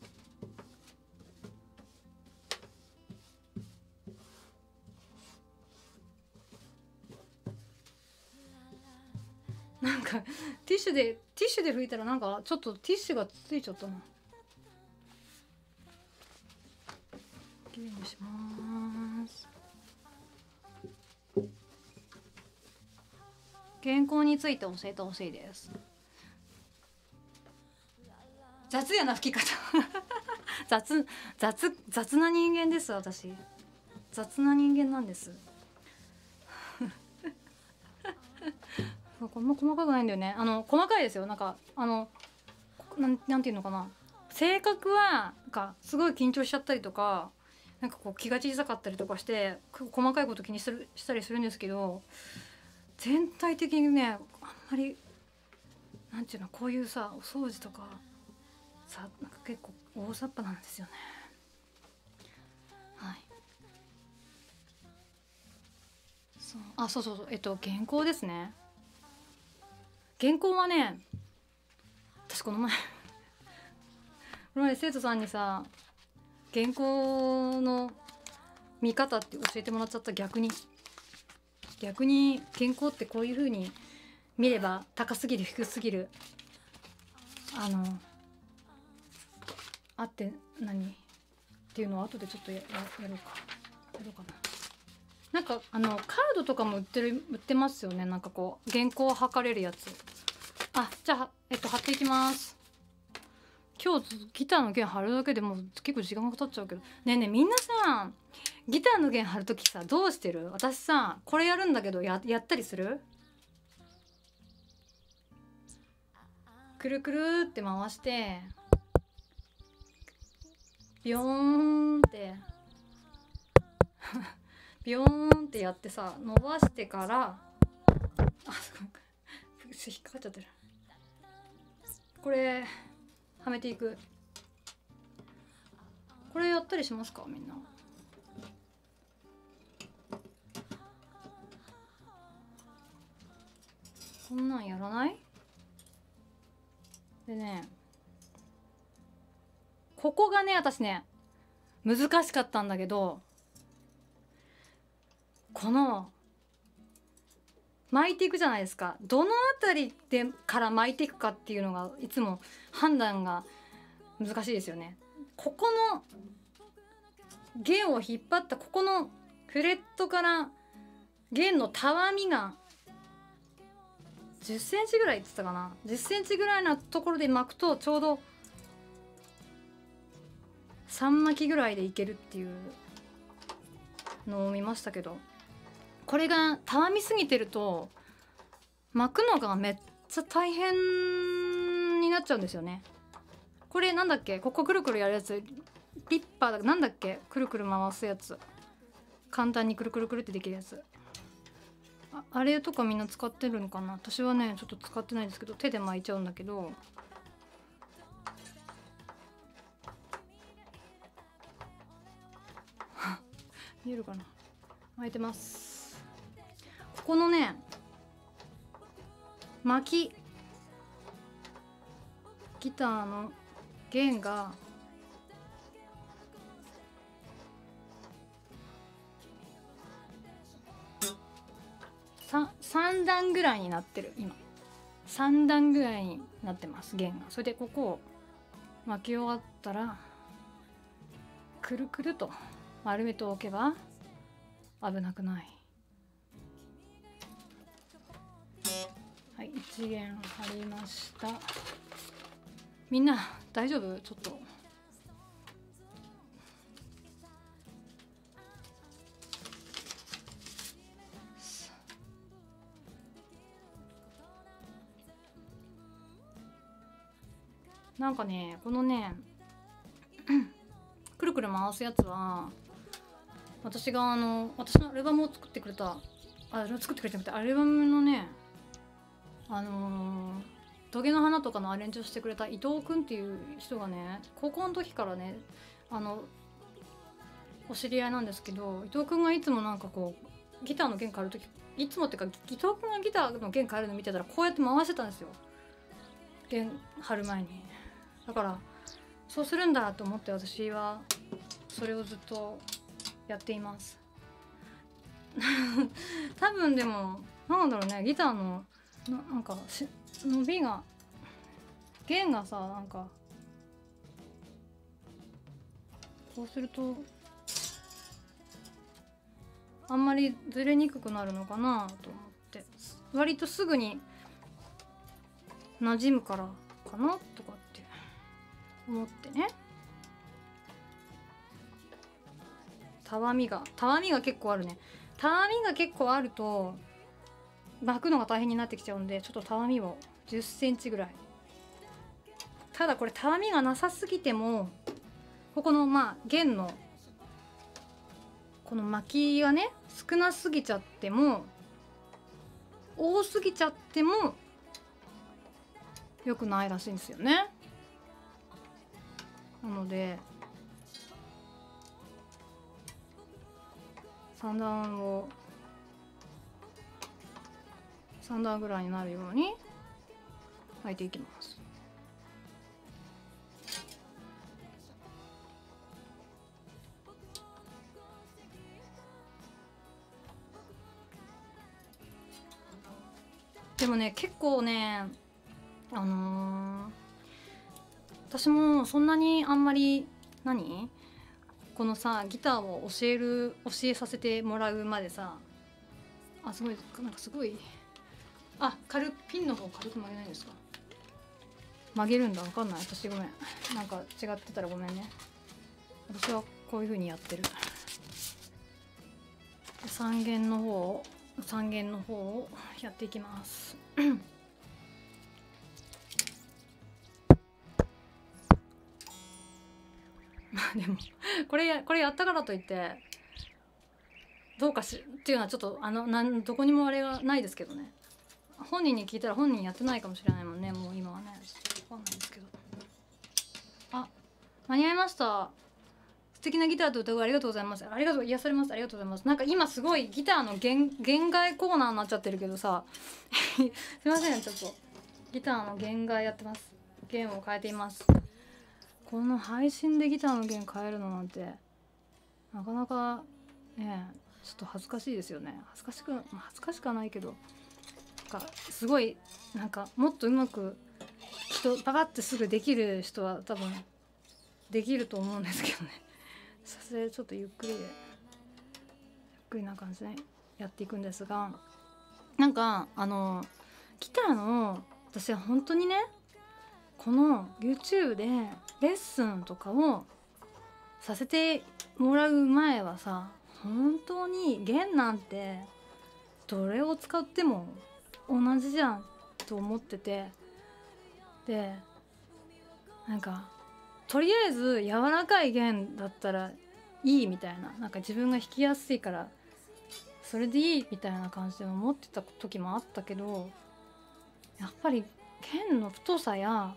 なんかティッシュでティッシュで拭いたらなんかちょっとティッシュがついちゃったな。きれいにします。原稿について教えてほしいです。雑やな吹き方雑雑雑な人間です。私雑な人間なんですこんな細かくないんだよね。あの細かいですよ。なんかあのなん、なんていうのかな、性格はなんかすごい緊張しちゃったりとか、なんかこう気が小さかったりとかして細かいこと気にするしたりするんですけど、全体的にねあんまりなんていうの、こういうさお掃除とかさなんか結構大雑把なんですよね。はい。そうあそうそうそう、えっと原稿ですね。原稿はね、私この前この前生徒さんにさ原稿の見方って教えてもらっちゃった。逆に逆に原稿ってこういう風に見れば高すぎる低すぎるあのあって何っていうのを後でちょっと や, やろうかやろうかな。なんかあのカードとかも売ってる売ってますよね。なんかこう原稿を測れるやつ。あじゃあえっと貼っていきます。今日ギターの弦貼るだけでもう結構時間がかかっちゃうけど、ねえねえみんなさギターの弦貼るときさどうしてる？私さこれやるんだけど や, やったりする？くるくるって回してビヨーンってビヨーンってやってさ伸ばしてから、あすごい引っかかっちゃってる。これはめていく。これやったりしますかみんな？こんなんやらない？でね、ここがね私ね難しかったんだけど、この巻いていくじゃないですか。どのあたりでから巻いていくかっていうのがいつも判断が難しいですよね。ここの弦を引っ張ったここのフレットから弦のたわみがじゅっセンチぐらいって言ってたかな。じゅっセンチぐらいのところで巻くとちょうどさん巻きぐらいでいけるっていうのを見ましたけど、これがたわみすぎてると巻くのがめっちゃ大変になっちゃうんですよね。これなんだっけ、ここくるくるやるやつリッパーだなんだっけ、くるくる回すやつ、簡単にくるくるくるってできるやつ、 あ, あれとかみんな使ってるのかな。私はねちょっと使ってないんですけど、手で巻いちゃうんだけど、見えるかな、巻いてます。ここのね巻きギターの弦がさん段ぐらいになってる。今さん段ぐらいになってます、弦が。それでここを巻き終わったらくるくると丸めておけば危なくない。はい、いち弦貼りました。みんな大丈夫？ちょっとなんかね、このねくるくる回すやつは私があの私のアルバムを作ってくれたあ作ってくれてなくてアルバムのねあのー、トゲの花とかのアレンジをしてくれた伊藤くんっていう人がね、高校の時からねあのお知り合いなんですけど、伊藤くんがいつもなんかこうギターの弦変える時、いつもっていうか伊藤くんがギターの弦変えるの見てたらこうやって回してたんですよ、弦張る前に。だからそうするんだと思って私はそれをずっとやっています多分でもなんだろうね、ギターの な, なんかし伸びが弦がさなんかこうするとあんまりずれにくくなるのかなと思って、割とすぐに馴染むからかなとかって思ってね。たわみがたわみが結構あるね。たわみが結構あると巻くのが大変になってきちゃうんで、ちょっとたわみをじゅっセンチぐらい。ただこれたわみがなさすぎてもここのまあ弦のこの巻きがね少なすぎちゃっても多すぎちゃっても良くないらしいんですよね。なのでさん段をさん段ぐらいになるように巻いていきます。でもね結構ねあのー、私もそんなにあんまり何このさギターを教える教えさせてもらうまでさ、あすごいなんかすごいあ軽ピンの方軽く曲げないんですか。曲げるんだ、分かんない私、ごめんなんか違ってたらごめんね。私はこういう風にやってる。さん弦の方をさん弦の方をやっていきますまあでもこれこれやったからといってどうかしっていうのはちょっとあのなんどこにもあれがないですけどね。本人に聞いたら本人やってないかもしれないもんね、もう今はね。わかんないですけど。あ、間に合いました。素敵なギターと歌声ありがとうございます。ありがとう、癒されます。ありがとうございます。なんか今すごいギターの弦弦外コーナーになっちゃってるけどさすいません、ちょっとギターの弦外やってます。弦を変えています。この配信でギターの弦変えるのなんてなかなかねちょっと恥ずかしいですよね。恥ずかしく恥ずかしくはないけど、なんかすごいなんかもっとうまく人パカってすぐできる人は多分できると思うんですけどね。それでちょっとゆっくりでゆっくりな感じでやっていくんですが、なんかあのギターの私は本当にねこの YouTube でレッスンとかをさせてもらう前はさ、本当に弦なんてどれを使っても同じじゃんと思ってて、でなんかとりあえず柔らかい弦だったらいいみたいな、なんか自分が弾きやすいからそれでいいみたいな感じで思ってた時もあったけど、やっぱり弦の太さや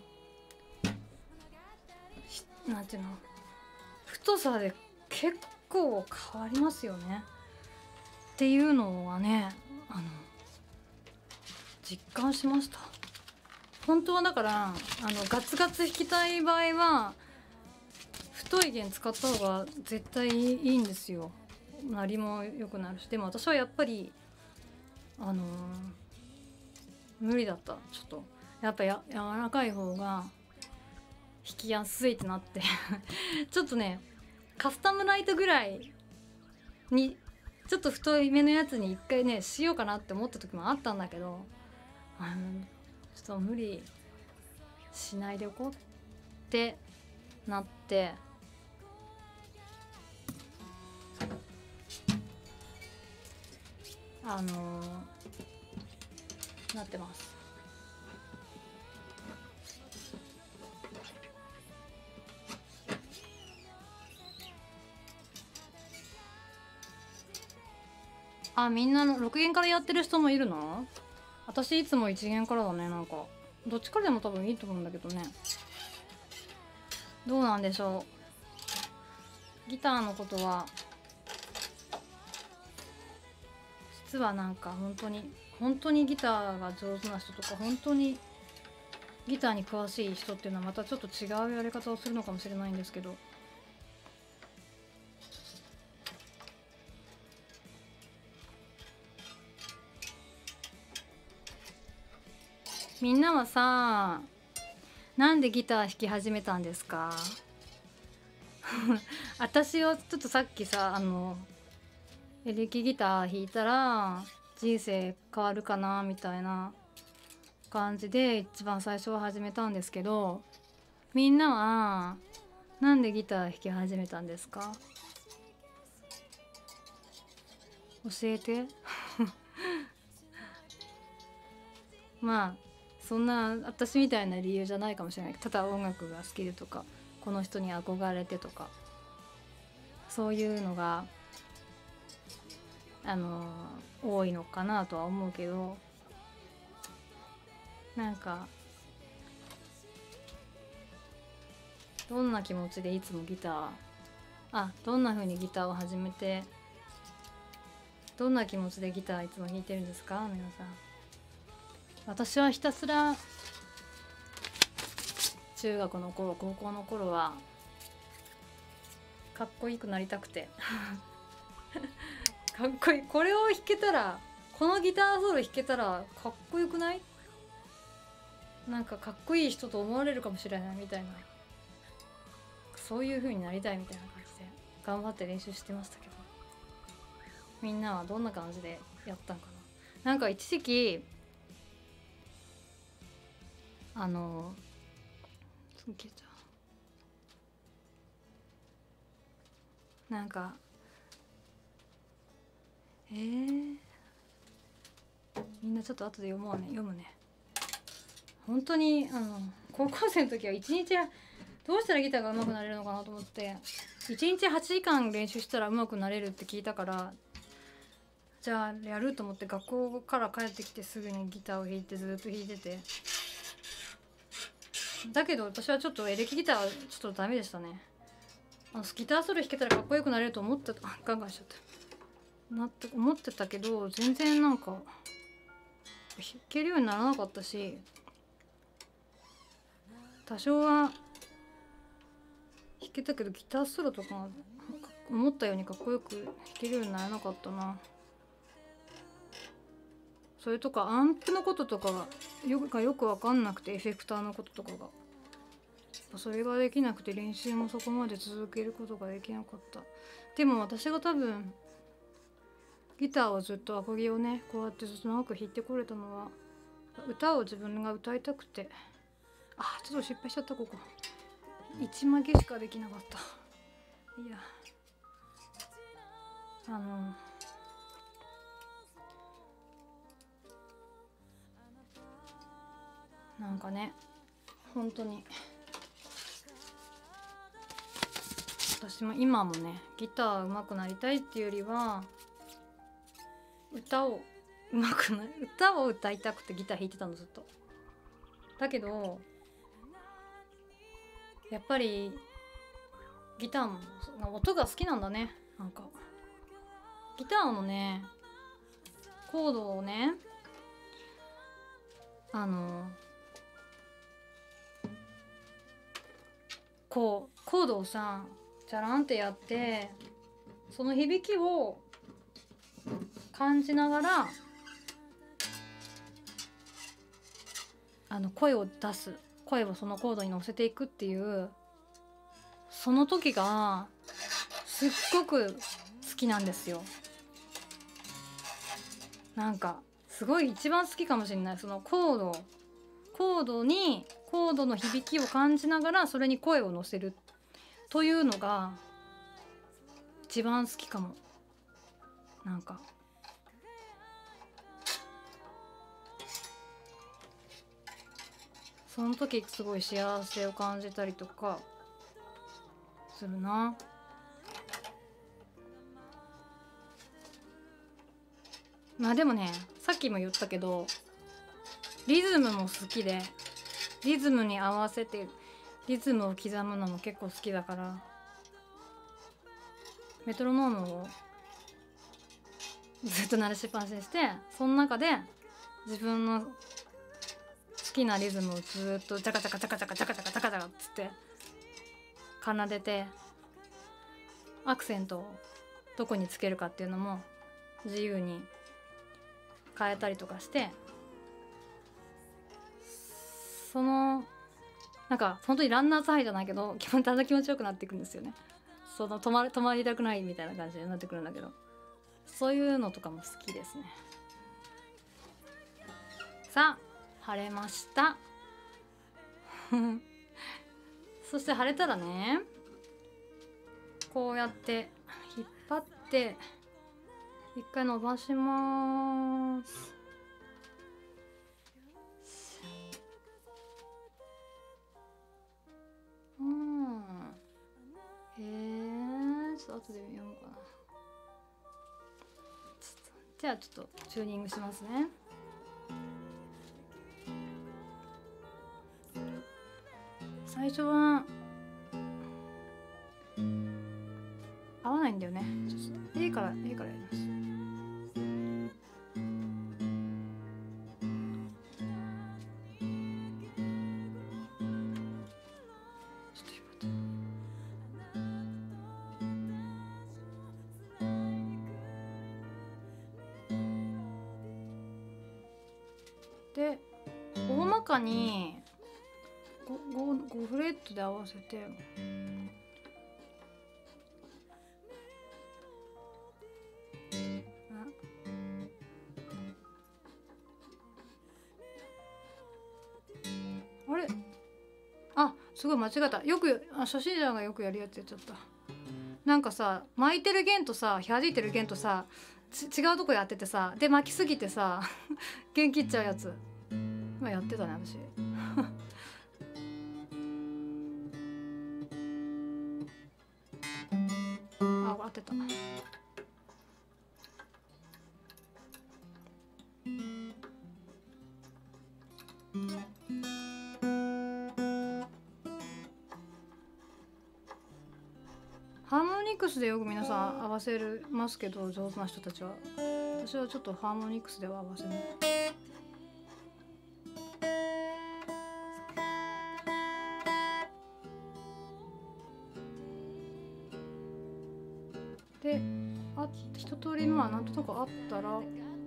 なんていうの太さで結構変わりますよねっていうのはね、あの実感しました。本当はだからあのガツガツ弾きたい場合は太い弦使った方が絶対いいんですよ。鳴りも良くなるし。でも私はやっぱりあのー、無理だった。ちょっとやっぱや柔らかい方が弾きやすいってなってちょっとねカスタムライトぐらいにちょっと太い目のやつに一回ねしようかなって思った時もあったんだけど、あのちょっと無理しないでおこうってなって、あのー、なってます。あ、みんなのろく弦からやってる人もいるの？私いつもいち弦からだね。なんかどっちからでも多分いいと思うんだけどね。どうなんでしょう。ギターのことは実はなんか本当に本当にギターが上手な人とか本当にギターに詳しい人っていうのはまたちょっと違うやり方をするのかもしれないんですけど、みんなはさ、なんでギター弾き始めたんですか？私はちょっとさっきさ、あのエレキギター弾いたら人生変わるかなみたいな感じで一番最初は始めたんですけど、みんなはなんでギター弾き始めたんですか？教えて。まあそんな私みたいな理由じゃないかもしれない。ただ音楽が好きでとか、この人に憧れてとか、そういうのがあの多いのかなとは思うけど、なんかどんな気持ちでいつもギターあどんな風にギターを始めて、どんな気持ちでギターいつも弾いてるんですか皆さん。私はひたすら中学の頃高校の頃はかっこよくなりたくてかっこいい、これを弾けたら、このギターソロ弾けたらかっこよくない？なんかかっこいい人と思われるかもしれないみたいな、そういう風になりたいみたいな感じで頑張って練習してましたけど、みんなはどんな感じでやったんかな。なんか一時期あのなんかえー、みんなちょっと後で読もうね読むね。本当にあの高校生の時は一日どうしたらギターが上手くなれるのかなと思って、いちにちはちじかん練習したら上手くなれるって聞いたから、じゃあやると思って学校から帰ってきてすぐにギターを弾いてずっと弾いてて、だけど私はちょっとエレキギターちょっとダメでしたね。あのギターソロ弾けたらかっこよくなれると思ってた、ガンガンしちゃったなって思ってたけど、全然なんか弾けるようにならなかったし、多少は弾けたけどギターソロとか思ったようにかっこよく弾けるようにならなかったな。それとかアンプのこととかがよくよく分かんなくて、エフェクターのこととかがそれができなくて練習もそこまで続けることができなかった。でも私が多分ギターをずっとアコギをねこうやってずっと長く弾いてこれたのは、歌を自分が歌いたくて。あちょっと失敗しちゃった。ここいちまげしかできなかった。いやあのなんかね本当に私も今もねギター上手くなりたいっていうよりは歌を上手くな歌を歌いたくてギター弾いてたのずっと。だけどやっぱりギターも音が好きなんだね。なんかギターのねコードをねあのこうコードをさジャランってやってその響きを感じながらあの声を出す声をそのコードに乗せていくっていうその時がすっごく好きなんですよ。なんかすごい一番好きかもしれない。そのコードコードにコードの響きを感じながらそれに声を乗せるというのが一番好きかも。なんかその時すごい幸せを感じたりとかするな。まあでもねさっきも言ったけどリズムも好きでリズムに合わせてリズムを刻むのも結構好きだからメトロノームをずっと鳴らしっぱなしにしてその中で自分の好きなリズムをずっとジャカジャカジャカジャカジャカジャカジャカジャカっつって奏でてアクセントをどこにつけるかっていうのも自由に変えたりとかしてそのなんか本当にランナーズハイじゃないけど基本だんだん気持ちよくなっていくんですよね。その止ま止まりたくないみたいな感じになってくるんだけどそういうのとかも好きですね。さあ晴れましたそして晴れたらねこうやって引っ張って一回伸ばします。うんへえちょっと後で読もうかな。じゃあちょっとチューニングしますね。最初は合わないんだよね。ちょっと A から A からやります。で大まかに 5, 5, 5フレットで合わせてあれあすごい間違えた。よくあ初心者がよくやるやつやっちゃった。なんかさ巻いてる弦とさ弾いてる弦とさ違うとこやっててさで巻きすぎてさ弦切っちゃうやつ今やってたね私あ合ってた。ハーモニクスでよく皆さん合わせるますけど上手な人たちは私はちょっとハーモニクスでは合わせない。であ一通りまあなんとなくあったら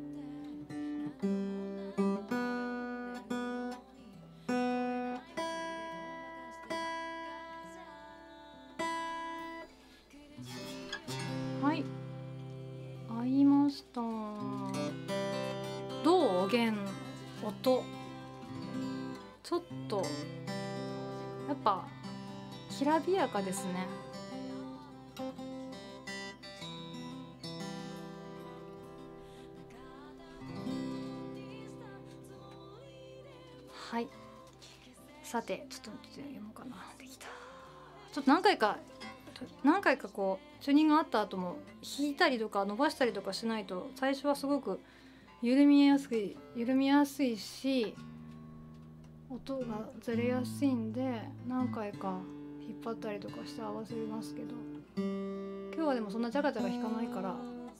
はい合いました。どう弦音ちょっとやっぱきらびやかですね。はいさてちょっと待って読もうかな。できた。ちょっと何回か何回かこうチューニングあった後も弾いたりとか伸ばしたりとかしないと最初はすごく緩みやすい緩みやすいし音がずれやすいんで何回か引っ張ったりとかして合わせますけど、今日はでもそんなジャカジャカ弾かないから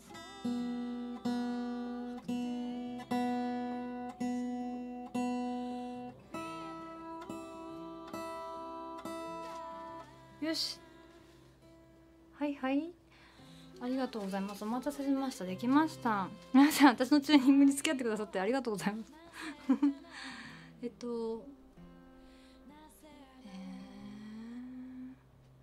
よし、はいはい、ありがとうございます。お待たせしました。できました。皆さん私のチューニングに付き合ってくださってありがとうございますえっとえー、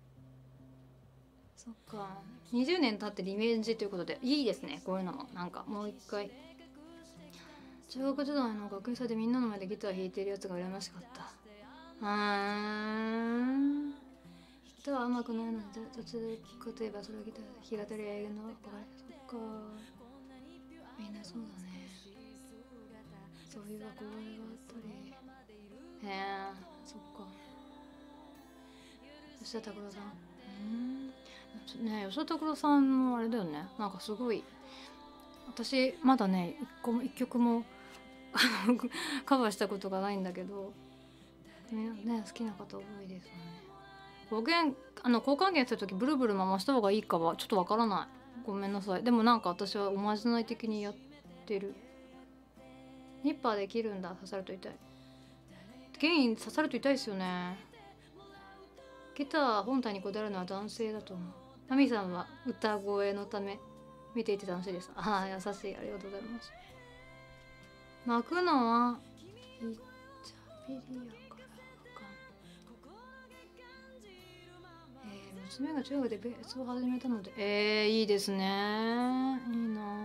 そっか、にじゅうねん経ってリベンジということでいいですね。こういうのもなんかもう一回、中学時代の学園祭でみんなの前でギター弾いてるやつが羨ましかった。うーん、ギターは上手くないので途中で例えばそれはギター弾き語りや映画の分かる。そっか、みんなそうだね。そういう憧れがあったり、へえ、そっか。吉田拓郎さん、うんねえ、吉田拓郎さんもあれだよね、なんかすごい、私まだね一個も一曲もカバーしたことがないんだけど、みんなね好きな方多いですよね。語源あの交換弦するときブルブル回した方がいいかはちょっとわからない、ごめんなさい。でもなんか私はおまじない的にやってる。ニッパーできるんだ、刺さると痛い。弦刺さると痛いですよね。ギター本体にこだわるのは男性だと思う。マミさんは歌声のため見ていて楽しいです。ああ、優しい、ありがとうございます。泣くのはイッチャピリアからかん、えー、娘が中学でベースを始めたので、えー、いいですね、いいな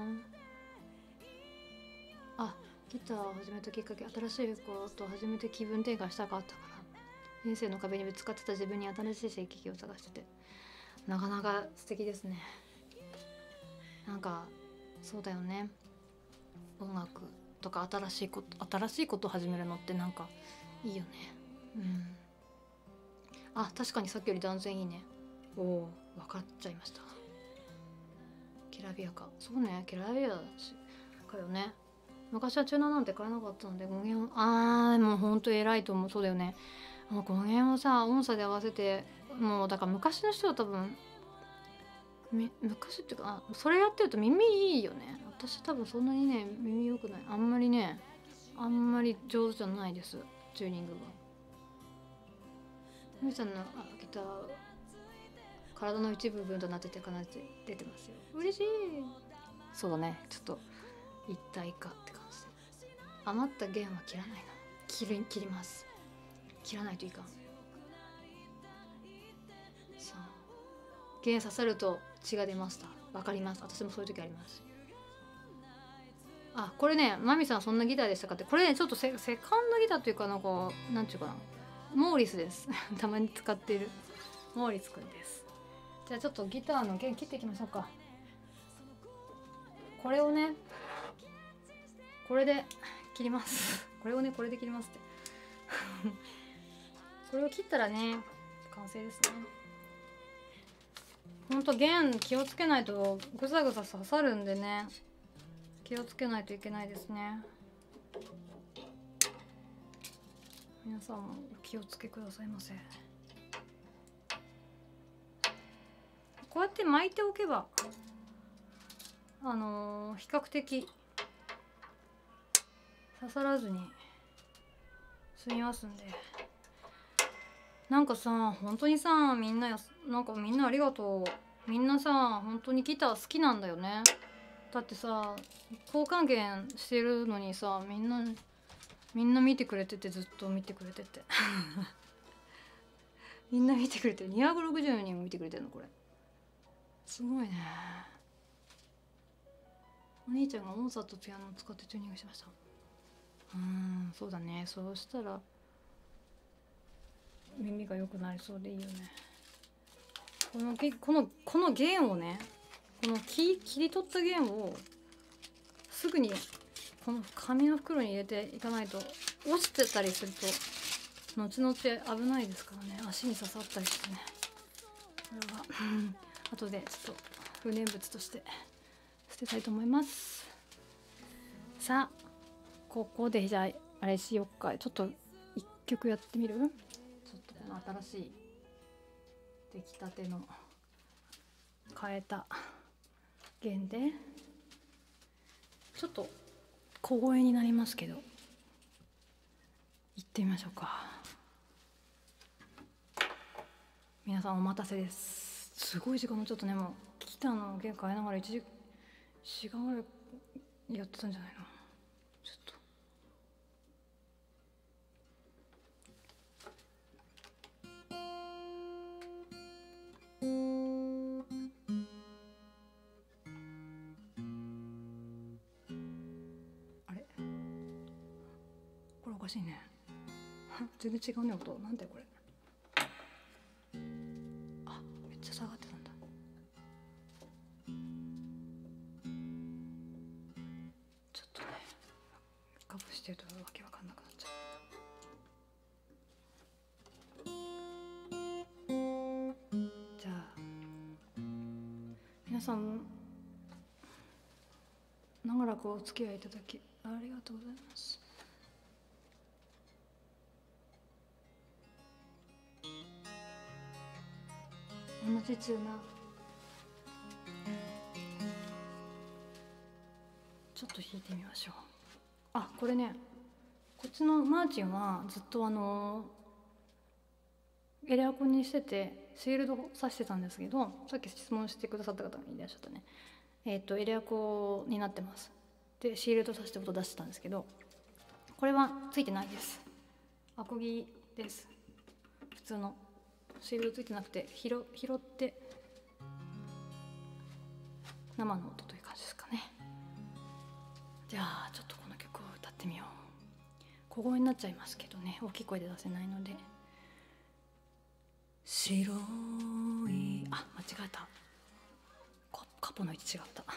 あ。ギターを始めたきっかけ、新しいことを始めて気分転換したかったから。人生の壁にぶつかってた自分に新しい刺激を探してて、なかなか素敵ですね。なんかそうだよね、音楽とか新しいこと新しいことを始めるのってなんかいいよね。うん、あ、確かにさっきより断然いいね。おお、分かっちゃいました。きらびやか、そうね、きらびやかよね。昔はチューナーなんて買えなかったので語源を、あーもうほんと偉いと思う。そうだよね、もう語源をさ音差で合わせて、もうだから昔の人は多分昔っていうか、あ、それやってると耳いいよね。私多分そんなにね耳良くない、あんまりねあんまり上手じゃないです、チューニングが。みーちゃんのあギター体の一部分となってて必ず出てますよ。嬉しい。そうだね、ちょっと一体化って感じで。余った弦は切らないの。切り切ります。切らないといかん。そう、弦刺さると血が出ました。わかります、私もそういう時あります。あ、これね、マミさんそんなギターでしたかって。これねちょっと セ, セカンドギターというかなんかなんていうかな、モーリスですたまに使っているモーリスくんです。じゃあちょっとギターの弦切っていきましょうか。これをねこれで切りますこれをねこれで切りますってこれを切ったらね完成ですね。ほんと弦気をつけないとぐさぐさ刺さるんでね、気をつけないといけないですね。皆さんもお気をつけくださいませ。こうやって巻いておけばあのー、比較的刺さらずに済みますんで。なんかさ本当にさみんなやなんかみんなありがとう。みんなさ本当にギター好きなんだよね。だってさ交換弦してるのにさみんなみんな見てくれてて、ずっと見てくれててみんな見てくれてる。にひゃくろくじゅうにんも見てくれてるのこれ。すごいね。お兄ちゃんが音叉とピアノを使ってチューニングしました。うーん、そうだね。そうしたら耳が良くなりそうでいいよね。このこのこの弦をね、この切切り取った弦をすぐにこの紙の袋に入れていかないと、落ちてたりすると後々危ないですからね。足に刺さったりしてね。 れは後でちょっと不燃物として捨てたいと思います。さあここでじゃああれしよっか。ちょっと一曲やってみる？ちょっとこの新しい出来たての変えた弦でちょっと小声になりますけど行ってみましょうか。皆さんお待たせです。すごい時間のちょっとね、もうギターの弦変えながらいちじかんぐらいやってたんじゃないの。ちょっとあれこれおかしいね全然違うね音。なんだよこれ。あ、めっちゃ下がってたんだ。ちょっとねカブしてるとわけわかんなくなっちゃう。じゃあ皆さん長らくお付き合いいただきありがとうございます。同じチューナーちょっと弾いてみましょう。あ、これね、こっちのマーチンはずっとあのエレアコにしててシールドさしてたんですけど、さっき質問してくださった方がいらっしゃったね。えっとエレアコになってます。でシールドさして音出してたんですけど、これはついてないです。アコギです。普通のシールドついてなくて拾拾って生の音という感じですかね。じゃあちょっとこの曲を歌ってみよう。小声になっちゃいますけどね、大きい声で出せないので。白いあ間違えた、カポの位置違った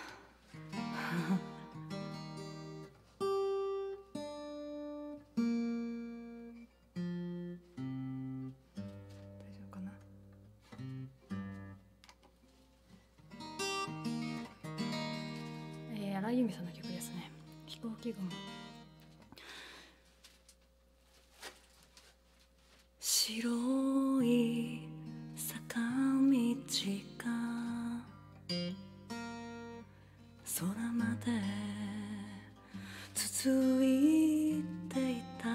荒井由実さんの曲ですね。飛行機雲。白い坂道が空まで続いていた。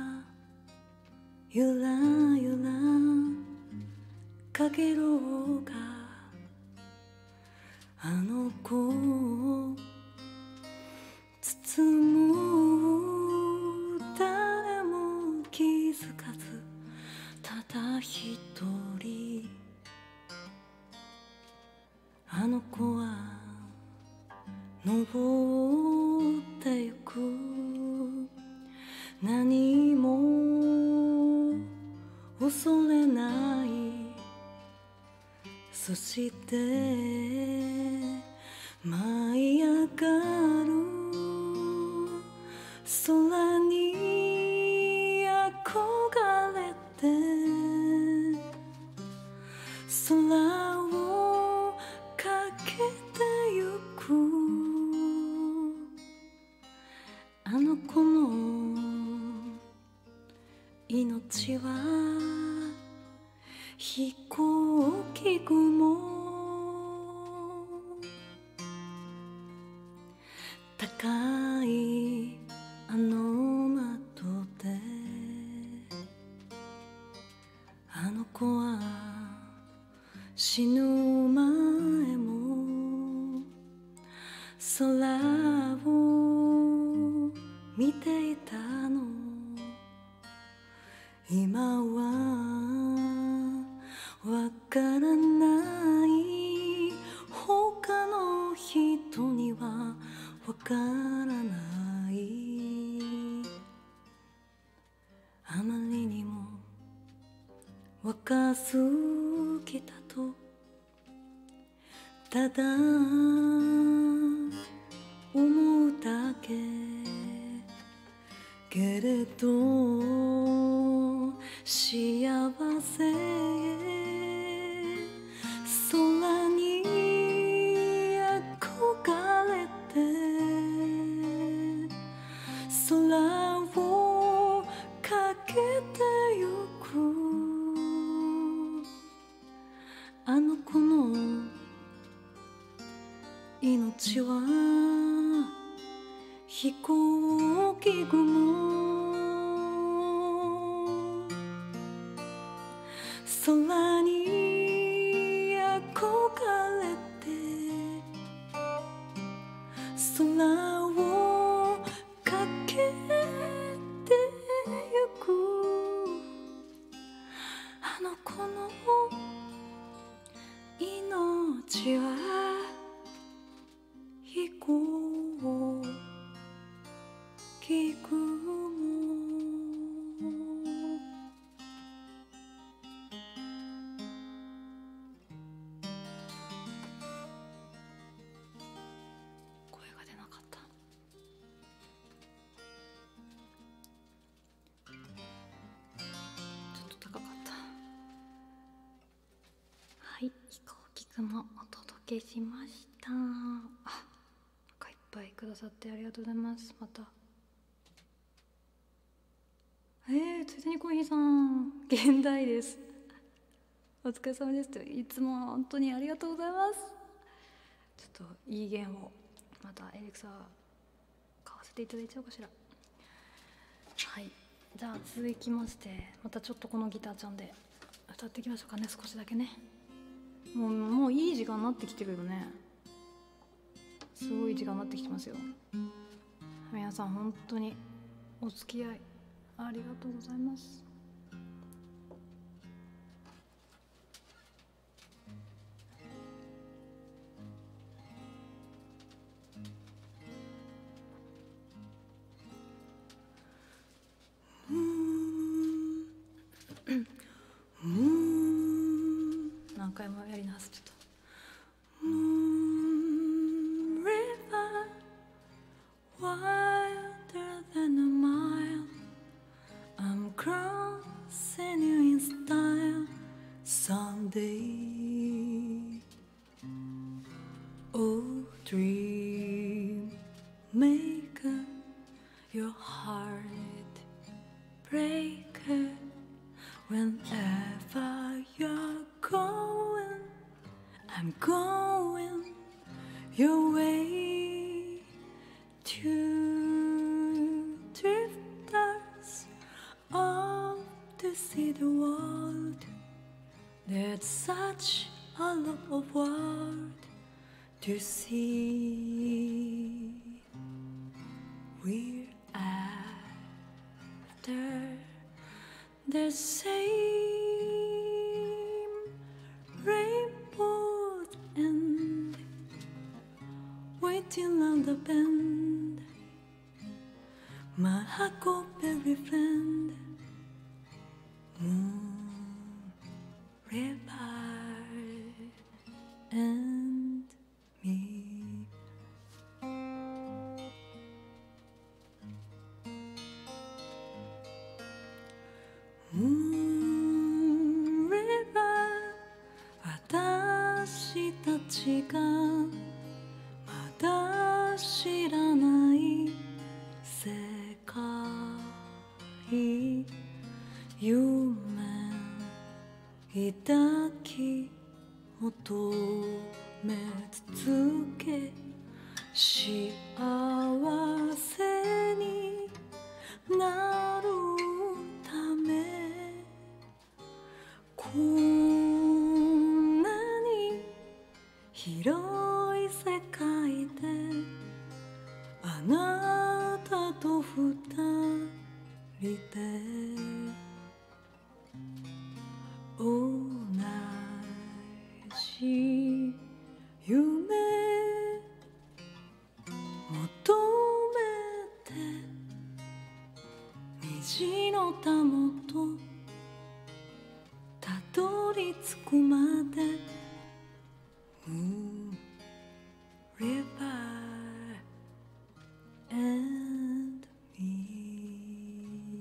ゆらゆらかげろうがあの子を包む。誰も気づかずただ一人あの子は登ってゆく。何も恐れない。そして舞い上がる空に憧れて空をかけてゆく。あの子の命は飛行機雲。高いあの窓であの子は死ぬ前も空を見ていたの。今はわからない。他の人にはわからない。あまりにも若すぎたとただ思うだけ。けれど幸せ空をかけてゆくあの子の命は飛行機雲空に憧れて空をかけてゆくあの子の命は飛行機雲声が出なかった。ちょっと高かった。はい、飛行機雲お届けしました。あ、なんかいっぱいくださってありがとうございます。またえー、ついでにコーヒーさん現代です。お疲れ様です。いつも本当にありがとうございます。ちょっといい弦をまたエリクサー買わせていただいちゃおうかしら。はい、じゃあ続きましてまたちょっとこのギターちゃんで歌っていきましょうかね。少しだけね。もうもういい時間になってきてるよね。すごい時間になってきてますよ。皆さん本当にお付き合いありがとうございます。何回もやり直す。ちょっとWilder than a mile, I'm crossing you in style someday. Oh, dream maker, your heart breaker. Whenever you're going, I'm going your way. Two drifters off to see the world. There's such a lot of world to see. We're after the same rainbow's end, waiting on the bend. My huckleberry friend, moon, river, and me. Moon river, 私たちがまだ知らない世界、夢抱き求め続け幸せになるため、こんなに広い世界であなたと二人で同じ夢求めて虹のたもとたどり着くまで Moon River and me。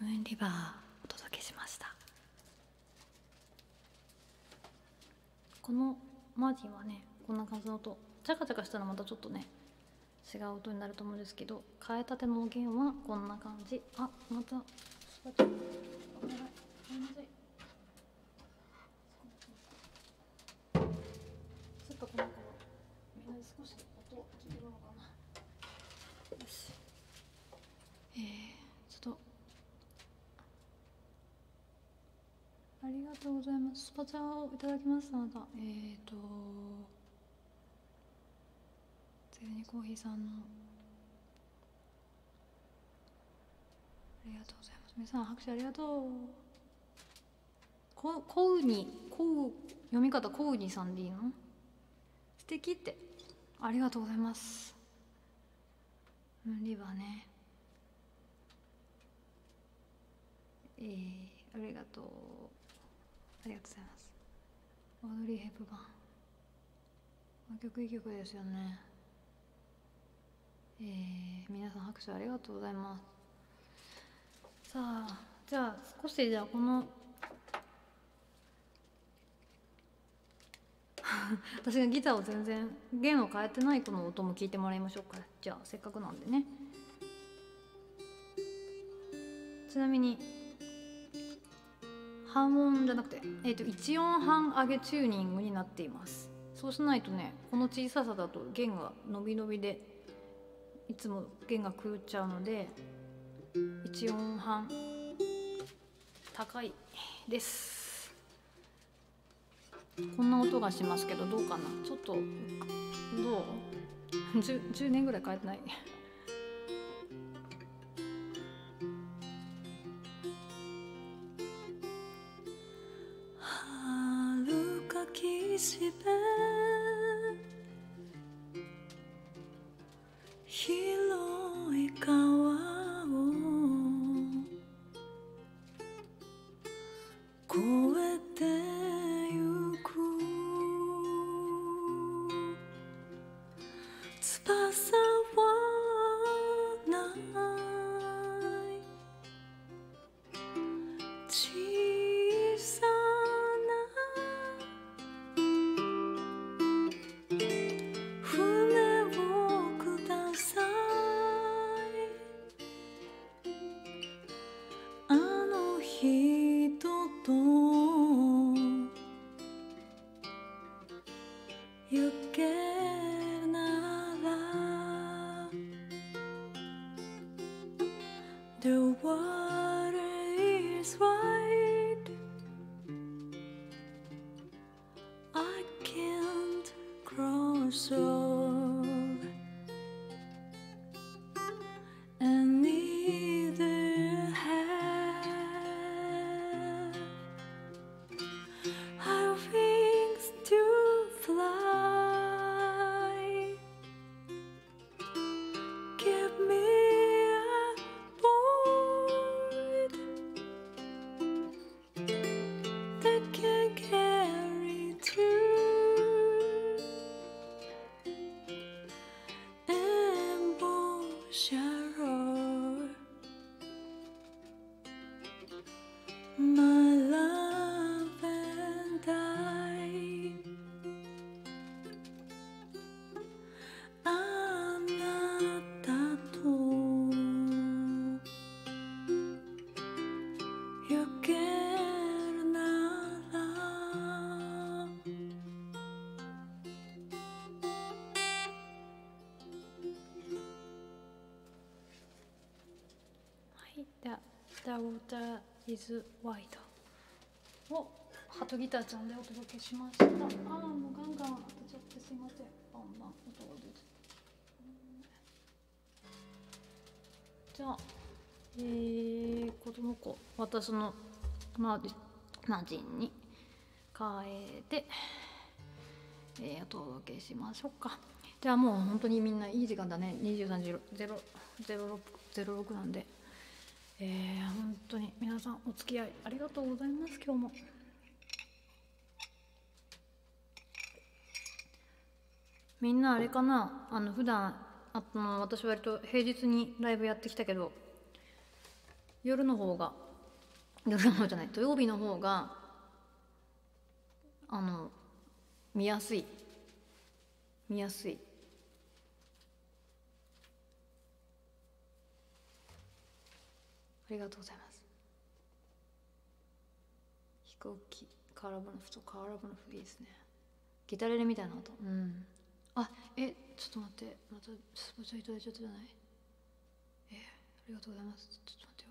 ムーンリバーお届けしました。このマーティンはねこんな感じの音、チャカチャカしたらまたちょっとね違う音になると思うんですけど、変えたての音源はこんな感じ。あ、またスパチャお願い、ごめんなさい。ちょっとこの子みんなで少し音を聞いてるのかな。よし、えー、ちょっとありがとうございます。スパチャをいただきました。またえーとゼルニコーヒーさんのありがとうございます。皆さん拍手ありがとう。こコウニコウ読み方コウニさんでいいの？素敵って、ありがとうございます。ムーンリバーね、えー、ありがとうありがとうございます。オードリー・ヘプバーン、曲いい曲ですよね。えー、皆さん拍手ありがとうございます。さあ、じゃあ少しじゃあこの私がギターを全然弦を変えてないこの音も聞いてもらいましょうか。じゃあせっかくなんでね。ちなみに半音じゃなくて、えー、といち音半上げチューニングになっています。そうしないとねこの小ささだと弦が伸び伸びでいつも弦が狂っちゃうのでいち音半高いです。こんな音がしますけどどうかな。ちょっとどう 10, 10年ぐらい変えてない遥か岸辺広い川を越えてゆく翼はない小さな船をくださいあの人と行けるなら The water is wide I can't cross over and neither have I wings to fly give me a boat that can carry through Emboscare my love and I あなたと行けるならはい、では「The Water is Wide」をハトギターちゃんでお届けしました。ああ、もうガンガン当てちゃってすいません。バンバン音が出て。じゃあ、えー、子供子私のマーマジンに変えて、えー、お届けしましょうか。じゃあもう本当にみんないい時間だね。にじゅうさんじゼロろくなんで、えー、本当に皆さんお付き合いありがとうございます。今日もみんなあれかな、あの普段あの私割と平日にライブやってきたけど夜の方が夜の方じゃない土曜日の方があの見やすい見やすいありがとうございます。飛行機カーラボノフとカーラボノフいいですね。ギタレレみたいな音。うん。あ、え、ちょっと待って、またスポチャいただいちゃったじゃない。え、ありがとうございます。ちょっと待ってよ。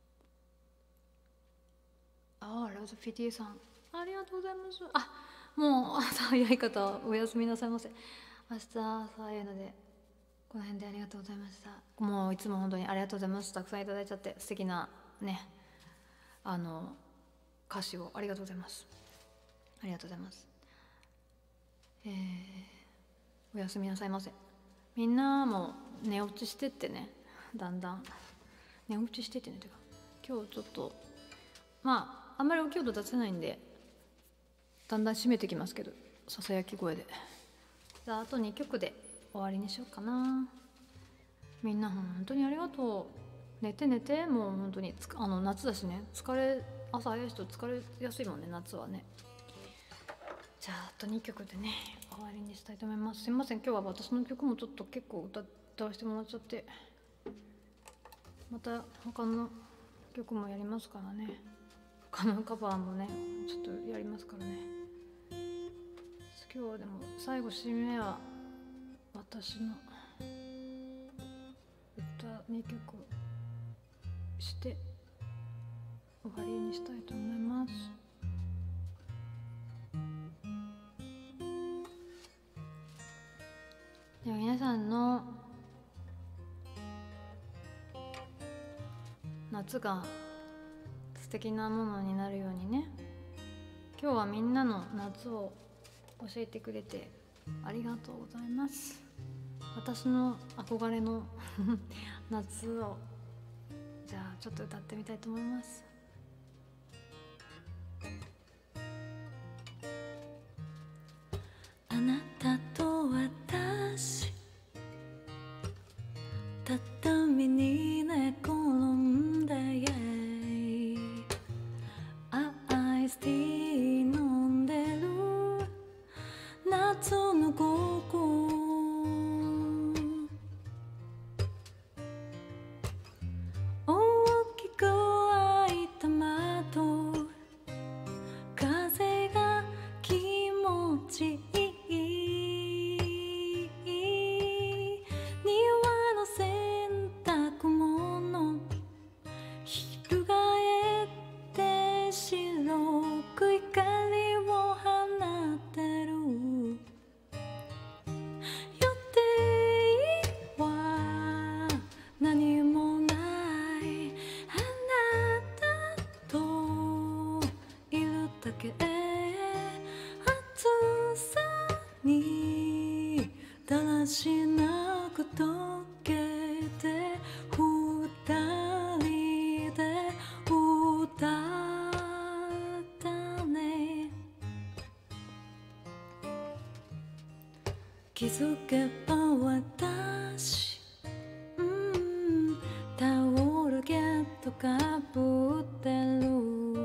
ああ、ラウザフィティさん、ありがとうございます。あ、もう朝早い方おやすみなさいませ。明日朝早いのでこの辺でありがとうございました。もういつも本当にありがとうございます。たくさんいただいちゃって素敵なねあの歌詞をありがとうございます。ありがとうございます。えー、おやすみなさいませ。みんなも寝落ちしてってね、だんだん寝落ちしてってね。てか今日ちょっとまああんまり大きい音出せないんでだんだん締めてきますけど、ささやき声で。じゃああとにきょくで終わりにしようかな。みんな本当にありがとう。寝て寝て、もう本当につあの夏だしね、疲れ朝早い人疲れやすいもんね、夏はね。じゃああとにきょくでね終わりにしたいと思います。すいません、今日は私の曲もちょっと結構歌歌わせてもらっちゃって、また他の曲もやりますからね。他のカバーもねちょっとやりますからね。今日はでも最後締めは私の歌にきょくして終わりにしたいと思います。では皆さんの夏が素敵なものになるようにね。今日はみんなの夏を教えてくれてありがとうございます。私の憧れの夏をじゃあちょっと歌ってみたいと思います。あなたと私畳に寝転んでアイスティー飲んでる夏の午後、大きく開いた窓、風が気持ちいい、庭の洗濯物翻って白く光を放ってる、予定は何もないあなたといるだけ、暑さにだらしなく溶けて二人で歌ったね。気づけば私、うん、タオルケットかぶってる、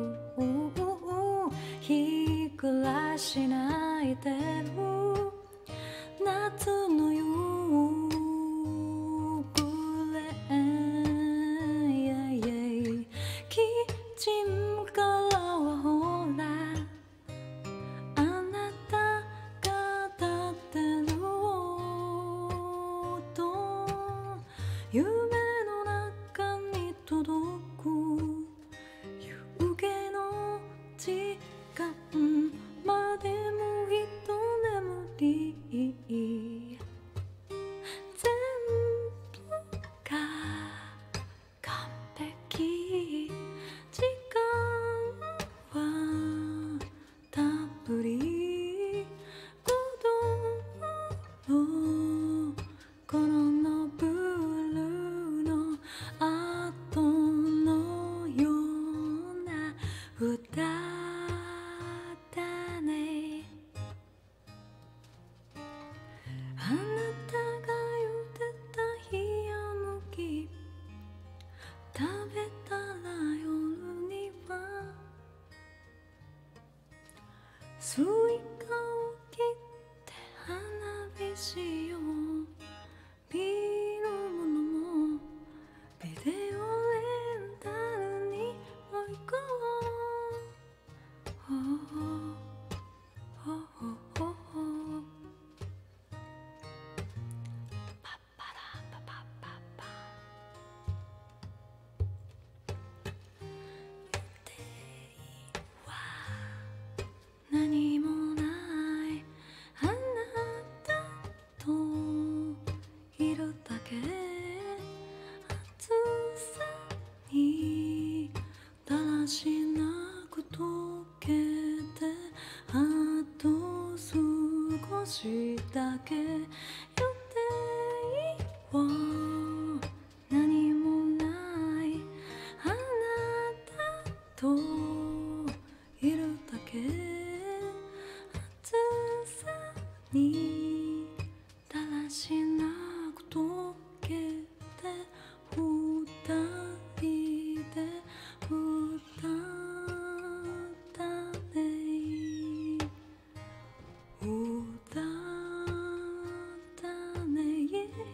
日暮らし泣いてる夏の夕暮れ、キッチンからはほらあなたが立ってる音、夢の中に届くだけ予定は何もないあなたといるだけ暑さにだらしなく溶けて二人で歌ったね歌ったね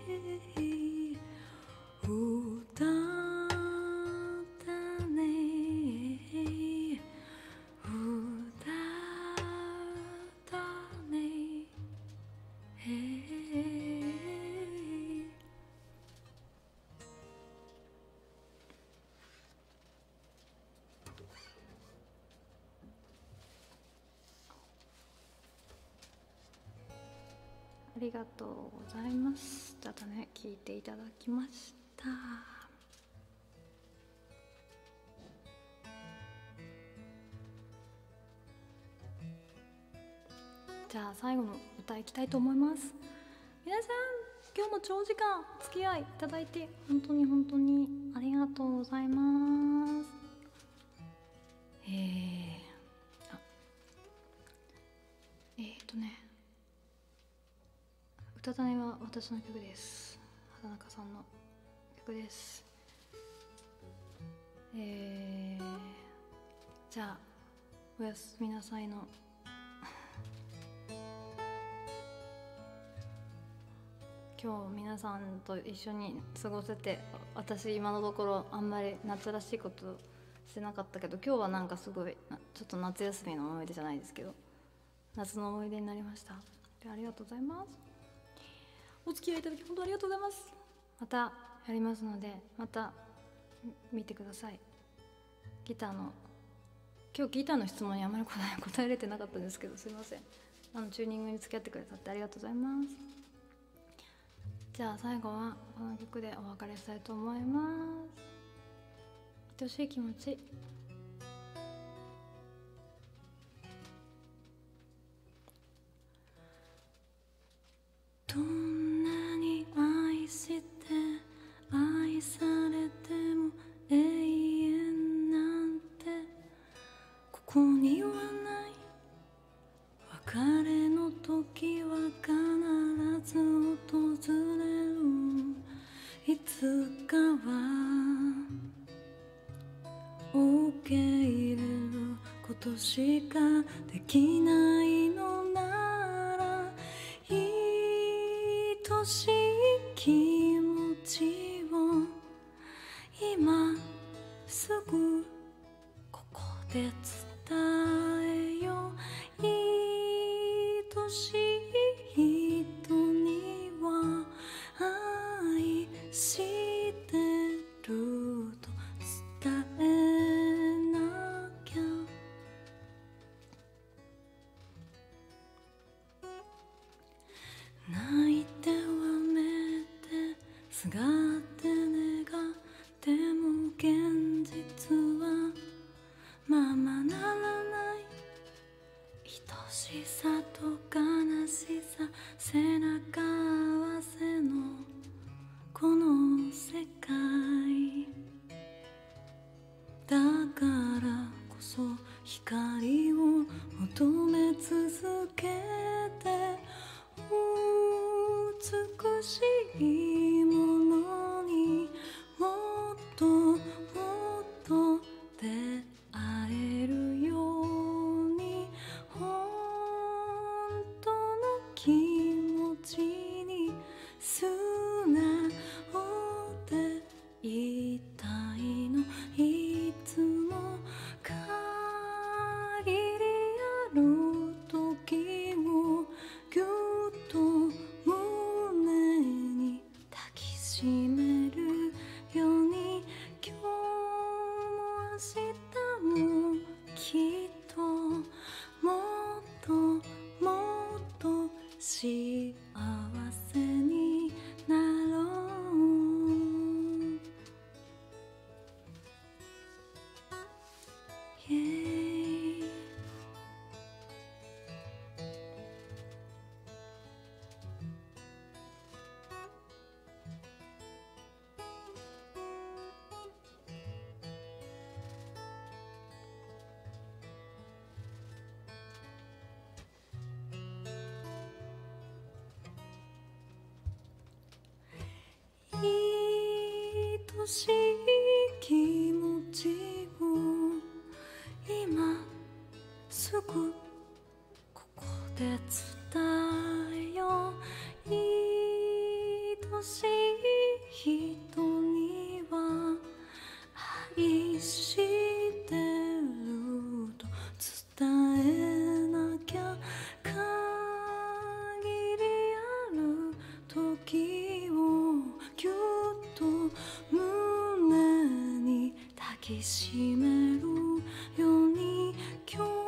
歌ったね歌ったねへえありがとうございます。ただね、聞いていただきました。じゃあ最後の歌いきたいと思います。皆さん、今日も長時間お付き合いいただいて本当に本当にありがとうございます。えー、あえーとね歌種は私の曲です。畑中さんの曲です。えー、じゃあおやすみなさいの今日皆さんと一緒に過ごせて、私今のところあんまり夏らしいことしてなかったけど、今日はなんかすごいちょっと夏休みの思い出じゃないですけど、夏の思い出になりました。ありがとうございます。お付き合いいただき本当ありがとうございます。またやりますので、また見てください。ギターの今日ギターの質問にあまり答えれてなかったんですけど、すいません。あのチューニングに付き合ってくださってありがとうございます。じゃあ最後はこの曲でお別れしたいと思います。愛しい気持ち。どんなに愛して愛されても永遠なんてここにはない。別れの時は必ず訪れる。いつかは受け入れることしかできないのなら、愛しい気持ちを今すぐここで伝えよう。愛しい人には愛してると伝えなきゃ。泣いてはめてすがって願っても現実はままなしい気持ちを今すぐここで伝えよう。愛しい人には愛してると伝えなきゃ。限りある時をぎゅっと胸に抱きしめるように、今日も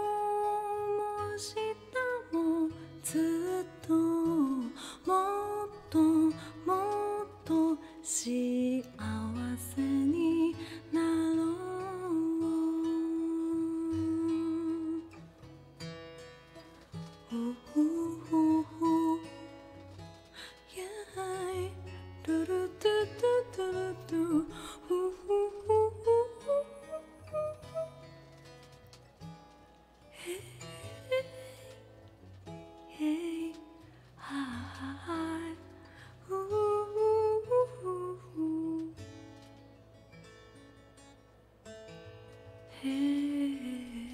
明日もずっともっともっと幸せになろう。おおおお Yeah ルルドゥドゥドゥドゥHey Hi Hey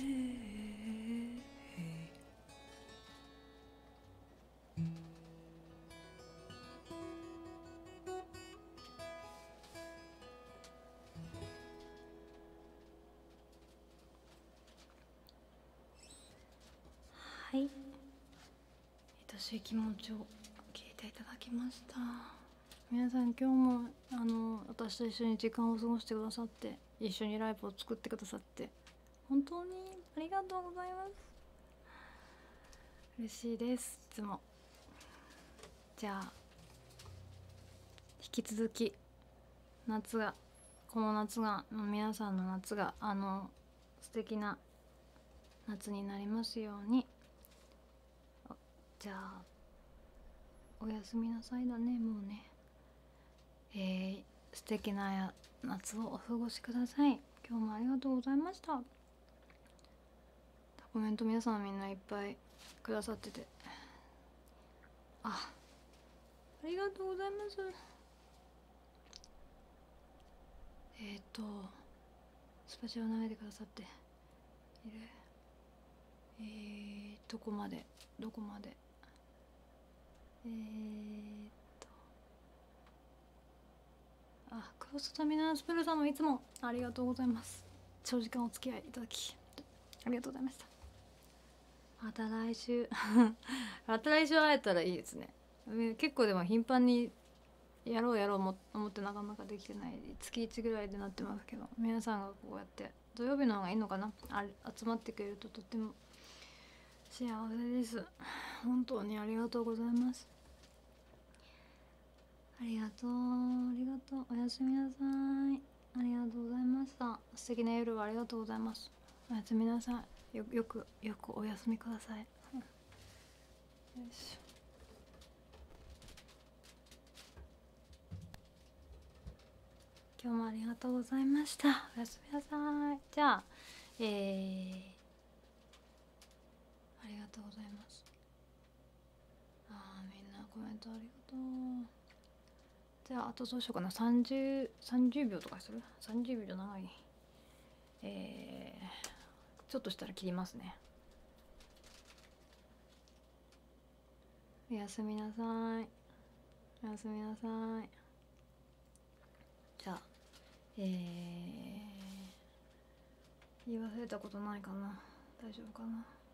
はい、愛しい気持ちを聞いていただきました。皆さん今日もあの私と一緒に時間を過ごしてくださって、一緒にライブを作ってくださって本当にありがとうございます。嬉しいです、いつも。じゃあ引き続き夏がこの夏が皆さんの夏があの素敵な夏になりますように。じゃあおやすみなさいだね、もうね。えー、素敵な夏をお過ごしください。今日もありがとうございました。コメント皆さんみんないっぱいくださってて、あありがとうございます。えっ、ー、とスパチャを投げてくださっている。えー、どこまでどこまでえー、っとあクロスタミナースプルさんもいつもありがとうございます。長時間お付き合いいただきありがとうございました。また来週また来週会えたらいいですね。結構でも頻繁にやろうやろうも思ってなかなかできてない、月いちぐらいでなってますけど、皆さんがこうやって土曜日の方がいいのかな、あ集まってくれるととっても幸せです。本当にありがとうございます。ありがとうありがとう。おやすみなさい。ありがとうございました。素敵な夜をありがとうございます。おやすみなさい。よよくよくお休みください。よいしょ。今日もありがとうございました。おやすみなさい。じゃあえー、ありがとうございます。あーみんなコメントありがとう。じゃああとどうしようかな、さんじゅう、さんじゅうびょうとかする ?さんじゅうびょうじゃ長い。えー、ちょっとしたら切りますね。おやすみなさい。おやすみなさい。じゃあえー、言い忘れたことないかな、大丈夫かな。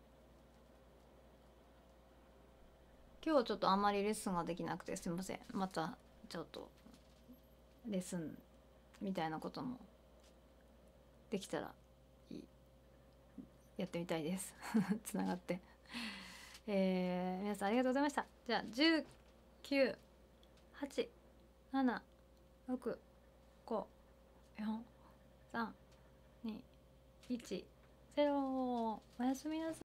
今日はちょっとあんまりレッスンができなくてすいません。またちょっとレッスンみたいなこともできたらいいやってみたいですつながってえー、皆さんありがとうございました。じゃあじゅうきゅう、はち、なな、ろく、ご、よん、さん、に、いち、ゼロ。おやすみなさい。